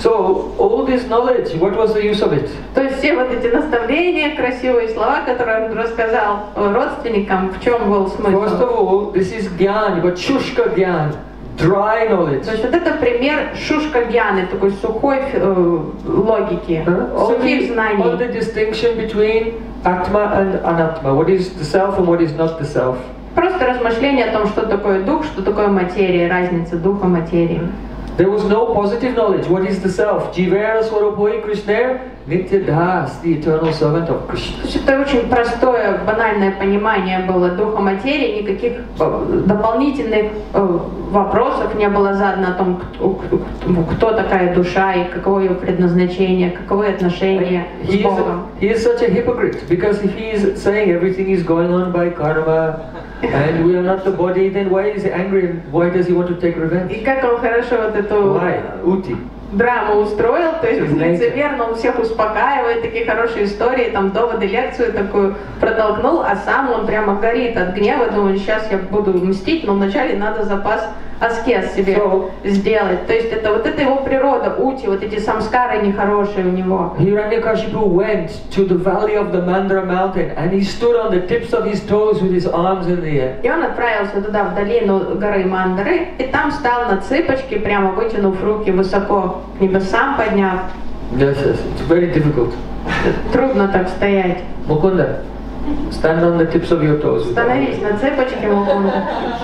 So all this knowledge, what was the use of it? То есть все вот эти наставления, красивые слова, которые он рассказал родственникам, в чем был First смысл? of all, this is gyan, but shushka gyan, dry knowledge. То есть вот это пример шушка гьяны, такой сухой э, логики, Huh? All, сухих the, all знаний. the distinction between atma and anatma, what is the self and what is not the self. Просто размышление о том, что такое дух, что такое материя, разница духа материи. There was no positive knowledge. What is the self? Jivera Swarupoi Krishna, Nitya Das, the eternal servant of То Krishna. есть это очень простое, банальное понимание было духа материи, никаких э, дополнительных э, вопросов не было задано о том, кто, кто такая душа и каково ее предназначение, каковы отношения с He is, Богом. he is such a hypocrite because if he is saying everything is going on by karma and we are not the body, then why is he angry and why does he want to take revenge? И как он хорошо вот эту Why? Uti. драму устроил, то есть Знаете. лицемерно он всех успокаивает, такие хорошие истории, там доводы, лекцию такую протолкнул, а сам он прямо горит от гнева, думает: сейчас я буду мстить, но вначале надо запас аскез себе So- сделать. То есть это вот это его природа, ути, вот эти самскары нехорошие у него. Hiranyakashipu went to the valley of the Mandara mountain and he stood on the tips of his toes with his arms in the air. И он отправился туда, в долину горы Мандары, и там встал на цыпочки, прямо вытянув руки высоко к небесам подняв. Yes, yes, it's very difficult. Трудно так стоять. Mukunda, stand on the tips of your toes. with the Становись arms. на цыпочки, Мукунда.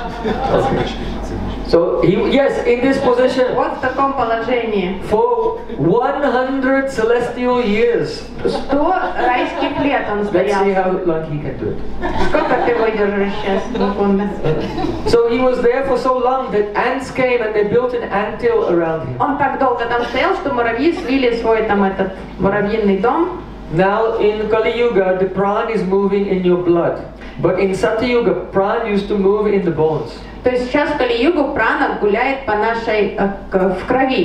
So he, yes, in this position Вот в таком положении. for one hundred celestial years. Сто райских лет он Let's see стоял. how long he can do it. Сколько ты выдержишь сейчас, Мукунда? So he was there for so long that ants came and they built an anthill around him. Он так долго там стоял, что муравьи свили свой там этот муравьиный дом. Now in Kali Yuga, the pran is moving in your blood. But in Satya Yuga, pran used to move in the bones. То есть сейчас в Кали-югу прана гуляет по нашей, э, к- в крови.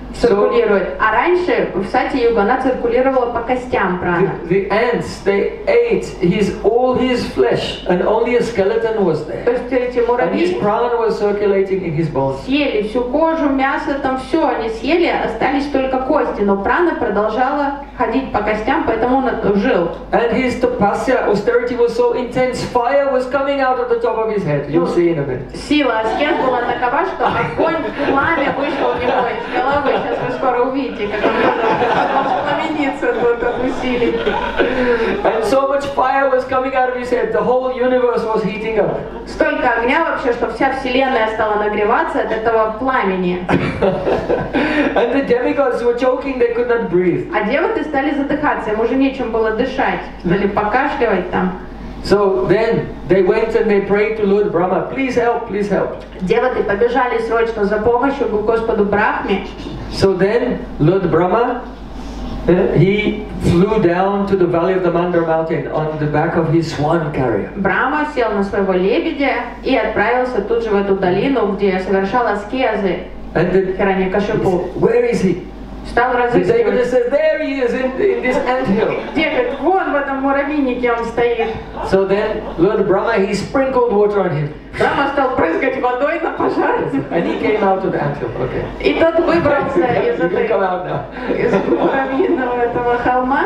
циркулирует. А раньше в Сати-югу она циркулировала по костям прана. The, the ants, they ate his all his flesh, and only a skeleton was То there. есть эти And his муравьи prana was circulating in his bones. съели всю кожу, мясо, там все они съели, остались только кости, но прана продолжала ходить по костям, поэтому он жил. And his tapasya, austerity was so intense, fire was coming out of the top of his head. You'll see in a minute. Сила аскез была такова, что огонь, пламя вышло у него из головы. Сейчас вы скоро увидите, как он воспламенится тут от усилий. And so much fire was coming out of his head, the whole universe was heating up. Столько огня вообще, что вся вселенная стала нагреваться от этого пламени. And the demigods were choking, they could not breathe. А девы стали задыхаться, им уже нечем было дышать, стали покашливать там. So then they went and they prayed to Lord Brahma, please help, please help. Девы побежали срочно за помощью к Господу Брахме. So then Lord Brahma, uh, he flew down to the valley of the Mandar mountain on the back of his swan carrier. Брахма сел на своего лебедя и отправился тут же в эту долину, где совершал аскезы. And the, Хираньякашипу. where is he? Стал The разыскивать. Devata says, there he is in, in this anthill. Где, говорит, вон в этом муравейнике он стоит. So then Lord Brahma, he sprinkled water on him. Брахма стал прыскать водой на пожар. And he came out of the anthill. Okay. И тот выбрался из You can этой, come out now. из муравьиного этого холма.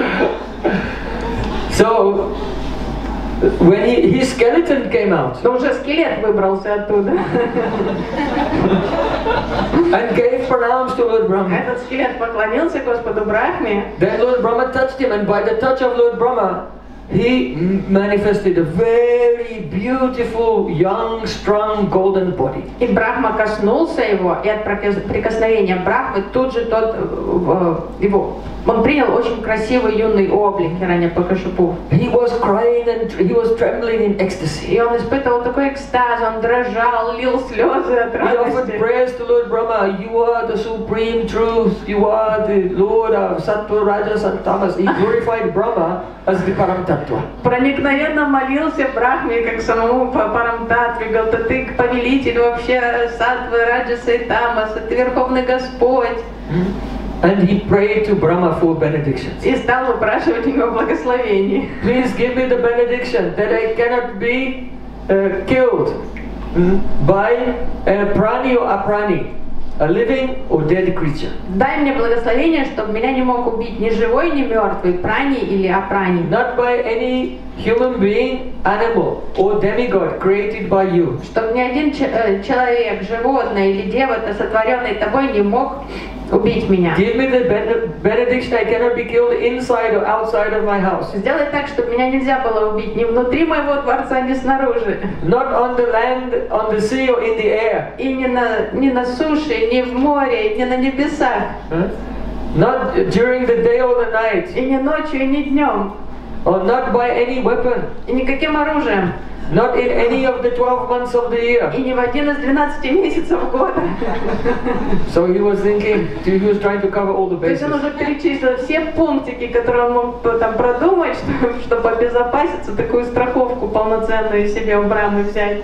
So when he, his skeleton came out Но уже скелет выбрался оттуда. and gave pranams to Lord Brahma. Этот скелет поклонился Господу Брахме. Then Lord Brahma touched him, and by the touch of Lord Brahma, he manifested a very beautiful, young, strong, golden body. И Брахма коснулся его, и от прикосновения Брахмы тут же тот э, его, он принял очень красивый юный облик Хираньякашипу. He was crying and he was trembling in И ecstasy. он испытывал такой экстаз, он дрожал, лил слезы от He offered радости. prayers to Lord Brahma. You are the supreme truth. You are the Lord of Sattva, Rajas, and Tamas. He glorified Brahma as the Param Tattva. Проникновенно молился Брахме, как самому Парамтаттве, говорил, ты повелитель вообще саттвы, раджаса и тамаса, ты Верховный Господь. And he prayed to Brahma for benedictions. И стал выпрашивать у него благословений. Please give me the benediction that I cannot be uh, killed by a prani or aprani, a living or dead creature. Дай мне благословение, чтобы меня не мог убить ни живой, ни мертвый, прани или апрани. Not by any human being, animal or demigod created by you. Чтобы ни один ч- э, человек, животное или дева, сотворенный тобой, не мог убить меня. Give me the ben- benediction I cannot be killed inside or outside of my house. Сделай так, чтобы меня нельзя было убить ни внутри моего дворца, ни снаружи. Not on the land, on the sea or in the air. И ни на, ни на суше, ни в море, ни на небесах. Huh? Not during the day or the night. И ни ночью, и ни днем. Or not by any weapon. И никаким оружием. Not in any of the twelve months of the year. И ни в один из двенадцати месяцев года. So he was thinking, he was trying to cover all the То есть bases. он уже перечислил все пунктики, которые он мог там продумать, чтобы, чтобы обезопаситься, такую страховку полноценную себе у Брамы взять.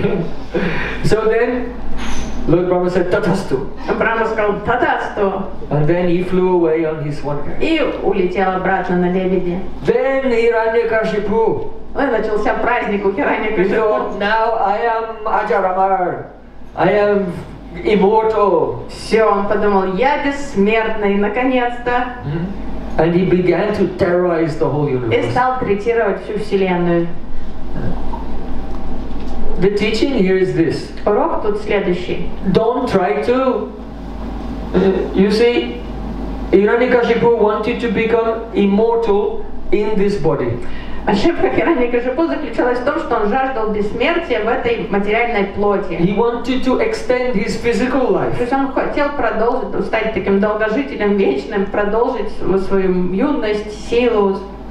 So then, Lord Brahma said, Tatastu. Брама сказал «Татасту» And then he flew away on his one carrier. и улетел обратно на лебеде. Then Hiranyakashipu, Ну и начался праздник у he Хираньякашипу. thought, now I am Ajaramar. I am immortal. Все, он подумал, я бессмертный, наконец-то. And he began to terrorize the whole И universe. стал третировать всю вселенную. The teaching here is this. Урок тут следующий. Don't try to, uh, you see, Hiranyakashipu wanted to become immortal in this body. Ошибка Хираньякашипу заключалась в том, что он жаждал бессмертия в этой материальной плоти. He wanted to extend his physical То life. есть он хотел продолжить, стать таким долгожителем вечным, продолжить свою юность, силу,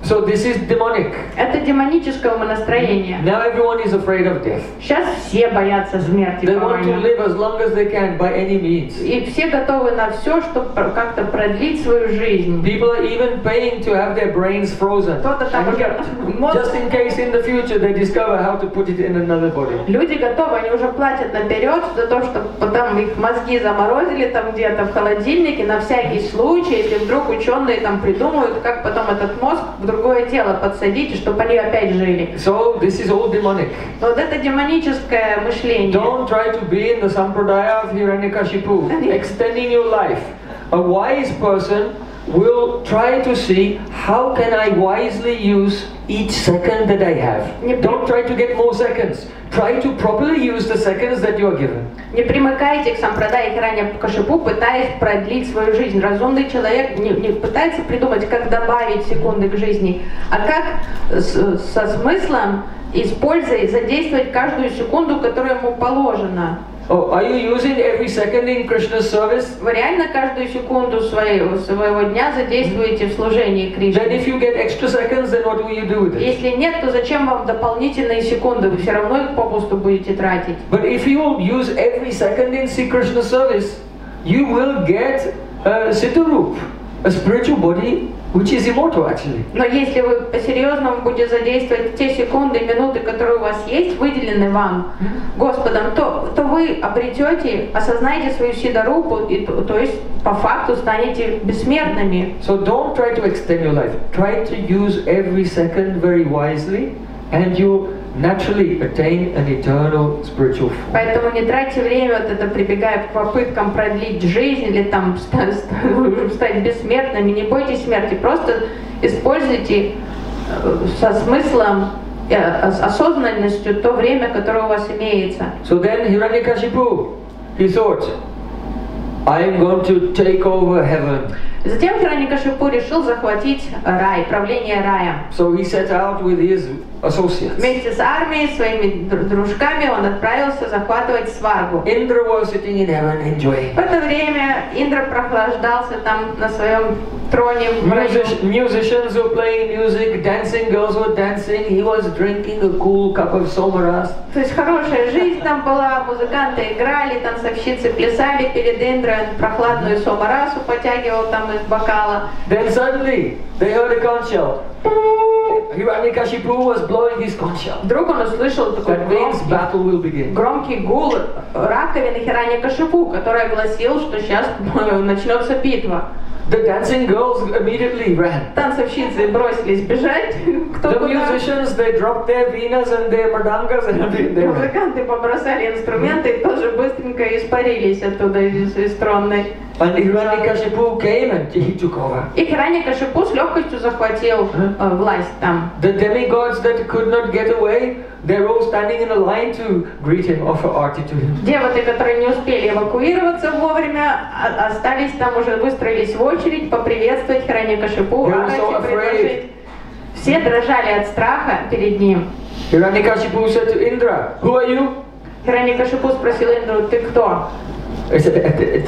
So this is demonic. Это демоническое умонастроение. Now everyone is afraid of death. Сейчас все боятся смерти. They want to live as long as they can by any means. И все готовы на все, чтобы как-то продлить свою жизнь. People are even paying to have their brains frozen. Кто-то там And уже just in case in the future they discover how to put it in another body. Люди готовы, они уже платят наперед за то, чтобы потом их мозги заморозили там где-то в холодильнике на всякий случай, если вдруг ученые там придумают, как потом этот мозг в другое тело подсадить, чтобы они опять жили. So this is all demonic. Вот это демоническое мышление. Don't try to be in the Sampradaya of Hiranyakashipu, extending your life. A wise person will try to see how can I wisely use each second that I have. Don't try to get more seconds. Try to properly use the seconds that you are given. Не примыкайте к сампрадае Хираньякашипу, пытаясь продлить свою жизнь. Разумный человек не, не пытается придумать, как добавить секунды к жизни, а как с, со смыслом, используя, задействовать каждую секунду, которая ему положена. Oh, are you using every second in Krishna's service? Вы реально каждую секунду своего, своего дня задействуете в служении Кришны? Then if you get extra seconds, then what will you do with it? Если нет, то зачем вам дополнительные секунды? Вы все равно их попусту будете тратить. But if you will use every second in Sri Krishna's service, you will get a Siddharup, a spiritual body which is immortal actually. Но если вы по-серьезному будете задействовать те секунды и минуты, которые у вас есть, выделены вам Господом, то, то вы обретете, осознаете свою сидарупу, и, то, то есть по факту станете бессмертными. So don't try to extend your life. Try to use every second very wisely, and you naturally attain an eternal spiritual form. Поэтому не тратьте время, вот это прибегая к попыткам продлить жизнь или там стать, стать бессмертными. Не бойтесь смерти, просто используйте со смыслом, осознанностью то время, которое у вас имеется. So then Hiranyakashipu, he thought, I am going to take over heaven. Затем Хираньякашипу решил захватить рай, правление рая. So he set out with his associates. Вместе с армией, своими дружками он отправился захватывать Сваргу. Indra was sitting in heaven enjoying. В это время Индра прохлаждался там на своем троне в раю. Music, musicians were playing music, dancing girls were dancing. He was drinking a cool cup of somaras. То есть хорошая жизнь там была, музыканты играли, танцовщицы плясали перед Индрой, он прохладную сомарасу потягивал там из бокала. Then suddenly they heard a conch shell. Hiranyakashipu was blowing his conch shell. Вдруг он услышал такой That means громкий, battle will begin. громкий гул раковины Хираньякашипу, который гласил, что сейчас начнется битва. The dancing girls immediately ran. Танцовщицы бросились бежать. Кто The куда? musicians, they dropped their venas and their mridangas and everything. They ran. Музыканты побросали инструменты и тоже быстренько испарились оттуда из, из тронной. And Hiranyakashipu came and he took over. И Хираньякашипу с легкостью захватил э, власть там. The demigods that could not get away, they're all standing in a line to greet him, offer arti to him. Девоты, которые не успели эвакуироваться вовремя, а- остались там, уже выстроились в очередь поприветствовать Хираньякашипу, They were арати so предложить. Все дрожали от страха перед ним. Hiranyakashipu said to Indra, who are you? Хираньякашипу спросил Индру: ты кто? I said,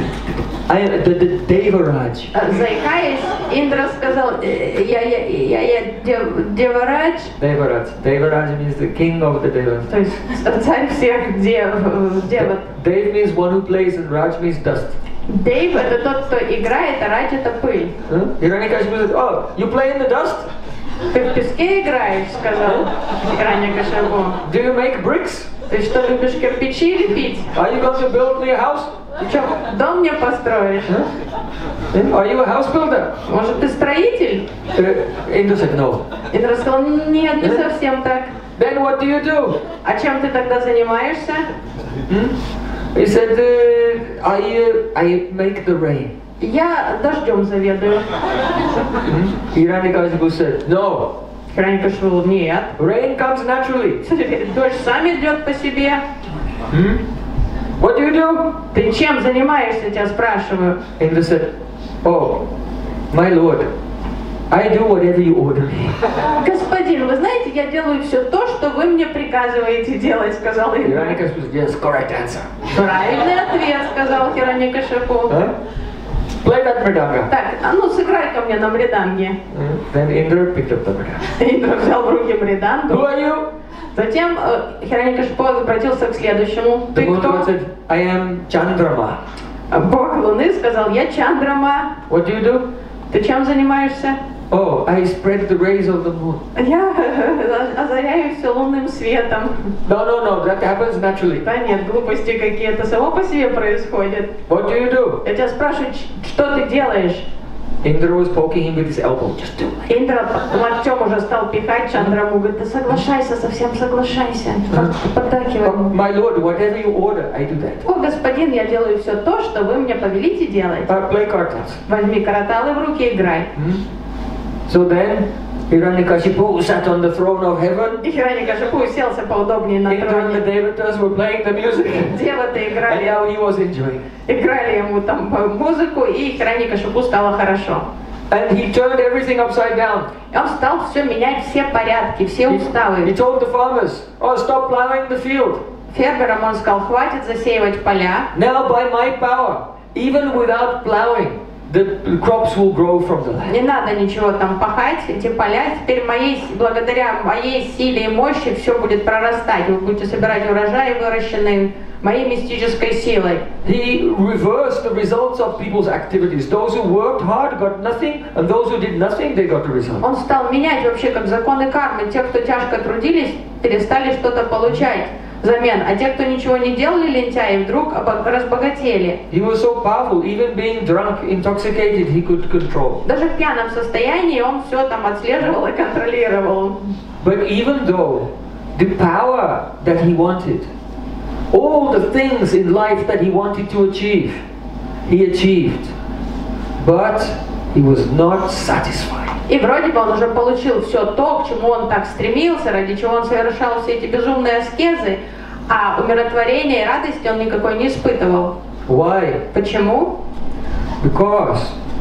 I am the, the Devaraj. Заикаясь, Индра сказал: «Э, я, я, я, я дев, Деварадж, Devaraj. Devaraj means the king of the devas. то есть царь всех дев, девот. Dev means one who plays and Raj means dust. Дейв — это тот, кто играет, а Радж — это пыль. Huh? Hiranyakashipu said, oh, you play in the dust? Ты в песке играешь, сказал Хираньякашипу. Do you make bricks? Ты что, любишь кирпичи лепить? Are you going to build me a house? Ты что, дом мне построишь? Huh? Are you a house builder? Может, ты строитель? Uh, Indra said, no. Индра сказал: нет, не совсем так. Then what do you do? А чем ты тогда занимаешься? Hmm? He said, uh, I, uh, I make the rain. Я дождем заведую. Hmm? Hiranyakashipu said, no. Хираньякашипу: нет. Rain comes naturally. Дождь сам идет по себе. Hmm? What do you do? Ты чем занимаешься, тебя спрашиваю. Indra said, oh, my lord, I do whatever you order me. Господин, вы знаете, я делаю все то, что вы мне приказываете делать, сказал Индра. Hiranyakashipu said, yes, correct answer. Правильный ответ, сказал Хираньякашипу. Huh? play that mridanga. Так, а ну сыграй ко мне на мриданге. Mm. Then Indra picked up the mridanga. Индра взял в руки Who мридангу. are you? Затем э, Хираньякашипу обратился к следующему. The Ты moon god кто? said, I am Chandrama. Бог Луны сказал, я Чандрама. What do you do? Ты чем занимаешься? Oh, I spread the rays of the moon. Я озаряю все лунным светом. No, no, no, that happens naturally. Да нет, глупости какие-то само по себе происходят. What do you do? Я тебя спрашиваю, ч- что ты делаешь? Indra was poking him with his elbow. Just do it. Индра локтем уже стал пихать Чандраму, говорит, да соглашайся, совсем соглашайся. Поддакивай. Oh, my lord, whatever you order, I do that. О, господин, я делаю все то, что вы мне повелите делать. Uh, play kartals. Возьми караталы в руки, играй. Hmm? So then, Hiranyakashipu sat on the throne of heaven. И Хираньякашипу уселся поудобнее на Indra and the троне. Devatas were playing the music. Девы-то And играли, now he was enjoying. играли ему там э, музыку, и Хираньякашипу стало хорошо. And he turned everything upside down. И он стал все менять, все порядки, все He, he уставы. told the farmers, oh, stop plowing the field. Фермерам он сказал, хватит засеивать поля. Now by my power, even without plowing, the crops will grow from the land. Не надо ничего там пахать, эти поля теперь моей, благодаря моей силе и мощи все будет прорастать. Вы будете собирать урожай, выращенный моей мистической силой. He reversed the results of people's activities. Those who worked hard got nothing, and those who did nothing, they got the result. Он стал менять вообще как законы кармы. Те, кто тяжко трудились, перестали что-то получать взамен, а те, кто ничего не делали, лентяи, вдруг обо- разбогатели. He was so powerful, even being drunk, intoxicated, he could control. Даже в пьяном состоянии он все там отслеживал и контролировал. But even though the power that he wanted, all the things in life that he wanted to achieve, he achieved. But he was not satisfied. И вроде бы он уже получил все то, к чему он так стремился, ради чего он совершал все эти безумные аскезы, а умиротворения и радости он никакой не испытывал. Why? Почему? Because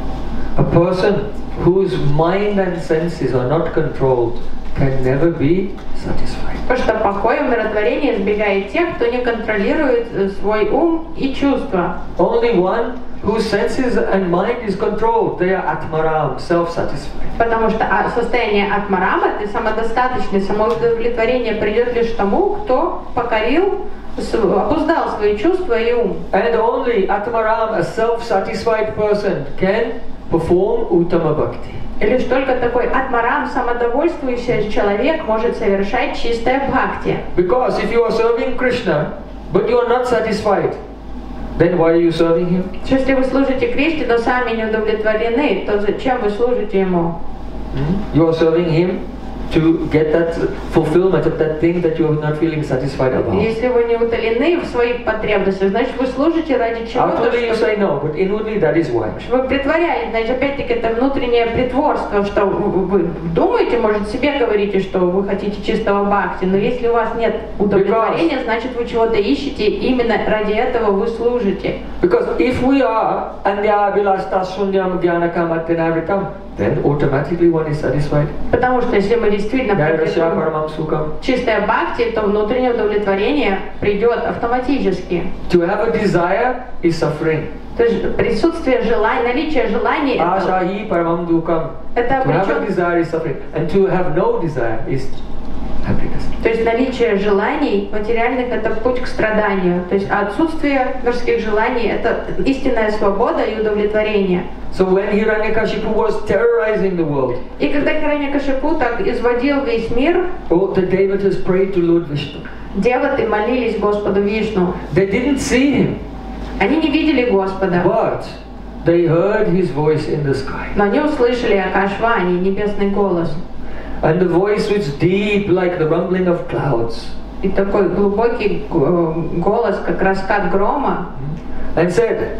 a person whose mind and senses are not controlled can never be satisfied. Потому что покой и умиротворение избегает тех, кто не контролирует э, свой ум и чувства. Only one whose senses and mind is controlled, they are atmaram, self-satisfied. Потому что а, состояние атмарама, ты самодостаточный, самоудовлетворение придет лишь тому, кто покорил, с- обуздал свои чувства и ум. And only atmaram, a self-satisfied person, can perform uttama bhakti. И лишь только такой атмарам, самодовольствующий человек, может совершать чистое бхакти. Because if you are serving Krishna, but you are not satisfied, then why are you serving him? Что если вы служите Кришне, но сами не удовлетворены, то зачем вы служите Ему? You are serving him to get that fulfillment of that thing that you are not feeling satisfied about. Если вы не утолены в своих потребностях, значит вы служите ради чего-то, Outwardly you что... say no, but inwardly that is why. Вы притворяетесь, значит, опять-таки это внутреннее притворство, что вы вы думаете, может, себе говорите, что вы хотите чистого бхакти, но если у вас нет удовлетворения, значит, вы чего-то ищете, именно ради этого вы служите. Because if we are anya vilasta sunyam jnanakam atyanavritam, then automatically one is satisfied. Потому что если мы действительно Jai Rasya практикуем Paramam Sukham. чистое бхакти, то внутреннее удовлетворение придет автоматически. To have a desire is suffering. То есть присутствие желаний, наличие желаний это, Ashahi Paramam Dukam. это To have a обречен- desire is suffering. And to have no desire is happiness. То есть наличие желаний материальных это путь к страданию. То есть отсутствие мирских желаний это истинная свобода и удовлетворение. So when Hiranyakashipu was terrorizing the world, И когда Хираньякашипу так изводил весь мир, all the Devatas prayed to Lord Vishnu. деваты молились Господу Вишну. They didn't see him, Они не видели Господа, but they heard his voice in the sky. но они услышали Акашвани, небесный голос. And the voice was deep like the rumbling of clouds. И такой глубокий э, голос, как раскат грома, And said,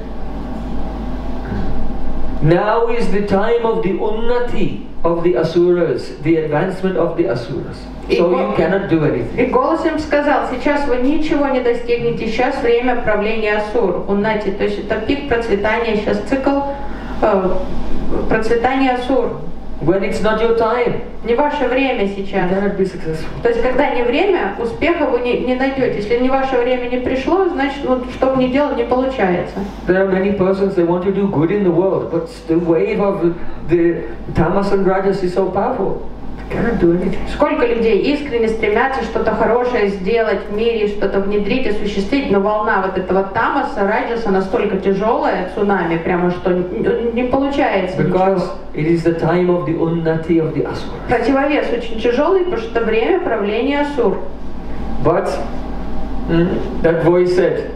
now is the time of the unnati of the asuras, the advancement of the asuras. So you cannot do anything. и голос им сказал, сейчас вы ничего не достигнете, сейчас время правления Асур, Уннати, то есть это пик процветания, сейчас цикл э, процветания Асур. When it's not your time, Не ваше время you сейчас. cannot be successful. То есть, когда не время, успеха вы не, не найдете. Если не ваше время не пришло, значит, ну, что бы ни делал, не получается. There are many persons, they want to do good in the world, but the wave of the tamas and rajas is so powerful. They cannot do anything. Сколько людей искренне стремятся что-то хорошее сделать в мире, что-то внедрить, осуществить, но волна вот этого тамаса, раджаса настолько тяжелая, цунами, прямо что не, не получается Because ничего. it is the time of the unnati of the asura. Противовес очень тяжелый, потому что это время правления асур. But mm, that voice said,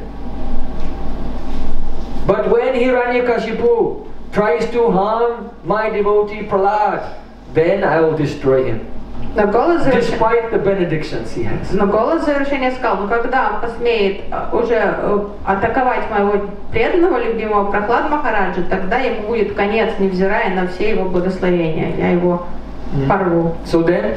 but when Hiranyakashipu tries to harm my devotee Prahlad, then I will destroy him. Но голос завершения, Despite the benedictions he has. но голос завершения сказал, ну когда он посмеет э, уже э, атаковать моего преданного, любимого Прохлад Махараджа, тогда ему будет конец, невзирая на все его благословения. Я его порву. So then,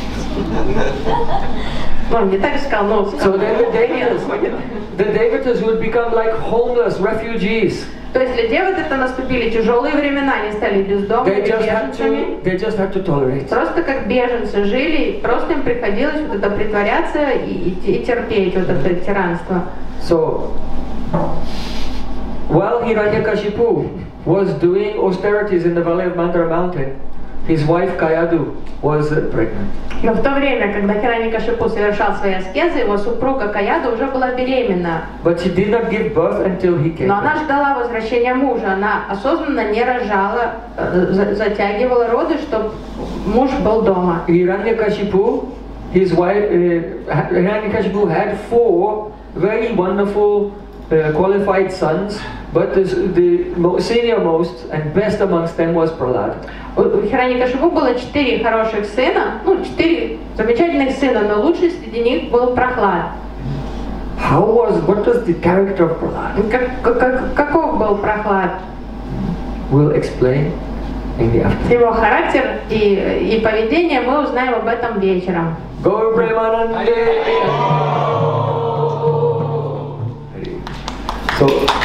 Ну, он не так сказал, но so сказал, then the конец devatas, будет. the devatas would become like homeless refugees. То есть для девот это наступили тяжелые времена, они стали бездомными, They just had беженцами. to, they just had to tolerate. Просто как беженцы жили, и просто им приходилось вот это притворяться и, и, и терпеть вот это тиранство. So, while Hiranyakashipu was doing austerities in the valley of Mandara mountain, his wife Kayadu was uh, pregnant. Но в то время, когда Хираникашипу совершал свои аскезы, его супруга Каяда уже была беременна. But she did not give birth until he came. Но она ждала возвращения мужа, она осознанно не рожала, э, за- затягивала роды, чтобы муж был дома. Hiranyakashipu, his wife, uh, Ha- Hiranyakashipu had four very wonderful, uh, qualified sons, but the, the mo- senior most and best amongst them was Prahlad. У Хираникашипу было четыре хороших сына, ну, четыре замечательных сына, но лучший среди них был Прохлад. How was, what was the character of Prahlad? Как, как- каков был Прохлад? We'll explain in the afternoon. Его характер и, и поведение мы узнаем об этом вечером. Gaur Premanande! So,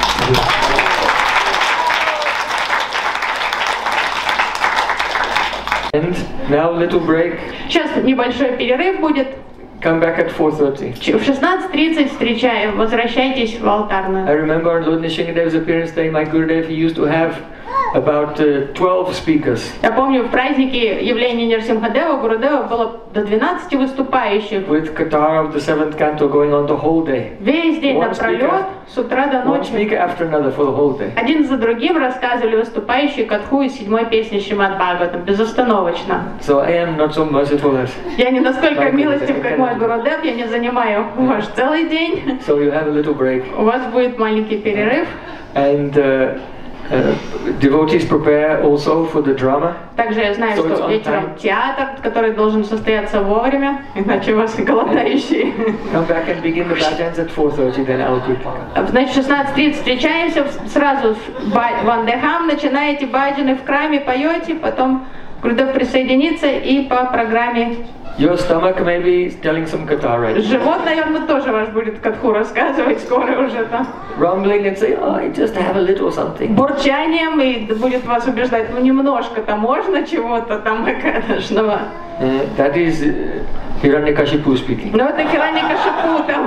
and now little break. Сейчас небольшой перерыв будет. Come back at four thirty. В шестнадцать тридцать встречаем. Возвращайтесь в I алтарную. remember on Lord Nishingadev's appearance day, my Gurudev, he used to have about uh, twelve speakers. Я помню, в празднике явления Нирсимхадева, Гурудева было до двенадцати выступающих. With Qatar of the seventh canto going on the whole day. Весь день One напролет, с утра до One ночи. speaker after another for the whole day. Один за другим рассказывали выступающие катху из седьмой песни Шримад Бхагаватам, безостановочно. So I am not so merciful as. Я не настолько Right, милостив, okay, как okay. мой Гурудев, я не занимаю ваш целый день. So you have a little break. У вас будет маленький перерыв. And uh, uh, devotees prepare also for the drama. Также я знаю, So it's что on вечером time. театр, который должен состояться вовремя, иначе у вас голодающие. Come back and begin the bhajans at four thirty, then I'll quickly come. Значит, в шестнадцать тридцать встречаемся, сразу в Вандехам, начинаете баджаны в храме, поете, потом Гурудев присоединится и по программе. Your stomach may be telling some katha right now. Живот, наверное, тоже ваш будет катху рассказывать скоро уже там. Rumbling and say, oh, I just have a little something. Бурчанием и будет вас убеждать, ну немножко-то можно чего-то там акадышного. Uh, that is uh, Hiranyakashipu speaking. Но это Хираникашипу там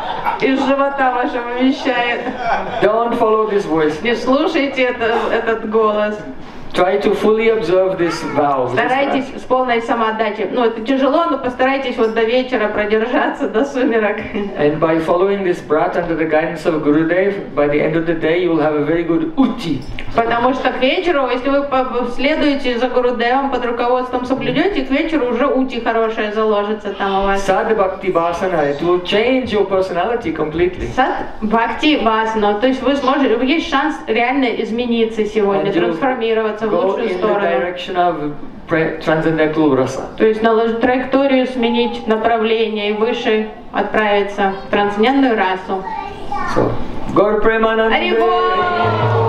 из живота вашего вещает. Don't follow this voice. Не слушайте это, этот голос. Try to fully observe this vow. this Старайтесь vow. с полной самоотдачей. Ну, это тяжело, но постарайтесь вот до вечера продержаться, до сумерок. And by following this brat under the guidance of Gurudev, by the end of the day you will have a very good utti. Потому что к вечеру, если вы по- следуете за Гурудевом, под руководством соблюдете, к вечеру уже ути хорошая заложится там у вас. Sadh Bhakti Vasana, it will change your personality completely. Сад бхакти васана, то есть вы сможете, есть шанс реально измениться сегодня, And you'll трансформироваться в Go лучшую in the сторону. direction of pre- transcendental rasa. То есть наложить траекторию, сменить направление и выше отправиться в трансцендентную расу. So, Gaur Premanande. Харибол!